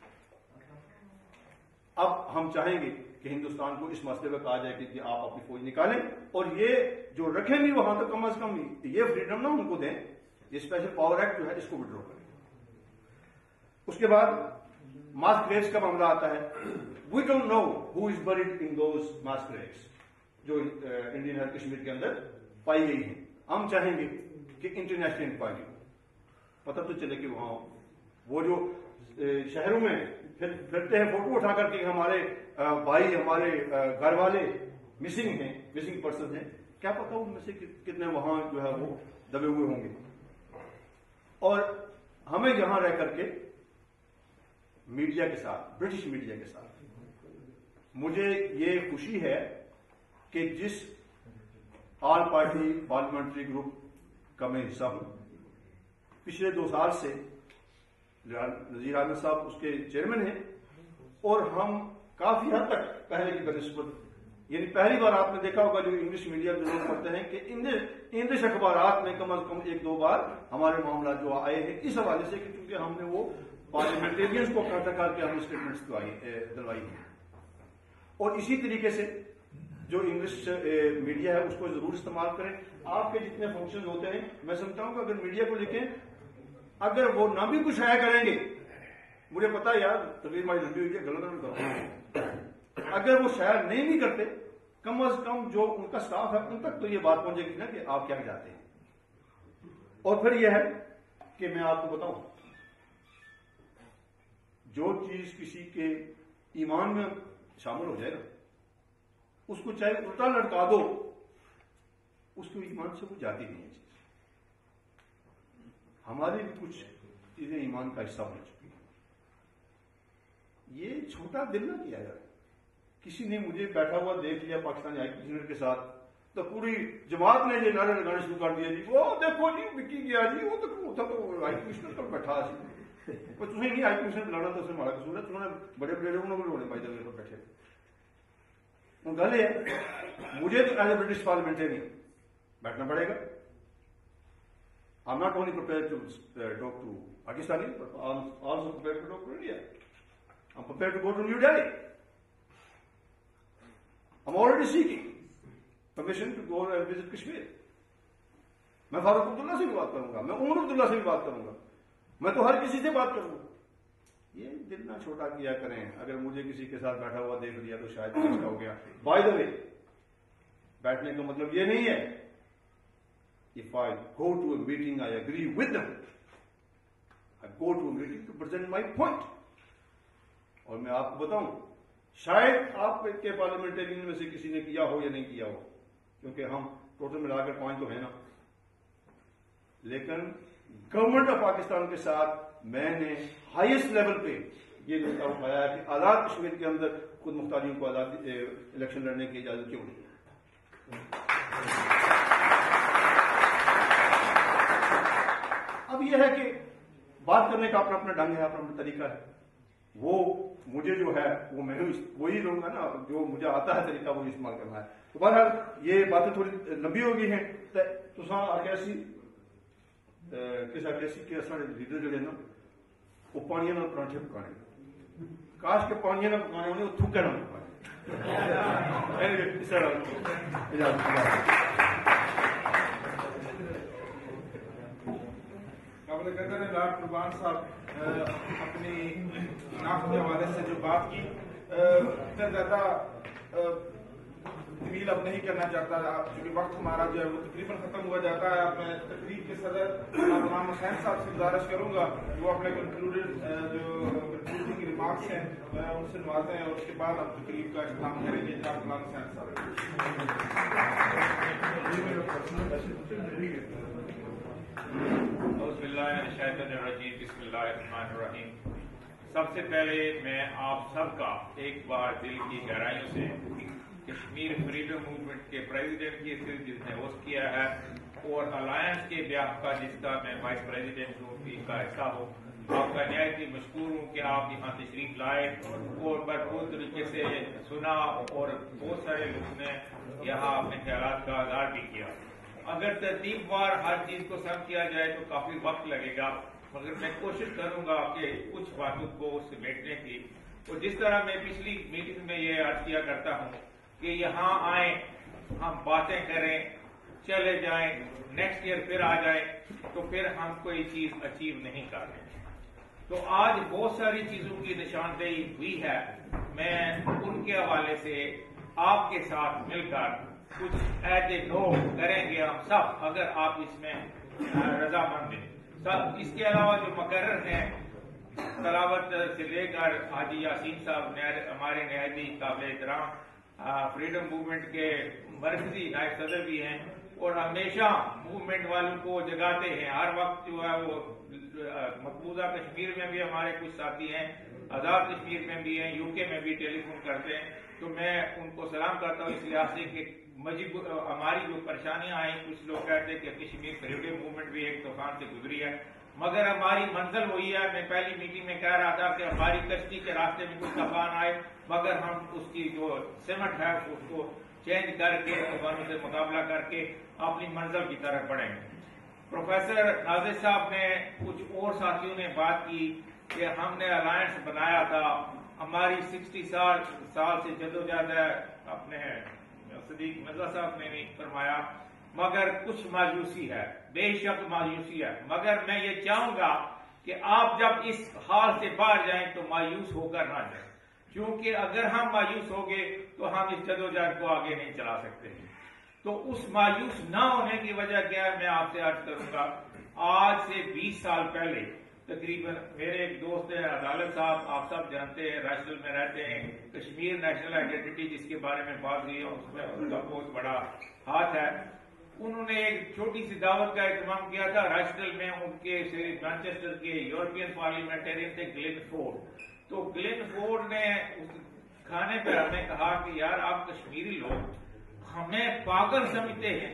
اب ہم چاہیں گے کہ ہندوستان کو اس مسئلے پہ کہا جائے کہ آپ اپنی فوج نکالیں اور یہ جو رکھیں بھی وہاں تو کم از کم یہ فریڈم نہ ان کو دیں یہ اسپیشل پاور ایکٹ جو ہے اس کو وڈرا کریں. اس کے بعد ماس گریوز کا معاملہ آتا ہے. We don't know who is buried in those mass graves جو انڈین ہیئر کشمیر کے اندر پائی گئی ہیں. ہم چاہیں گے کہ انٹرنیشنل انکوائری پتہ تو چلے کہ وہاں وہ جو شہروں میں پھرتے ہیں فوٹو اٹھا کر کے ہمارے بھائی ہمارے گھر والے مسنگ ہیں, مسنگ پرسن ہیں, کیا پتا ان میں سے کتنے وہاں جو ہے وہ دبے ہوئے ہوں گے. اور ہمیں یہاں رہ کر کے میڈیا کے ساتھ, برٹش میڈیا کے ساتھ مجھے یہ خوشی ہے کہ جس آل پارٹی پارلیمنٹری گروپ کا میں حصہ ہوں, پچھلے دو سال سے نذیر احمد صاحب اس کے چیئرمین ہیں, اور ہم کافی حد تک پہلے کی بنسبت, یعنی پہلی بار آپ نے دیکھا ہوگا جو انگلش میڈیا کے لوگ پڑھتے ہیں کہ انگلش اخبارات میں کم از کم ایک دو بار ہمارے معاملات جو آئے ہیں اس حوالے سے کہ کیونکہ ہم نے وہ پارلیمنٹیرینس کو اکٹھا کر کے ہم اسٹیٹمنٹس دلوائی ہیں. اور اسی طریقے سے جو انگلش میڈیا ہے اس کو ضرور استعمال کریں. آپ کے جتنے فنکشن ہوتے ہیں میں سمجھتا ہوں کہ اگر میڈیا کو لکھیں, اگر وہ نہ بھی کچھ شائع کریں گے, مجھے پتا یار تقریر ہماری لمبی ہوئی ہے غلط نہ کرو, اگر وہ شائع نہیں بھی کرتے کم از کم جو ان کا سٹاف ہے ان تک تو یہ بات پہنچے گی نا کہ آپ کیا چاہتے ہیں. اور پھر یہ ہے کہ میں آپ کو بتاؤں, جو چیز کسی کے ایمان میں شامل ہو جائے گا اس کو چاہے الٹا لٹکا دو, اس کو ایمان سے وہ جاتی نہیں ہے چیز. ہماری بھی کچھ چیزیں ایمان کا حصہ بن چکی ہیں. یہ چھوٹا دل نہ کیا جائے. کسی نے مجھے بیٹھا ہوا دیکھ لیا پاکستانی ہائی کمشنر کے ساتھ تو پوری جماعت نے یہ نعرے لگانے شروع کر دیا, جی وہ دیکھو جی وکی گیا جی, وہ تو تو ہائی کمشنر تو بیٹھا سی تمہیں نہیں ہائی کمشنر بلانا تو اس میں ہمارا قصور ہے, تمہیں بڑے بڑے لوگوں نے رونے پائی جگہ پر بیٹھے. وہ گل ہے مجھے تو ایز اے برٹش پارلیمنٹرین بیٹھنا پڑے گا. I'm not only prepared to uh, talk to Pakistani, but I'm also prepared to talk to India. I'm prepared to go to New Delhi. I'm already seeking permission to go and visit Kashmir. میں فاروق عبداللہ سے بھی بات کروں گا, میں عمر عبداللہ سے بھی بات کروں گا, میں تو ہر کسی سے بات کروں گا. یہ دل نہ چھوٹا کیا کریں. اگر مجھے کسی کے ساتھ بیٹھا ہوا دیکھ لیا تو شاید ایسا ہو گیا. بائی دا وے, بیٹھنے کا مطلب یہ نہیں ہے if I go to a meeting I agree with them. I go to a meeting to present my point. اور میں آپ کو بتاؤں شاید آپ کے پارلیمنٹرین میں سے کسی نے کیا ہو یا نہیں کیا ہو, کیونکہ ہم ٹوٹل ملا کر پوائنٹ تو ہے نا, لیکن گورنمنٹ آف پاکستان کے ساتھ میں نے ہائیسٹ لیول پہ یہ نقطہ اٹھایا ہے کہ آزاد کشمیر کے اندر خود مختاریوں کو آزاد الیکشن لڑنے کی اجازت کیوں نہیں. اب یہ ہے کہ بات کرنے کا اپنا اپنا ڈھنگ ہے, اپنا اپنا طریقہ ہے. وہ مجھے جو ہے وہ میں وہی لوں گا نا, جو مجھے آتا ہے طریقہ وہی استعمال کرنا ہے. تو بہرحال یہ باتیں تھوڑی لمبی ہو گئی ہیں. تو اکیسی کس اکیسی کے اصل لیڈر جڑے نا وہ پانی نہ پراٹھے پکانے, کاش کے پانی نہ پکانے ہونے وہ تھوکے نہ پکانے. قابل قدر ہے لاٹ قربان صاحب اپنی ناخ کے حوالے سے جو بات کی, اتنا زیادہ طویل اب نہیں کرنا چاہتا, چونکہ وقت ہمارا جو ہے وہ تقریباً ختم ہوا جاتا ہے. اب میں تقریب کے صدر غلام حسین صاحب سے گزارش کروں گا وہ اپنے کنکلوڈیڈ جو کنکلوڈنگ ریمارکس ہیں ان سے نوازیں, اور اس کے بعد اب تقریب کا اختتام کریں گے جناب غلام حسین صاحب. بسم اللہ الشیطان الرجیم, بسم اللہ الرحمن الرحیم. سب سے پہلے میں آپ سب کا ایک بار دل کی گہرائیوں سے کشمیر فریڈم موومنٹ کے پریزیڈنٹ کی صرف جس نے ہوسٹ کیا ہے اور الائنس کے بیاہ کا جس کا میں وائس پریزیڈنٹ ہوں ان کا حصہ ہوں, آپ کا نہایت ہی مشکور ہوں کہ آپ یہاں تشریف لائے اور بھرپور طریقے سے سنا, اور بہت سارے لوگوں نے یہاں اپنے خیالات کا اظہار بھی کیا. اگر ترتیب وار ہر چیز کو سم کیا جائے تو کافی وقت لگے گا, مگر میں کوشش کروں گا کہ کچھ باتوں کو سمیٹنے کی. اور جس طرح میں پچھلی میٹنگ میں یہ عرض کیا کرتا ہوں کہ یہاں آئیں, ہم باتیں کریں, چلے جائیں, نیکسٹ ایئر پھر آ جائیں, تو پھر ہم کوئی چیز اچیو نہیں کر رہے. تو آج بہت ساری چیزوں کی نشاندہی ہوئی ہے. میں ان کے حوالے سے آپ کے ساتھ مل کر کچھ ایز اے نوٹ کریں گے ہم سب, اگر آپ اس میں رضامند ہیں سب. اس کے علاوہ جو مقرر ہیں تلاوت سے لے کر حاجی یاسین صاحب ہمارے نہایت قابل احترام فریڈم موومنٹ کے مرکزی نائب صدر بھی ہیں, اور ہمیشہ موومنٹ والوں کو جگاتے ہیں. ہر وقت جو ہے وہ مقبوضہ کشمیر میں بھی ہمارے کچھ ساتھی ہیں, آزاد کشمیر میں بھی ہیں, یو کے میں بھی ٹیلی فون کرتے ہیں. تو میں ان کو سلام کرتا ہوں اس لحاظ سے کہ ہماری جو پریشانیاں آئیں, کچھ لوگ کہتے ہیں کہ کشمیر فریڈم موومنٹ بھی ایک طوفان سے گزری ہے, مگر ہماری منزل وہی ہے. میں پہلی میٹنگ میں کہہ رہا تھا کہ ہماری کشتی کے راستے میں کوئی طوفان آئے, مگر ہم اس کی جو سمٹ ہے اس کو چینج کر کے طوفانوں سے مقابلہ کر کے اپنی منزل کی طرف بڑھیں گے. پروفیسر ناظر صاحب نے کچھ اور ساتھیوں نے بات کی کہ ہم نے الائنس بنایا تھا, ہماری سکسٹی سال سال سے جدوجہد ہے. اپنے صدیق مرزا صاحب نے بھی فرمایا, مگر کچھ مایوسی ہے, بے شک مایوسی ہے. مگر میں یہ چاہوں گا کہ آپ جب اس حال سے باہر جائیں تو مایوس ہو کر نہ جائیں, کیونکہ اگر ہم مایوس ہو گے تو ہم اس جدوجہد کو آگے نہیں چلا سکتے. تو اس مایوس نہ ہونے کی وجہ کیا ہے, میں آپ سے عرض کروں گا. آج سے بیس سال پہلے تقریباً میرے ایک دوست ہیں عدالت صاحب, آپ سب جانتے ہیں, راشٹل میں رہتے ہیں. کشمیر نیشنل آئیڈینٹی جس کے بارے میں بات ہوئی ہے اس میں ان کا بہت بڑا ہاتھ ہے. انہوں نے ایک چھوٹی سی دعوت کا اہتمام کیا تھا راشٹل میں. ان کے مانچسٹر کے یورپین پارلیمنٹرین تھے گلین فورڈ. تو گلین فورڈ نے اس کھانے پہ ہمیں کہا کہ یار آپ کشمیری لوگ ہمیں پاگل سمجھتے ہیں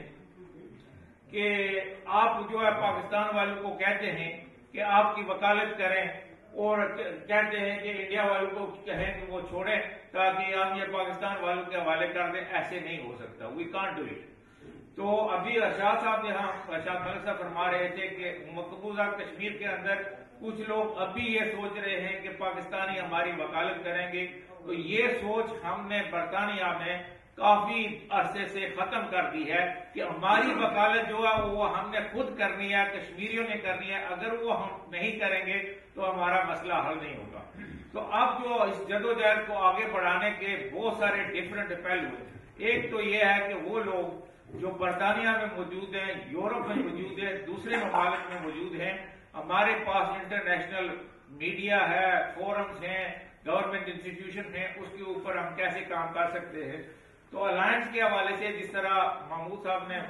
کہ آپ جو ہے پاکستان والوں کو کہتے ہیں کہ آپ کی وکالت کریں, اور کہتے ہیں کہ انڈیا والوں کو کہیں کہ وہ چھوڑیں تاکہ ہم یہ پاکستان والوں کے حوالے کر دیں. ایسے نہیں ہو سکتا, وی کانٹ ڈو اٹ. تو ابھی ارشاد صاحب یہاں ارشاد ملک صاحب فرما رہے تھے کہ مقبوضہ کشمیر کے اندر کچھ لوگ ابھی یہ سوچ رہے ہیں کہ پاکستانی ہماری وکالت کریں گے. تو یہ سوچ ہم نے برطانیہ میں کافی عرصے سے ختم کر دی ہے کہ ہماری وکالت جو ہے وہ ہم نے خود کرنی ہے, کشمیریوں نے کرنی ہے. اگر وہ ہم نہیں کریں گے تو ہمارا مسئلہ حل نہیں ہوگا. تو اب جو اس جدوجہد کو آگے بڑھانے کے بہت سارے ڈفرنٹ پہلو ہیں. ایک تو یہ ہے کہ وہ لوگ جو برطانیہ میں موجود ہیں, یورپ میں موجود ہیں, دوسرے ممالک میں موجود ہیں, ہمارے پاس انٹرنیشنل میڈیا ہے, فورمز ہیں, گورنمنٹ انسٹیٹیوشن ہیں, اس کے اوپر ہم کیسے کام کر سکتے ہیں. تو الائنس کے حوالے سے جس طرح محمود صاحب نے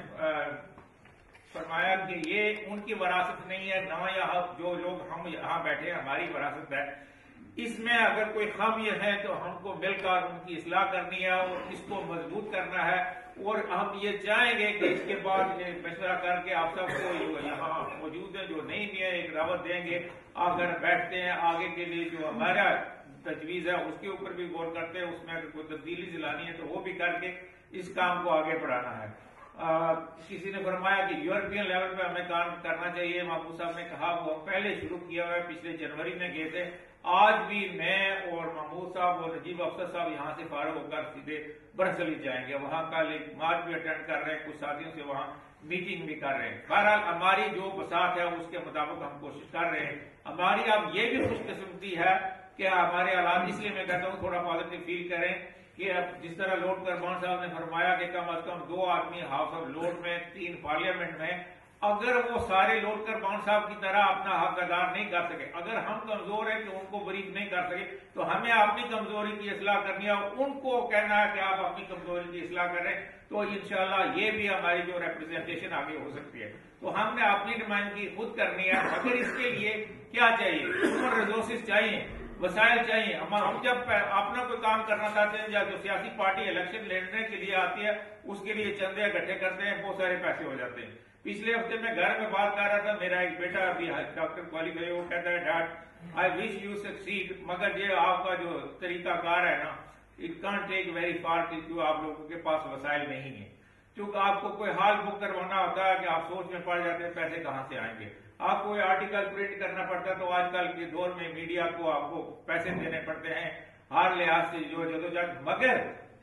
فرمایا کہ یہ ان کی وراثت نہیں ہے, نہ یہاں جو لوگ ہم یہاں بیٹھے ہیں ہماری وراثت ہے. اس میں اگر کوئی خامی ہے تو ہم کو مل کر ان کی اصلاح کرنی ہے اور اس کو مضبوط کرنا ہے. اور ہم یہ چاہیں گے کہ اس کے بعد مشورہ کر کے آپ سب کو جو یہاں موجود ہیں جو نہیں بھی ہے ایک دعوت دیں گے, آ کر بیٹھتے ہیں, آگے کے لیے جو ہمارا تجویز ہے اس کے اوپر بھی غور کرتے ہیں. اس میں اگر کوئی تبدیلی لانی ہے تو وہ بھی کر کے اس کام کو آگے بڑھانا ہے. آ, کسی نے فرمایا کہ یورپین لیول پہ ہمیں کام کرنا چاہیے. محمود صاحب نے کہا وہ پہلے شروع کیا ہوا ہے, پچھلے جنوری میں گئے تھے. آج بھی میں اور محمود صاحب اور نجیب افسر صاحب یہاں سے فارغ ہو کر سیدھے برسلز جائیں گے. وہاں کل ایک مارچ بھی اٹینڈ کر رہے ہیں, کچھ ساتھیوں سے وہاں میٹنگ بھی کر رہے ہیں. بہرحال ہماری جو بساط ہے اس کے مطابق ہم کوشش کر رہے ہیں. ہماری اب یہ بھی خوش قسمتی ہے کہ ہمارے حالات, اس لیے میں کہتا ہوں تھوڑا پازیٹو فیل کریں کہ اب جس طرح لورڈ کربان صاحب نے فرمایا کہ کم از کم دو آدمی ہاؤس آف لورڈ میں, تین پارلیمنٹ میں, اگر وہ سارے لورڈ کربان صاحب کی طرح اپنا حق ادا نہیں کر سکے, اگر ہم کمزور ہیں کہ ان کو بریف نہیں کر سکے, تو ہمیں اپنی کمزوری کی اصلاح کرنی ہے اور ان کو کہنا ہے کہ آپ اپنی کمزوری کی اصلاح کر رہے ہیں. تو انشاءاللہ یہ بھی ہماری جو ریپرزنٹیشن آگے ہو سکتی ہے. تو ہم نے اپنی نمائندگی خود کرنی ہے. مگر اس کے لیے کیا چاہیے, ہیومن ریسورسز چاہیے, وسائل چاہیے. ہم جب اپنا کوئی کام کرنا چاہتے ہیں یا جو سیاسی پارٹی الیکشن لڑنے کے لیے آتی ہے اس کے لیے چندے اکٹھے کرتے ہیں, بہت سارے پیسے ہو جاتے ہیں. پچھلے ہفتے میں گھر میں بات کر رہا تھا, میرا ایک بیٹا ابھی ڈاکٹر کوالیفائی, وہ کہتا ہے did I wish you succeed, مگر یہ آپ کا جو طریقہ کار ہے نا, it can't take very far, کیونکہ آپ لوگوں کے پاس وسائل نہیں ہیں. کیونکہ آپ کو کوئی حال بک کروانا ہوتا ہے کہ آپ سوچ میں پڑ جاتے ہیں پیسے کہاں سے آئیں گے. آپ کو آرٹیکل پرنٹ کرنا پڑتا ہے تو آج کل کے دور میں میڈیا کو آپ کو پیسے دینے پڑتے ہیں ہر لحاظ سے جو جدوجہد. مگر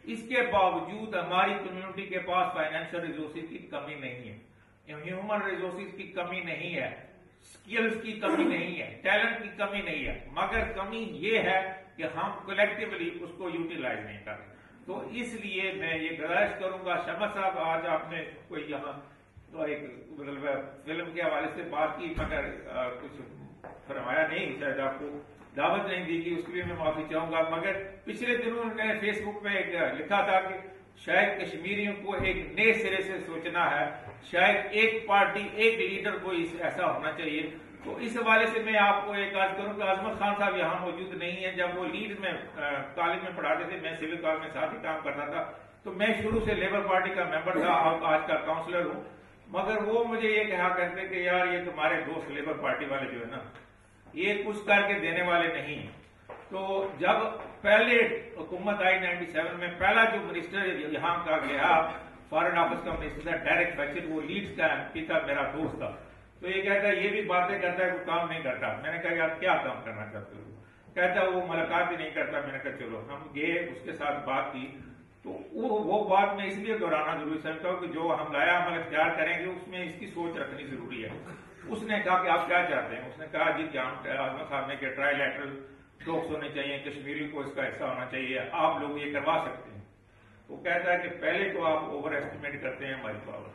اس کے باوجود ہماری کمیونٹی کے پاس فائنینشیل ریسورسز کی کمی نہیں ہے، ہیومن ریسورسز کی کمی نہیں ہے، سکلز کی کمی نہیں ہے، ٹیلنٹ کی کمی نہیں ہے، مگر کمی یہ ہے کہ ہم کلیکٹیولی اس کو یوٹیلائز نہیں کر رہے۔ تو اس لیے میں یہ گزارش کروں گا، شمس صاحب آج آپ نے کوئی یہاں تو ایک فلم کے حوالے سے بات کی مگر کچھ فرمایا نہیں، شاید آپ کو دعوت نہیں دی گئی، اس کے لیے میں معافی چاہوں گا۔ مگر پچھلے دنوں میں نے فیس بک پہ ایک لکھا تھا کہ شاید کشمیریوں کو ایک نئے سرے سے سوچنا ہے، شاید ایک پارٹی ایک لیڈر کو ایسا ہونا چاہیے۔ تو اس حوالے سے میں آپ کو ایک عرض کروں کہ عظمت خان صاحب یہاں موجود نہیں ہیں، جب وہ لیڈ میں کالج میں پڑھاتے تھے، میں سول کالج میں ساتھ ہی کام کرتا تھا، تو میں شروع سے لیبر پارٹی کا ممبر تھا، آج کا کاؤنسلر ہوں، مگر وہ مجھے یہ کہا کرتے کہ یار یہ تمہارے دوست لیبر پارٹی والے جو ہے نا یہ کچھ کر کے دینے والے نہیں ہیں۔ تو جب پہلے حکومت آئی نائنٹی سیون میں، پہلا جو منسٹر یہاں کا گیا فارن آفس کا منسٹر تھا ڈائریکٹ فیکچر، وہ لیڈز کا ایم پی تھا، میرا دوست تھا، تو یہ کہتا ہے یہ بھی باتیں کرتا ہے وہ کام نہیں کرتا۔ میں نے کہا یار کیا کام کرنا چاہتے ہو؟ کہتا ہے وہ ملاقات ہی نہیں کرتا۔ میں نے کہا چلو ہم گئے، اس کے ساتھ بات کی، تو وہ بات میں اس لیے دہرانا ضروری سمجھتا ہوں کہ جو ہم لایا عمل اختیار کریں گے اس میں اس کی سوچ رکھنی ضروری ہے۔ اس نے کہا کہ آپ کیا چاہتے ہیں؟ اس نے کہا جی کیا اعظم صاحب نے کہ ٹرائی لیٹرل ٹاکس ہونے چاہیے، کشمیری کو اس کا حصہ ہونا چاہیے، آپ لوگ یہ کروا سکتے ہیں۔ وہ کہتا ہے کہ پہلے تو آپ اوور ایسٹیمیٹ کرتے ہیں ہماری پاور،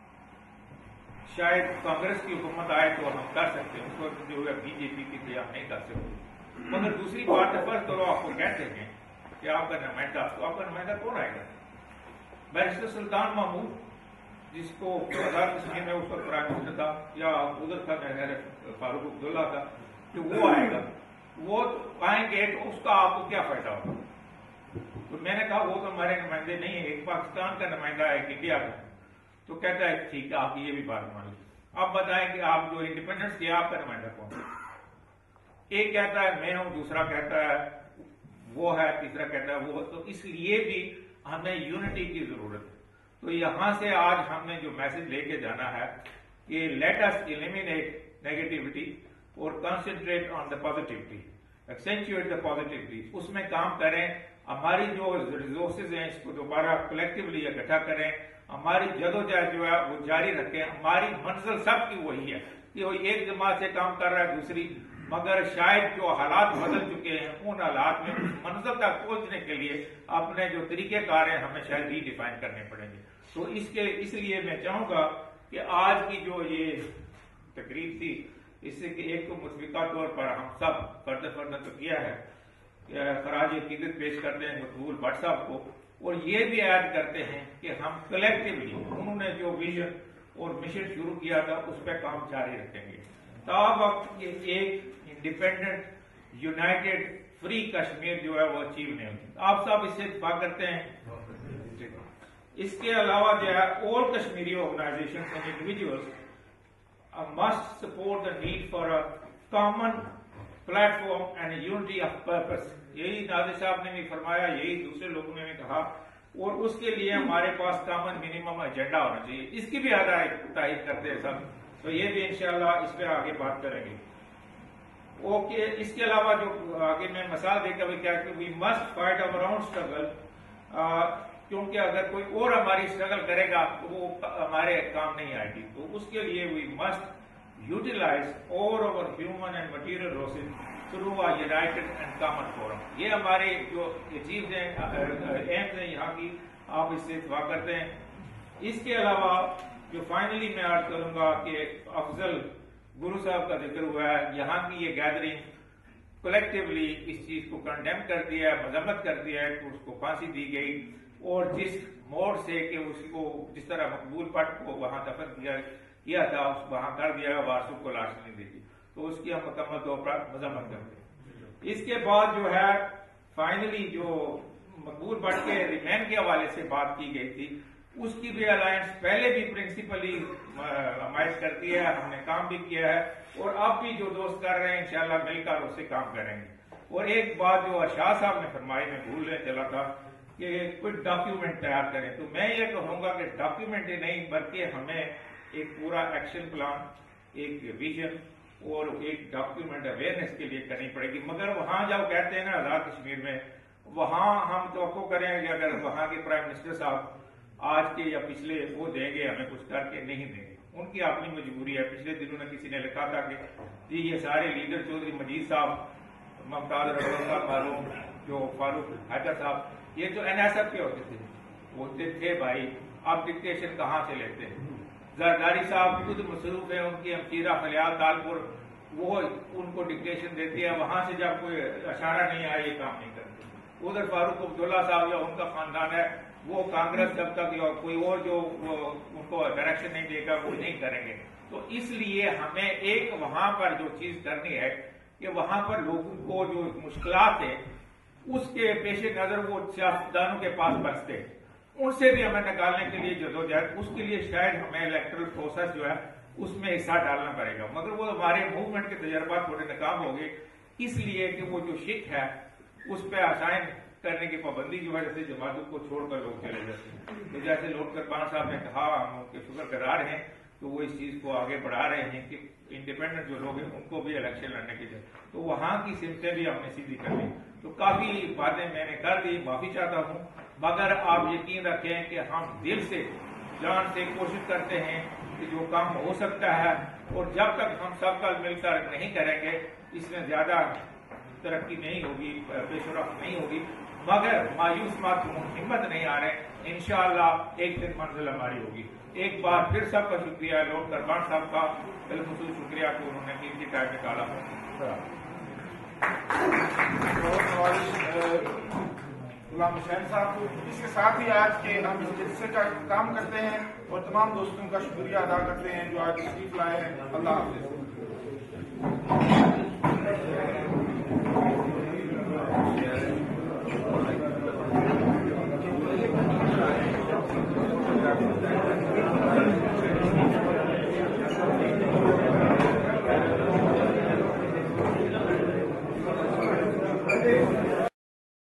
شاید کانگریس کی حکومت آئے تو ہم کر سکتے ہیں، اس وقت جو ہے بی جے پی کی تھی ہم نہیں کر سکتے۔ مگر دوسری بات ہے، فرض کرو آپ کو کہتے ہیں کہ آپ کا نمائندہ، تو آپ کا نمائندہ کون آئے گا؟ بیرسٹر سلطان محمود جس کو آزاد کشمیر میں اس وقت پرائم منسٹر تھا، یا ادھر تھا فاروق عبداللہ تھا، کہ وہ آئے گا، وہ آئیں گے تو اس کا آپ کو کیا فائدہ ہوگا؟ تو میں نے کہا وہ تو ہمارے نمائندے نہیں ہیں، ایک پاکستان کا نمائندہ ہے، ایک انڈیا کا۔ تو کہتا ہے ٹھیک ہے آپ کی یہ بھی بات مان لی، آپ بتائیں کہ آپ جو انڈیپینڈنس کیا آپ کا نمائندہ کون ہے؟ ایک کہتا ہے میں ہوں، دوسرا کہتا ہے وہ ہے، تیسرا کہتا ہے وہ۔ تو اس لیے بھی ہمیں یونٹی کی ضرورت ہے۔ تو یہاں سے آج ہم نے جو میسج لے کے جانا ہے کہ لیٹ اس ایلیمینیٹ نیگیٹیوٹی اور concentrate on the positivity, accentuate the positivity, اس میں کام کریں، ہماری جو ریسورسز ہیں اس کو دوبارہ کلیکٹیولی اکٹھا کریں، ہماری جدوجہد جو ہے وہ جاری رکھیں۔ ہماری منزل سب کی وہی ہے کہ وہ ایک جماعت سے کام کر رہا ہے دوسری، مگر شاید جو حالات بدل چکے ہیں ان حالات میں منزل تک پہنچنے کے لیے اپنے جو طریقہ کار ہیں ہمیں شاید ری ڈیفائن کرنے پڑیں گے۔ تو اس کے اس لیے میں چاہوں گا کہ آج کی جو یہ تقریب تھی اس سے کہ ایک تو متفقہ طور پر ہم سب فرد فرد تو کیا ہے، خراج عقیدت پیش کرتے ہیں مقبول بٹ صاحب کو، اور یہ بھی ایڈ کرتے ہیں کہ ہم کلیکٹیولی انہوں نے جو ویژن اور مشن شروع کیا تھا اس پہ کام جاری رکھیں گے۔ تا وقت یہ ایک انڈیپینڈنٹ یونائٹڈ فری کشمیر جو ہے وہ اچیو نہیں ہوتی۔ آپ صاحب اس سے اتفاق کرتے ہیں؟ اس کے علاوہ جو ہے all Kashmiri organisations and individuals must support the need for a common platform and unity of purpose۔ یہی ناظر صاحب نے بھی فرمایا، یہی دوسرے لوگوں نے بھی کہا، اور اس کے لیے ہمارے پاس کامن منیمم ایجنڈا ہونا چاہیے۔ اس کی بھی تائید کرتے ہیں سب، تو یہ بھی انشاءاللہ اس پہ آگے بات کریں گے۔ اوکے، اس کے علاوہ جو آگے میں مثال دے کر کیا کہ we must fight our own struggle, کیونکہ اگر کوئی اور ہماری اسٹرگل کرے گا تو وہ ہمارے کام نہیں آئے گی۔ تو اس کے لیے we must utilise all our human and material resources through a united and common forum. یہ ہمارے جو اچیوز ہیں، ایمز ہیں یہاں کی، آپ اس سے اتفاق کرتے ہیں۔ اس کے علاوہ جو فائنلی میں عرض کروں گا کہ افضل گرو صاحب کا ذکر ہوا ہے، یہاں کی یہ گیدرنگ کلیکٹیولی اس چیز کو کنڈیم کر دیا ہے، مذمت کر دیا ہے کہ اس کو پھانسی دی گئی، اور جس موڑ سے کہ اس کو جس طرح مقبول بٹ کو وہاں دفن کیا کیا تھا اس وہاں کر دیا ہے، وارثوں کو لاش نہیں دی تھی، تو اس کی ہم مکمل طور پر مذمت کرتے ہیں۔ اس کے بعد جو ہے فائنلی جو مقبول بٹ کے ریمین کے حوالے سے بات کی گئی تھی، اس کی بھی الائنس پہلے بھی پرنسپلی حمایت کرتی ہے، ہم نے کام بھی کیا ہے، اور اب بھی جو دوست کر رہے ہیں انشاءاللہ مل کر اس سے کام کریں گے۔ اور ایک بات جو ارشاد صاحب نے فرمائی، میں بھولنے چلا تھا کہ کوئی ڈاکیومنٹ تیار کریں، تو میں یہ کہوں گا کہ ڈاکیومنٹ ہی نہیں بلکہ ہمیں ایک پورا ایکشن پلان، ایک ویژن اور ایک ڈاکیومنٹ اویئرنیس کے لیے کرنی پڑے گی۔ مگر وہاں جب کہتے ہیں نا آزاد کشمیر میں وہاں ہم توقع کریں کہ اگر وہاں کے پرائم منسٹر صاحب آج کے یا پچھلے وہ دیں گے ہمیں کچھ کر کے نہیں دیں گے، ان کی اپنی مجبوری ہے. پچھلے دنوں میں کسی نے لکھا تھا کہ جی یہ سارے لیڈر چودھری مجید صاحب، ممتاز رحمان معلوم، جو فاروق حیدر صاحب، یہ جو این ایس ایف کے ہوتے تھے ہوتے تھے بھائی، اب ڈکٹیشن کہاں سے لیتے ہیں؟ زرداری صاحب خود مصروف ہیں، ان کی ہمشیرہ خلیال تالپور، وہ ان کو ڈکٹیشن دیتی ہے، وہاں سے جب کوئی اشارہ نہیں آیا یہ کام نہیں کرتے. ادھر فاروق عبداللہ صاحب یا ان کا خاندان ہے، وہ کانگریس جب تک یا کوئی اور جو ان کو ڈائریکشن نہیں دے گا وہ نہیں کریں گے. تو اس لیے ہمیں ایک وہاں پر جو چیز کرنی ہے کہ وہاں پر لوگوں کو جو مشکلات ہیں اس کے پیش نظر وہ سیاستدانوں کے پاس بچتے ہیں، ان سے بھی ہمیں نکالنے کے لیے جدوجہد، اس کے لیے شاید ہمیں الیکٹرل پروسیس جو ہے اس میں حصہ ڈالنا پڑے گا. مگر وہ ہمارے موومنٹ کے تجربات تھوڑے ناکام ہو گئے، اس لیے کہ وہ جو شک ہے اس پہ آسائن کرنے کی پابندی کی وجہ سے جماعتوں کو چھوڑ کر لوگ چلے جاتے ہیں. تو جیسے لوٹ کر بان صاحب نے کہا، ہم ان کے شکر گزار ہیں، تو وہ اس چیز کو آگے بڑھا رہے ہیں کہ انڈیپینڈنٹ جو لوگ ہیں ان کو بھی الیکشن لڑنے کی ضرورت، تو وہاں کی سمتیں بھی ہم نے سیدھی کر لی. تو کافی باتیں میں نے کر دی، معافی چاہتا ہوں، مگر آپ یقین رکھیں کہ ہم دل سے جان سے کوشش کرتے ہیں کہ جو کام ہو سکتا ہے، اور جب تک ہم سب کل مل کر نہیں کریں گے اس میں زیادہ ترقی نہیں ہوگی، پیش رفت نہیں ہوگی. مگر مایوس مت ہوں، ہمت نہیں آ رہے، انشاءاللہ ایک دن منزل ہماری ہوگی. ایک بار پھر سب کا شکریہ، لوٹ کربان صاحب کا بالخصوص شکریہ کہ انہوں نے قیمتی ٹائم نکالا. غلام حسین صاحب کو اس کے ساتھ ہی آج کے ہم اس جلسے کا کام کرتے ہیں اور تمام دوستوں کا شکریہ ادا کرتے ہیں جو آج تشریف لائے ہیں. اللہ حافظ.